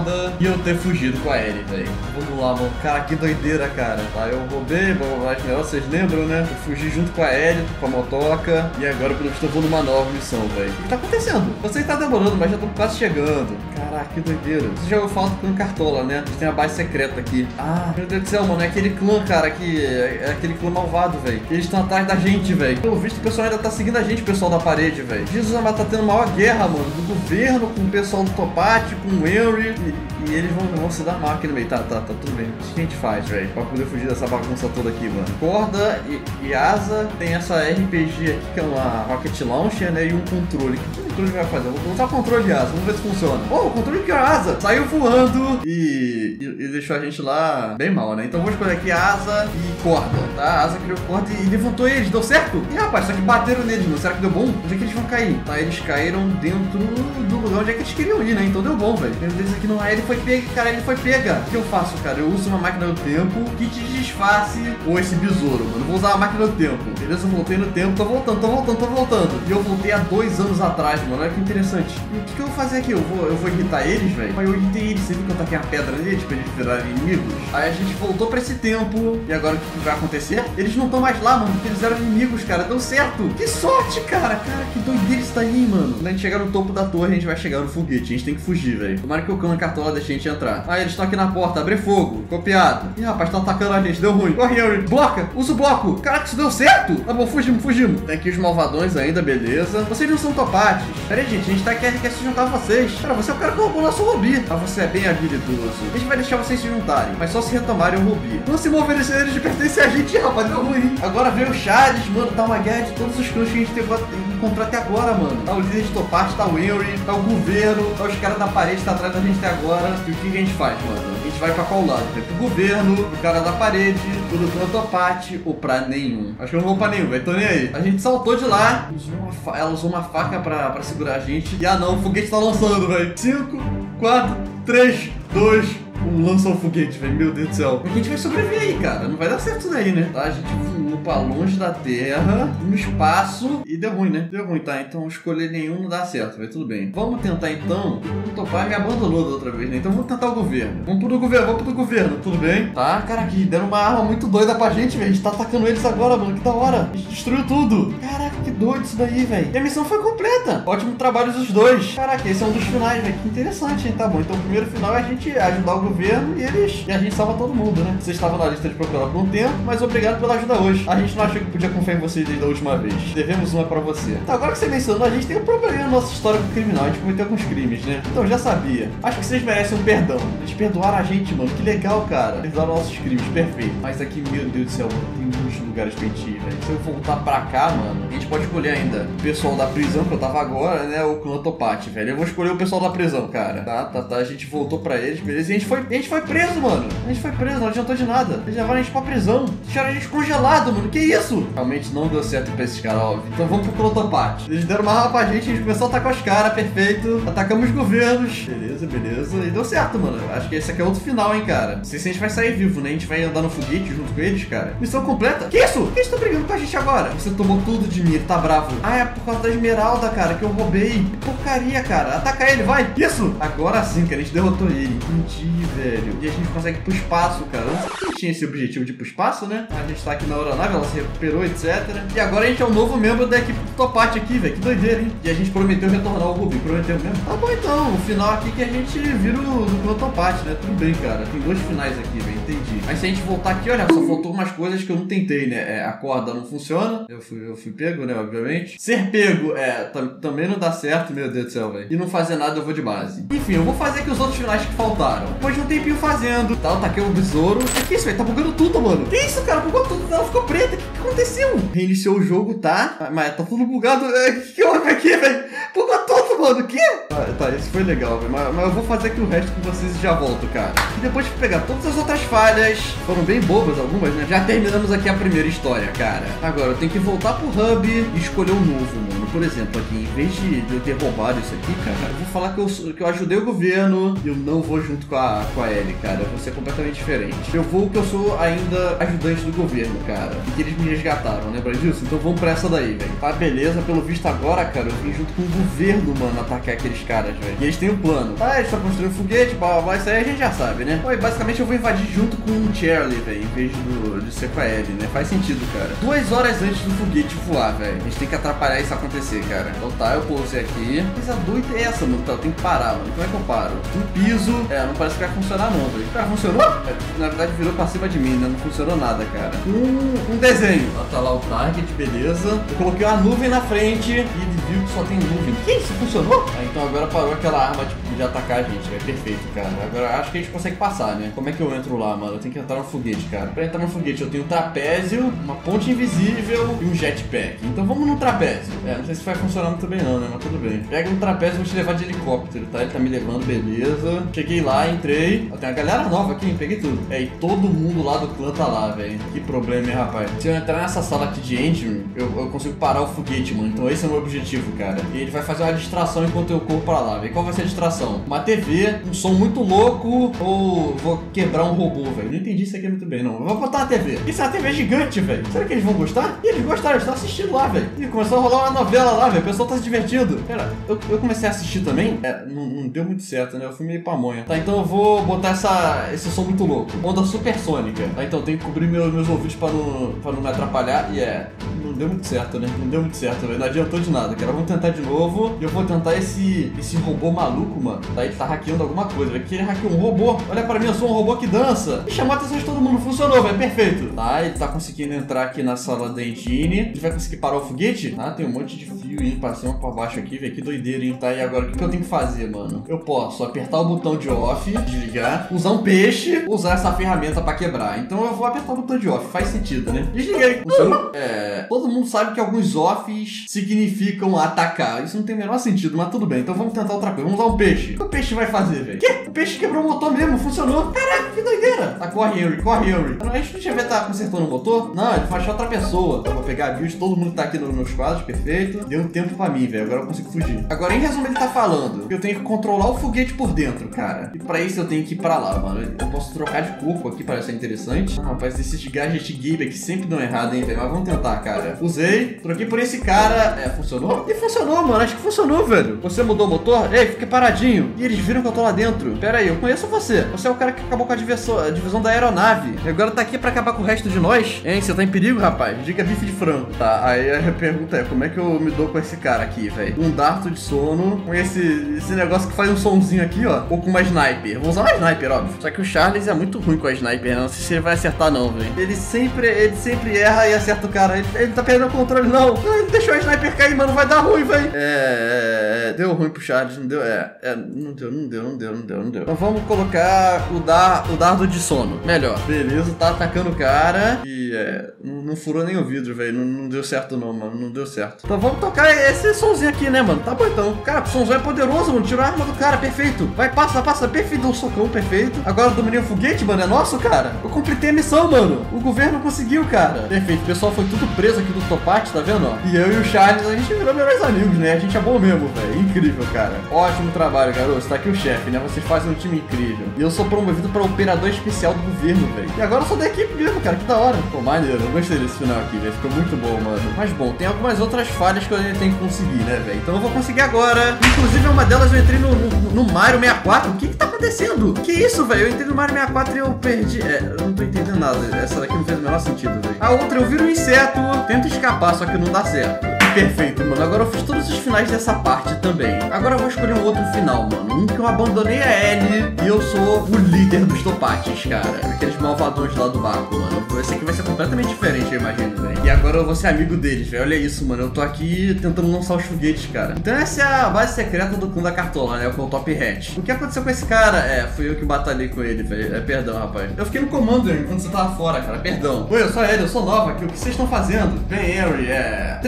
[SPEAKER 1] merda e eu ter fugido com a Ellie, velho. Vamos lá, mano. Cara, que doideira, cara. Tá, eu roubei, vocês lembram, né? Eu fugi junto com a Ellie, com a motoca. E agora, pelo visto, eu vou numa nova missão, velho. O que tá acontecendo? Você tá demorando, mas já tô quase chegando. Caraca, que doideira. Você já ouviu falar do clã Cartola, né? A gente tem a base secreta aqui. Ah, meu Deus do céu, mano. É aquele clã, cara, que é aquele clã malvado, velho. Eles estão atrás da gente, velho. Pelo visto, o pessoal ainda tá seguindo a gente, o pessoal da parede, velho. Jesus amado, tá tendo maior guerra, mano. Do governo, com o pessoal do Topate, com o Henry. E eles vão se dar mal aqui no meio. Tá tudo bem. O que a gente faz, velho? Pra poder fugir dessa bagunça toda aqui, mano. Corda e asa. Tem essa RPG aqui, que é uma Rocket Launcher, né? E um controle. O que o controle vai fazer? Eu vou usar o controle de asa. Vamos ver se funciona. Oh, o controle de asa. Saiu voando e deixou a gente lá bem mal, né? Então vou escolher aqui asa e corda, tá? A asa criou corda e levantou eles. Deu certo? Ih, rapaz, só que bateram neles, mano. Será que deu bom? Onde é que eles vão cair? Tá, eles caíram dentro do lugar onde é que eles queriam ir, né? Então deu bom, velho. Meu Deus, aqui não é. Ele foi pega, cara. Ele foi pega. O que eu faço, cara? Eu uso uma máquina do tempo, kit de disfarce ou esse besouro, mano. Vou usar a máquina do tempo. Beleza? Eu voltei no tempo. Tô voltando. E eu voltei há 2 anos atrás, mano. Olha que interessante. E o que eu vou fazer aqui? Eu vou irritar eles, velho? Mas eu irritei eles. Você viu que eu taquei a pedra neles pra eles virarem inimigos? Aí a gente voltou pra esse tempo. E agora o que vai acontecer? Eles não estão mais lá, mano. Porque eles eram inimigos, cara. Deu certo. Que sorte, cara. Cara, que doideira isso daí, mano. Quando a gente chegar no topo da torre, a gente vai chegar no foguete. A gente tem que fugir, velho. Tomara que o clã Cartola deixe a gente entrar. Ah, eles estão aqui na porta. Abre fogo. Copiado. Ih, rapaz, estão atacando a gente. Deu ruim. Corre, Henry. Bloca. Usa o bloco. Caraca, isso deu certo. Tá bom, fugimos. Tem aqui os malvadões ainda, beleza. Vocês não são topates. Pera aí, gente. A gente tá aqui, quer se juntar a vocês. Cara, você é o cara que roubou nosso Rubi. Ah, você é bem habilidoso. A gente vai deixar vocês se juntarem, mas só se retomarem o Rubi. Não se moverem, eles pertencem a gente, rapaz. Deu ruim. Agora veio o Charles, mano. Tá uma guerra de todos os clãs que a gente teve encontrar até agora, mano. Tá o líder de Topate, tá o Henry, tá o governo, tá os caras da parede, tá atrás da gente até agora. E o que a gente faz, mano? A gente vai pra qual lado? Vai pro governo, pro cara da parede, pro clã Topate ou pra nenhum? Acho que eu não vou pra nenhum, velho. Tô nem aí. A gente saltou de lá, ela usou uma faca pra segurar a gente. E não, o foguete tá lançando, velho. 5, 4, 3, 2, lança o foguete, velho. Meu Deus do céu. A gente vai sobreviver aí, cara. Não vai dar certo isso daí, né? Tá, a gente voou pra longe da Terra, no espaço, e deu ruim, né? Deu ruim, tá? Então escolher nenhum não dá certo, velho. Tudo bem. Vamos tentar, então. O Topar me abandonou da outra vez, né? Então vamos tentar o governo. Vamos pro governo. Tudo bem? Tá, cara, aqui deram uma arma muito doida pra gente, velho. A gente tá atacando eles agora, mano. Que da hora. A gente destruiu tudo. Caraca, que doido isso daí, velho. E a missão foi completa. Ótimo trabalho dos dois. Caraca, esse é um dos finais, velho. Que interessante, hein? Tá bom. Então o primeiro final é a gente ajudar o governo e a gente salva todo mundo, né? Vocês estavam na lista de procurar por um tempo, mas obrigado pela ajuda hoje. A gente não achou que podia confiar em vocês desde a última vez. Devemos uma pra você. Então, agora que você mencionou, a gente tem um problema na nossa história com o criminal. A gente cometeu alguns crimes, né? Então, já sabia. Acho que vocês merecem um perdão. Eles perdoaram a gente, mano. Que legal, cara. Perdoaram nossos crimes. Perfeito. Mas aqui, meu Deus do céu, mano, tem muitos lugares pra gente ir, velho. Se eu voltar pra cá, mano, a gente pode escolher ainda o pessoal da prisão, que eu tava agora, né? O clã Topate, velho. Eu vou escolher o pessoal da prisão, cara. Tá. A gente voltou pra eles, beleza? E a gente foi preso, mano. A gente foi preso, não adiantou de nada. Eles levaram a gente pra prisão. Deixaram a gente congelado, mano. Que isso? Realmente não deu certo pra esses caras, óbvio. Então vamos pro clã Topate. Eles deram uma arma pra gente, a gente começou a atacar os caras, perfeito. Atacamos governos. Beleza. E deu certo, mano. Acho que esse aqui é outro final, hein, cara. Não sei se a gente vai sair vivo, né? A gente vai andar no foguete junto com eles, cara. Missão completa. Que isso? Por que eles estão brigando com a gente agora? Você tomou tudo de mim, ele tá bravo. Ah, é por causa da esmeralda, cara, que eu roubei. Que porcaria, cara. Ataca ele, vai. Isso. Agora sim, cara, a gente derrotou ele. Entendi, velho. E a gente consegue ir pro espaço, cara. Eu não sei que tinha esse objetivo de ir pro espaço, né? A gente tá aqui na aeronave, ela se recuperou, etc. E agora a gente é um novo membro da equipe do Topate aqui, velho. Que doideira, hein? E a gente prometeu retornar ao Rubi. Prometeu mesmo? Tá bom, então. O final aqui que a gente vira do clã Topate, né? Tudo bem, cara. Tem 2 finais aqui, velho. Entendi. Mas se a gente voltar aqui, olha, só faltou umas coisas que eu não tentei, né? A corda não funciona. Eu fui pego, né? Obviamente. Ser pego, também não dá certo, meu Deus do céu, velho. E não fazer nada, eu vou de base. Enfim, eu vou fazer aqui os outros finais que faltaram. Depois de um tempinho fazendo. Tá, eu taquei o besouro. Que isso, velho? Tá bugando tudo, mano. Que isso, cara? Bugou tudo. Ela ficou preta. O que aconteceu? Reiniciou o jogo, tá? Mas tá tudo bugado. Que houve aqui, velho? Bugou tudo, mano. O quê? Tá, isso foi legal, velho. Mas eu vou fazer aqui o resto com vocês e já volto, cara. E depois de pegar todas as outras falhas, foram bem bobas algumas, né? Já terminamos aqui a primeira história, cara. Agora eu tenho que voltar pro hub e escolher um novo, mano. por exemplo, aqui, em vez de eu ter roubado isso aqui, cara, eu vou falar que eu ajudei o governo e eu não vou junto com a Ellie, cara. Eu vou ser completamente diferente. Eu sou ainda ajudante do governo, cara. E que eles me resgataram, lembra disso? Então vamos pra essa daí, velho. Tá, beleza. Pelo visto agora, cara, eu vim junto com o governo, mano, atacar aqueles caras, velho. E eles têm um plano. Ah, eles estão construindo foguete, blá, blá, blá. Isso aí a gente já sabe, né? Pô, e basicamente eu vou invadir junto com o Charlie, velho, em vez de ser com a Ellie, né? Faz sentido, cara. 2 horas antes do foguete voar, velho. A gente tem que atrapalhar isso acontecer, cara. Então tá, eu pousei aqui. Mas a doida é essa, mano. Tá, eu tenho que parar, mano. Como é que eu paro? No piso. Não parece que vai funcionar, não, velho. Cara, funcionou? Na verdade, virou pra cima de mim, né? Não funcionou nada, cara. Um desenho. Tá lá o target, beleza. Eu coloquei uma nuvem na frente e ele viu que só tem nuvem. Que isso? Funcionou? Então agora parou aquela arma, tipo, de atacar a gente. É perfeito, cara. Agora acho que a gente consegue passar, né? Como é que eu entro lá, mano? Eu tenho que entrar no foguete, cara. Pra entrar no foguete eu tenho um trapézio, uma ponte invisível e um jetpack. Então vamos no trapézio. Não sei se vai funcionar muito bem não, né? Mas tudo bem. Pega um trapézio e vou te levar de helicóptero, tá? Ele tá me levando, beleza. Cheguei lá, entrei. Tem uma galera nova aqui, hein? Peguei tudo. E todo mundo lá do clã tá lá, velho. Que problema, hein, rapaz? Se eu entrar nessa sala aqui de engine, eu consigo parar o foguete, mano. Então esse é o meu objetivo, cara. E ele vai fazer uma distração enquanto eu corro pra lá, velho. Qual vai ser a distração? Uma TV, um som muito louco ou vou quebrar um robô, velho? Não entendi isso aqui muito bem, não. Eu vou botar uma TV. Isso é uma TV gigante, velho. Será que eles vão gostar? E eles gostaram, eles estão assistindo lá, velho. E começou a rolar uma novela lá, velho. O pessoal tá se divertindo. Pera, eu comecei a assistir também. Não deu muito certo, né? Eu fui meio pamonha. Tá, então eu vou botar esse som muito louco. Onda supersônica. Tá, então eu tenho que cobrir meus ouvidos pra não me atrapalhar. E não deu muito certo, né? Não deu muito certo, velho. Não adiantou de nada, cara. Vamos tentar de novo. E eu vou tentar esse robô maluco, mano. Tá, ele tá hackeando alguma coisa. Vai querer hackear um robô. Olha pra mim, eu sou um robô que dança. E chamou a atenção de todo mundo. Funcionou, velho. Perfeito. Tá, ele tá conseguindo entrar aqui na sala da engine. Ele vai conseguir parar o foguete? Tá, tem um monte de fio indo pra cima, pra baixo aqui, velho. Que doideira, hein? Tá, e agora o que eu tenho que fazer, mano? Eu posso apertar o botão de off, desligar, usar um peixe, usar essa ferramenta pra quebrar. Então eu vou apertar o botão de off. Faz sentido, né? Desliguei. Funcionou? Todo mundo sabe que alguns offs significam atacar. Isso não tem o menor sentido, mas tudo bem. Então vamos tentar outra coisa. Vamos usar um peixe. O que o peixe vai fazer, velho? Que? O peixe quebrou o motor mesmo. Funcionou. Caraca, que doideira. Tá, corre, Henry. Corre, Henry. A gente não tinha ver tá consertando o motor? Não, ele vai achar outra pessoa. Então, vou pegar a build. Todo mundo tá aqui nos meus quadros. Perfeito. Deu um tempo pra mim, velho. Agora eu consigo fugir. Agora, em resumo, ele tá falando que eu tenho que controlar o foguete por dentro, cara. E pra isso eu tenho que ir pra lá, mano. Eu posso trocar de corpo aqui, parece ser interessante. Rapaz, esses gadget game aqui sempre dão errado, hein, velho. Mas vamos tentar, cara. Usei. Troquei por esse cara. Funcionou? E funcionou, mano. Acho que funcionou, velho. Você mudou o motor? Ei, fiquei paradinho. E eles viram que eu tô lá dentro. Pera aí, eu conheço você. Você é o cara que acabou com a divisão da aeronave. E agora tá aqui pra acabar com o resto de nós? Hein, você tá em perigo, rapaz? Diga bife de frango. Tá, aí a pergunta é, como é que eu me dou com esse cara aqui, velho? Um dardo de sono, com esse negócio que faz um sonzinho aqui, ó. Ou com uma sniper. Vou usar uma sniper, óbvio. Só que o Charles é muito ruim com a sniper, né? Não sei se ele vai acertar, não, velho. Ele sempre erra e acerta o cara. Ele tá perdendo o controle, não. Ele deixou a sniper cair, mano. Vai dar ruim, velho. Deu ruim pro Charles, não deu? Não deu. Então vamos colocar o dardo de sono. Melhor. Beleza, tá atacando o cara. E não furou nem o vidro, velho. Não deu certo não, mano. Não deu certo. Então vamos tocar esse somzinho aqui, né, mano? Tá bom então. Cara, o somzinho é poderoso, mano. Tirou a arma do cara, perfeito. Vai, passa. Perfeito, deu um socão, perfeito. Agora eu dominei o foguete, mano. É nosso, cara. Eu completei a missão, mano. O governo conseguiu, cara. Perfeito. O pessoal foi tudo preso aqui do Topate, tá vendo, ó? E eu e o Charles, a gente virou melhores amigos, né? A gente é bom mesmo, velho. Incrível, cara. Ótimo trabalho, garoto. Tá aqui o chefe, né? Vocês fazem um time incrível. E eu sou promovido pra operador especial do governo, velho. E agora eu sou da equipe mesmo, cara. Que da hora. Pô, maneiro. Eu gostei desse final aqui, velho. Ficou muito bom, mano. Mas bom, tem algumas outras falhas que eu ainda tenho que conseguir, né, velho? Então eu vou conseguir agora. Inclusive, uma delas eu entrei no Mario 64. O que tá acontecendo? Que isso, velho? Eu entrei no Mario 64 e eu perdi. Eu não tô entendendo nada. Essa daqui não fez o menor sentido, velho. A outra, eu viro um inseto, tento escapar, só que não dá certo. Perfeito, mano. Agora eu fiz todos os finais dessa parte também. Agora eu vou escolher um outro final, mano. Um que eu abandonei a Ellie e eu sou o líder dos Topates, cara. Aqueles malvadões lá do barco, mano. Esse aqui vai ser completamente diferente, eu imagino, velho. E agora eu vou ser amigo deles, velho. Olha isso, mano. Eu tô aqui tentando lançar os foguetes, cara. Então essa é a base secreta do clã da Cartola, né? Com o Top Hat. O que aconteceu com esse cara? Fui eu que batalhei com ele, velho. Perdão, rapaz. Eu fiquei no comando quando você tava fora, cara. Perdão. Oi, eu sou a Ellie, eu sou nova aqui. O que vocês estão fazendo? Bem, Henry, 3 dias depois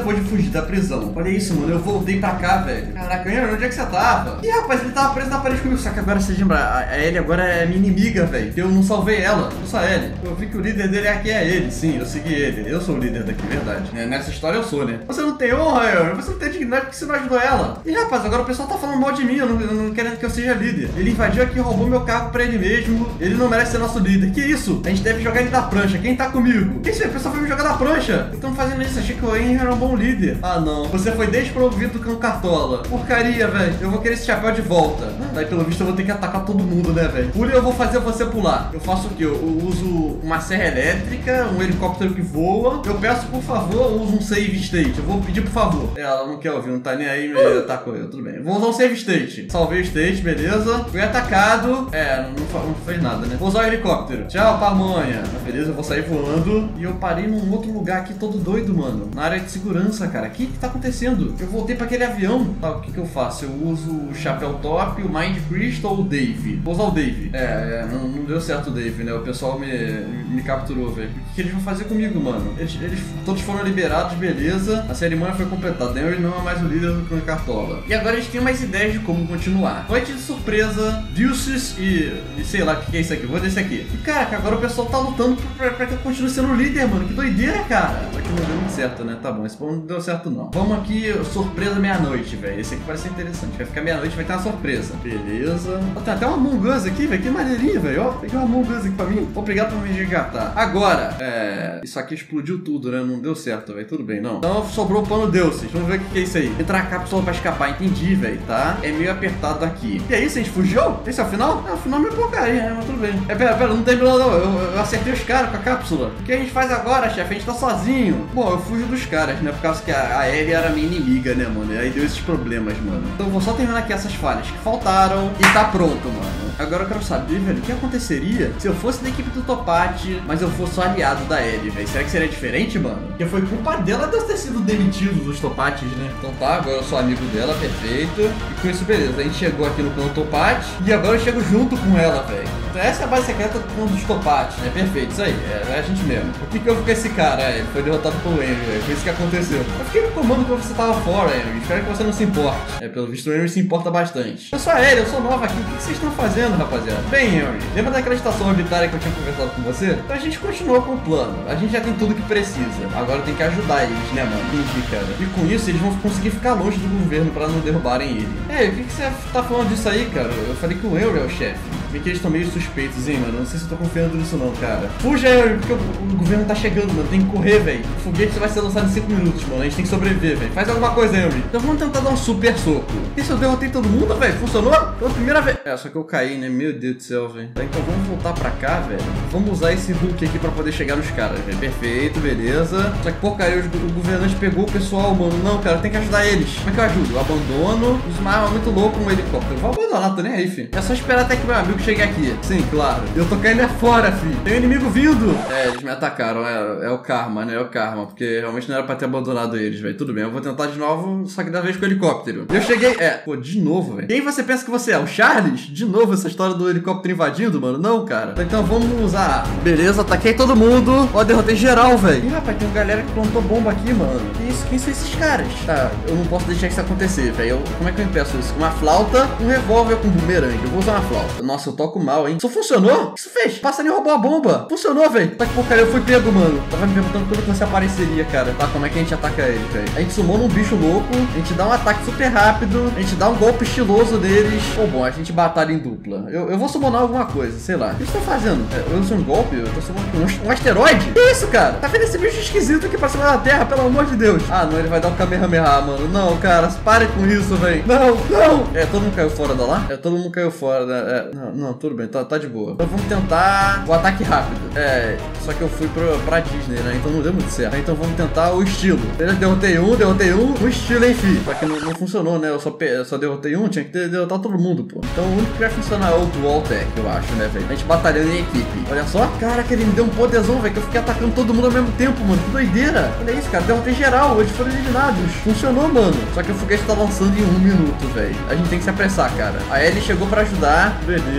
[SPEAKER 1] depois de fugir da prisão. Olha isso, mano, eu voltei pra cá, velho. Caraca, onde é que você tava? Ih, rapaz, ele tava preso na parede comigo. Só que agora você lembra, a Ellie agora é minha inimiga, velho. Eu não salvei ela, não só a Ellie. Eu vi que o líder dele aqui é ele, sim, eu segui ele. Eu sou o líder daqui, verdade. Nessa história eu sou, né? Você não tem honra, você não tem dignidade porque você não ajudou ela. Ih, rapaz, agora o pessoal tá falando mal de mim, eu não quero que eu seja líder. Ele invadiu aqui, roubou meu carro pra ele mesmo. Ele não merece ser nosso líder. Que isso? A gente deve jogar ele da prancha. Quem tá comigo? Que isso aí? O pessoal foi me jogar da prancha. Então fazendo isso, achei que o Henry era um bom líder. Ah, não. Você foi desprovido do cão cartola. Porcaria, velho. Eu vou querer esse chapéu de volta. Daí, pelo visto, eu vou ter que atacar todo mundo, né, velho? Pule, eu vou fazer você pular. Eu faço o quê? Eu uso uma serra elétrica, um helicóptero que voa. Eu peço, por favor, eu uso um save state. Eu vou pedir, por favor. Ela não quer ouvir, não tá nem aí, me atacou eu. Tudo bem. Eu vou usar um save state. Salvei o state, beleza. Fui atacado. Não fez nada, né? Vou usar o helicóptero. Tchau, pamonha. Beleza, eu vou sair voando. E eu parei num outro lugar aqui todo doido, mano. Na área de segurança, cara. O que tá acontecendo? Eu voltei pra aquele avião. Tá, o que eu faço? Eu uso o chapéu top, o Mind Crystal ou o Dave? Vou usar o Dave. Não deu certo o Dave, né? O pessoal me capturou, velho. O que eles vão fazer comigo, mano? Eles todos foram liberados, beleza. A cerimônia foi completada. Ele não é mais o líder do clã Cartola. E agora eles têm mais ideias de como continuar. Noite de surpresa, Deuces e sei lá o que é isso aqui. Vou desse aqui. E caraca, agora o pessoal tá lutando pra que eu continue sendo líder, mano. Que doideira, cara. Só que não deu muito certo, né? Tá bom, esse ponto não deu certo, não. Vamos aqui, surpresa meia-noite, velho. Esse aqui parece ser interessante. Vai ficar meia-noite, vai ter uma surpresa. Beleza. Ó, tem até uma Among Us aqui, velho. Que maneirinha, velho. Ó, peguei uma Among Us aqui pra mim. Obrigado por me resgatar. Agora, isso aqui explodiu tudo, né? Não deu certo, velho. Tudo bem, não. Então sobrou o pano Deuces. Vamos ver o que é isso aí. Entrar a cápsula pra escapar. Entendi, velho, tá? É meio apertado aqui. E aí, a gente fugiu? Esse é o final? O final é meio porcaria, né? Mas tudo bem. Pera, não terminou, não. Eu acertei os caras com a cápsula. O que a gente faz agora, chefe? A gente tá sozinho. Bom, eu fujo dos caras, né? Por causa que a Ellie era minha inimiga, né, mano? E aí deu esses problemas, mano. Então eu vou só terminar aqui essas falhas que faltaram e tá pronto, mano. Agora eu quero saber, velho, o que aconteceria se eu fosse da equipe do Toppat, mas eu fosse o aliado da Ellie, velho? Será que seria diferente, mano? Porque foi culpa dela de eu ter sido demitido dos Toppats, né? Então tá, agora eu sou amigo dela, perfeito. E com isso, beleza. A gente chegou aqui no clã Toppat e agora eu chego junto com ela, velho. Então essa é a base secreta do clã dos Toppats, né? Perfeito, isso aí. É a gente mesmo. O que houve com esse cara? Ele foi derrotado pelo Henry, velho. Foi isso que aconteceu. Eu fiquei no comando quando você tava fora, Henry. Espero que você não se importe. Pelo visto o Henry se importa bastante. Eu sou a Ellie, eu sou nova aqui. O que vocês estão fazendo, rapaziada? Bem, Henry, lembra daquela estação orbitária que eu tinha conversado com você? Então a gente continuou com o plano. A gente já tem tudo que precisa. Agora tem que ajudar eles, né, mano? Entendi, cara. E com isso eles vão conseguir ficar longe do governo pra não derrubarem ele. O que você tá falando disso aí, cara? Eu falei que o Henry é o chefe. Bem que eles estão meio suspeitos, hein, mano? Não sei se eu tô confiando nisso não, cara. Fuja, Henry, porque o governo tá chegando, mano. Tem que correr, velho. O foguete vai ser lançado em 5 minutos, mano. A gente tem que sobreviver, velho. Faz alguma coisa, Henry. Então vamos tentar dar um super soco. E se eu derrotei todo mundo, velho? Funcionou? Pela primeira vez. Só que eu caí, né? Meu Deus do céu, velho. Tá, então vamos voltar pra cá, velho. Vamos usar esse Hulk aqui pra poder chegar nos caras, velho. Perfeito, beleza. Só que, porcaria, o governante pegou o pessoal, mano. Não, cara, tem que ajudar eles. Como é que eu ajudo? Eu abandono. Uso uma arma muito louca, um helicóptero. Vou abandonar, tô nem aí, filho. É só esperar até que meu amigo chegue aqui. Sim, claro. Eu tô caindo fora, filho. Tem um inimigo vindo. Eles me atacaram. É o karma, né? É o karma. Porque realmente não era pra ter abandonado eles, velho. Tudo bem, eu vou tentar de novo, só que da vez com o helicóptero. Eu cheguei... Pô, de novo, velho. Quem você pensa que você é? O Charles? De novo essa história do helicóptero invadindo, mano? Não, cara. Então vamos usar. Beleza, ataquei todo mundo. Ó, derrotei geral, velho. Ih, rapaz, tem uma galera que plantou bomba aqui, mano. Que isso? Quem são esses caras? Tá, eu não posso deixar isso acontecer, velho. Como é que eu impeço isso? Uma flauta, um revólver com bumerangue. Eu vou usar uma flauta. Nossa, eu toco mal, hein? Isso funcionou? O que isso fez? O passarinho roubou a bomba. Funcionou, velho. Tá que porcaria, eu fui pego, mano. Tava me perguntando quando que você apareceria, cara. Tá, como é que a gente ataca ele, velho? A gente sumou num bicho louco. A gente dá um ataque super rápido. A gente dá um golpe estiloso deles. Ou bom, a gente batalha em dupla. Eu vou summonar alguma coisa, sei lá. O que você tá fazendo? Eu uso um golpe? Eu tô summonando um asteroide? Que isso, cara? Tá vendo esse bicho esquisito aqui pra cima da Terra, pelo amor de Deus? Ah, não, ele vai dar um Kamehameha, mano. Não, cara, pare com isso, velho. Não, não. Todo mundo caiu fora da lá? Todo mundo caiu fora, né? Não, tudo bem, tá de boa. Então vamos tentar o ataque rápido. Só que eu fui pra Disney, né? Então não deu muito certo. Então vamos tentar o estilo. Eu derrotei um, o estilo, enfim. Só que não funcionou, né? Eu só derrotei um, tinha que derrotar todo mundo, pô. Então o único que vai funcionar é o Dual Tech, eu acho, né, velho? A gente batalhando em equipe. Olha só. Caraca, ele me deu um poderzão, velho, que eu fiquei atacando todo mundo ao mesmo tempo, mano. Que doideira. Olha isso, cara. Derrotei geral. Eles foram eliminados. Funcionou, mano. Só que o foguete tá lançando em 1 minuto, velho. A gente tem que se apressar, cara. A Ellie chegou pra ajudar. Beleza.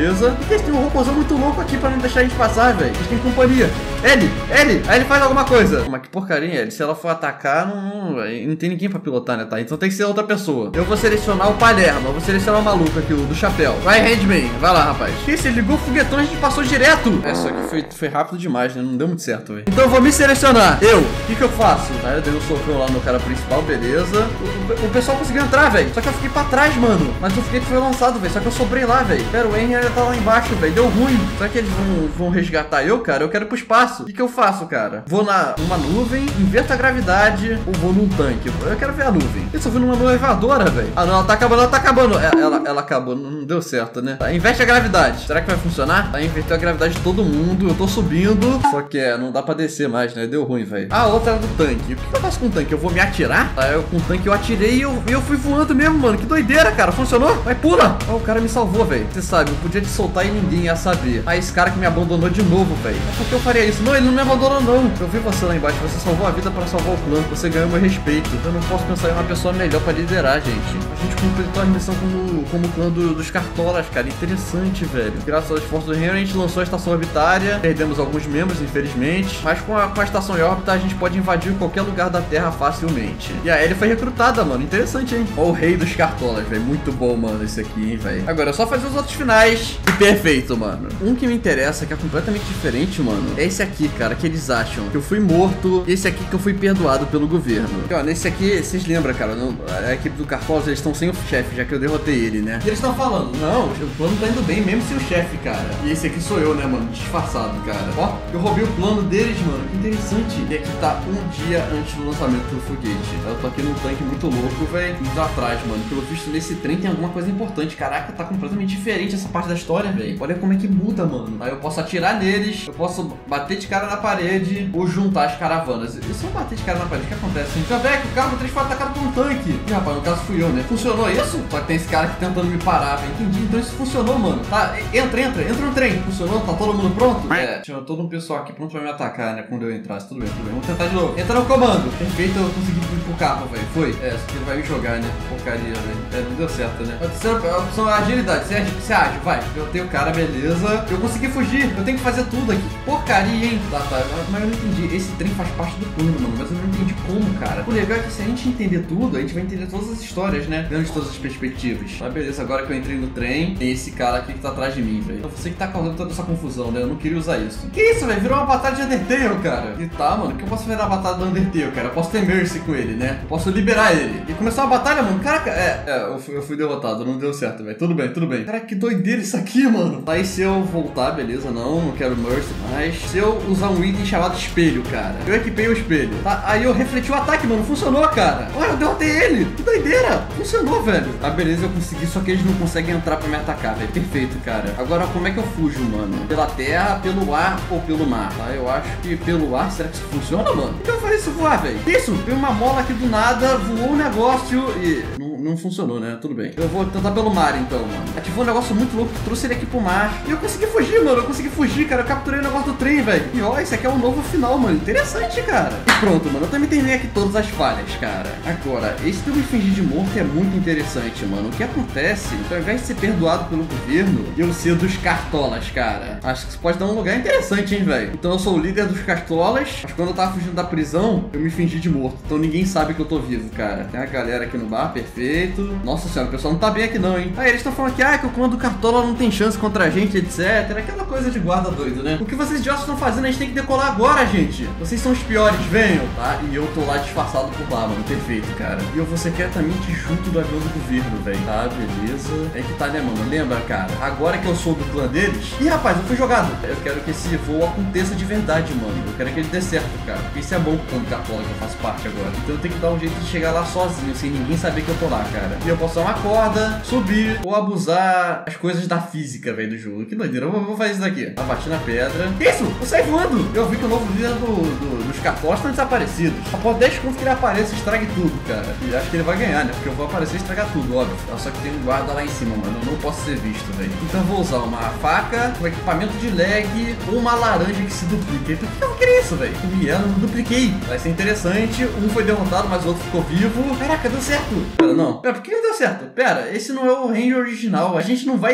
[SPEAKER 1] beleza. E que tem um robôzão muito louco aqui pra não deixar a gente passar, velho. A gente tem companhia. Ele, aí ele faz alguma coisa. Mas que porcaria, ele. Se ela for atacar, não tem ninguém pra pilotar, né, tá? Então tem que ser outra pessoa. Eu vou selecionar o Palermo, eu vou selecionar o maluco aqui, o do chapéu. Vai, Handman, vai lá, rapaz. Esse, ele ligou o foguetão, a gente passou direto. Só que foi rápido demais, né? Não deu muito certo, velho. Então eu vou me selecionar. O que eu faço? Aí eu dei um socão lá no cara principal, beleza. O pessoal conseguiu entrar, velho. Só que eu fiquei pra trás, mano. Mas o foguete foi lançado, velho. Só que eu sobrei lá, velho. Pera, o Henry ainda tá lá embaixo, velho. Deu ruim. Será que eles vão resgatar eu, cara? Eu quero ir pro espaço. O que eu faço, cara? Vou numa nuvem, inverto a gravidade ou vou num tanque? Eu quero ver a nuvem. Eu só fui numa nuvem voadora, velho. Ah, não, ela tá acabando. Ela acabou. Não deu certo, né? Tá, inverte a gravidade. Será que vai funcionar? Tá, inverteu a gravidade de todo mundo. Eu tô subindo. Só que não dá pra descer mais, né? Deu ruim, velho. A outra era do tanque. O que eu faço com o tanque? Eu vou me atirar? Tá, com o tanque eu atirei e eu fui voando mesmo, mano. Que doideira, cara. Funcionou? Vai, pula. Oh, o cara me salvou, velho. Você sabe, eu podia te soltar e ninguém ia saber. Ah, esse cara que me abandonou de novo, velho. Mas por que eu faria isso? Não, ele não me abandonou, não. Eu vi você lá embaixo. Você salvou a vida para salvar o clã. Você ganhou meu respeito. Eu não posso pensar em uma pessoa melhor pra liderar, gente. A gente completou a missão como clã dos Cartolas, cara. Interessante, velho. Graças aos esforços do Henry, a gente lançou a estação orbitária. Perdemos alguns membros, infelizmente. Mas com a estação em órbita, a gente pode invadir qualquer lugar da Terra facilmente. E a Ellie foi recrutada, mano. Interessante, hein? Ó, o rei dos Cartolas, velho. Muito bom, mano, esse aqui, hein, velho. Agora é só fazer os outros finais. E perfeito, mano. Um que me interessa, que é completamente diferente, mano, é esse aqui, cara, que eles acham que eu fui morto. E esse aqui que eu fui perdoado pelo governo. E, ó, nesse aqui, vocês lembram, cara, a equipe do Cartolas, eles estão sem o chefe, já que eu derrotei ele, né? E eles estão falando, não, o plano tá indo bem, mesmo sem o chefe, cara. E esse aqui sou eu, né, mano, disfarçado, cara. Ó, eu roubei o plano deles, mano, que interessante. E aqui tá um dia antes do lançamento do foguete. Eu tô aqui num tanque muito louco, velho, indo atrás, mano. Pelo visto, nesse trem tem alguma coisa importante. Caraca, tá completamente diferente essa parte da história, velho. Olha como é que muda, mano. Aí eu posso atirar neles, eu posso bater de cara na parede ou juntar as caravanas. E se eu bater de cara na parede, o que acontece? Já vê que o carro do trem foi atacado por um tanque. E, rapaz, no caso fui eu, né? Funcionou isso? Só que tem esse cara aqui tentando me parar, velho. Entendi, então isso funcionou, mano. Tá, entra no trem. Funcionou? Tá todo mundo pronto? Tinha todo um pessoal aqui pronto pra me atacar, né? Quando eu entrasse. Tudo bem. Vamos tentar de novo. Entra no comando. Perfeito, eu consegui ir pro carro, velho. Foi? Isso aqui ele vai me jogar, né? Porcaria, velho. Não deu certo, né? A terceira opção é agilidade. Você age, vai. Eu tenho o cara, beleza. Eu consegui fugir. Eu tenho que fazer tudo aqui. Porcaria, hein? Tá. Mas eu não entendi. Esse trem faz parte do plano, mano. Mas eu não entendi como, cara. O legal é que se a gente entender tudo, a gente vai entender todas as histórias, né? Dentro de todas as perspectivas. Tá, beleza. Agora que eu entrei no trem, tem esse cara aqui que tá atrás de mim, velho. Você que tá causando toda essa confusão, né? Eu não queria usar isso. Que isso, velho? Virou uma batalha de Undertale, cara. E tá, mano. O que eu posso fazer na batalha do Undertale, cara? Eu posso ter mercy com ele, né? Eu posso liberar ele. E começar uma batalha, mano. Caraca, eu fui derrotado. Não deu certo, velho. Tudo bem. Cara, que doideira isso aqui, mano. Aí se eu voltar, beleza, não quero mercy mais. Se eu usar um item chamado espelho, cara. Eu equipei o espelho, tá? Aí eu refleti o ataque, mano. Funcionou, cara. Olha, eu derrotei ele. Que doideira. Funcionou, velho. Ah, beleza, eu consegui, só que eles não conseguem entrar pra me atacar, velho. Perfeito, cara. Agora, como é que eu fujo, mano? Pela terra, pelo ar ou pelo mar? Tá? Eu acho que pelo ar, será que isso funciona, mano? Então eu falei isso voar, velho. Isso, veio uma mola aqui do nada, voou um negócio e não funcionou, né? Tudo bem. Eu vou tentar pelo mar, então, mano. Ativou um negócio muito louco, trouxe ele aqui pro mar. E eu consegui fugir, mano. Cara. Eu capturei o negócio do trem, velho. E ó, esse aqui é um novo final, mano. Interessante, cara. E pronto, mano. Eu também terminei aqui todas as falhas, cara. Agora, esse de eu me fingir de morto é muito interessante, mano. O que acontece, então, ao invés de ser perdoado pelo governo, eu ser dos Cartolas, cara. Acho que isso pode dar um lugar interessante, hein, velho. Então eu sou o líder dos Cartolas, mas quando eu tava fugindo da prisão, eu me fingi de morto. Então ninguém sabe que eu tô vivo, cara. Tem a galera aqui no bar, perfeito. Nossa senhora, o pessoal não tá bem aqui não, hein. Aí eles estão falando que o clã do Cartola não tem chance contra a gente, etc. Aquela coisa de guarda doido, né? O que vocês idiotas estão fazendo, a gente tem que decolar agora, gente. Vocês são os piores, venham, tá? E eu tô lá disfarçado por lá, mano. Perfeito, cara. E eu vou secretamente junto do avião do governo, velho. Tá, beleza. É que tá, né, mano? Lembra, cara? Agora que eu sou do clã deles... Ih, rapaz, eu fui jogado. Eu quero que esse voo aconteça de verdade, mano. Eu quero que ele dê certo, cara. Porque isso é bom pro clã do Cartola que eu faço parte agora. Então eu tenho que dar um jeito de chegar lá sozinho, sem ninguém saber que eu tô lá, cara. E eu posso dar uma corda, subir ou abusar as coisas da física, velho, do jogo. Que doideira. Eu vou fazer isso daqui. Abati na pedra. Isso! Eu saí voando! Eu vi que o novo líder dos Cartolas estão desaparecidos. Após 10 segundos que ele apareça, estrague tudo, cara. E acho que ele vai ganhar, né? Porque eu vou aparecer e estragar tudo, óbvio. Só que tem um guarda lá em cima, mano. Eu não posso ser visto, velho. Então eu vou usar uma faca, um equipamento de lag ou uma laranja que se duplica. Então por que eu vou querer isso, velho? E ela não dupliquei. Vai ser interessante. Um foi derrotado, mas o outro ficou vivo. Caraca, deu certo. Pera, não. Pera, por que não deu certo? Pera, esse não é o range original. A gente não vai seguir uma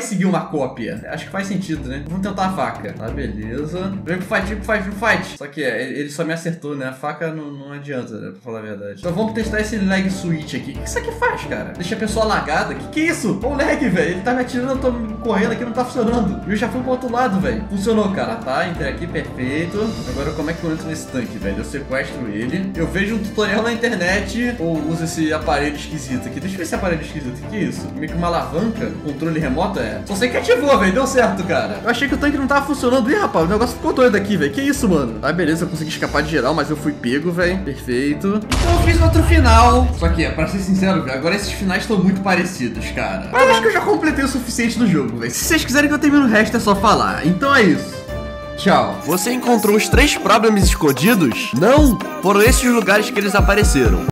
[SPEAKER 1] cópia. Acho que faz sentido, né? Vamos tentar a faca. Tá, beleza. Vem pro fight. Só que ele só me acertou, né? A faca não adianta, né? Pra falar a verdade. Então vamos testar esse lag switch aqui. O que isso aqui faz, cara? Deixa a pessoa lagada? Que é isso? Olha o lag, velho. Ele tá me atirando, eu tô correndo aqui, não tá funcionando. E eu já fui pro outro lado, velho. Funcionou, cara. Tá, entrei aqui, perfeito. Agora como é que eu entro nesse tanque, velho? Eu sequestro ele. Eu vejo um tutorial na internet ou uso esse aparelho esquisito aqui. Deixa eu ver esse aparelho esquisito. O que é isso? Meio que uma alavanca? Controle remoto? É. Só sei que ativou, velho. Deu certo, cara. Eu achei que o tanque não tava funcionando. Ih, rapaz, o negócio ficou doido aqui, velho. Que isso, mano? Ah, beleza, eu consegui escapar de geral, mas eu fui pego, velho. Perfeito. Então eu fiz outro final. Só que, pra ser sincero, velho, agora esses finais estão muito parecidos, cara. Mas eu acho que eu já completei o suficiente do jogo, velho. Se vocês quiserem que eu termine o resto, é só falar. Então é isso. Tchau. Você encontrou os 3 problemas escondidos? Não, foram esses lugares que eles apareceram.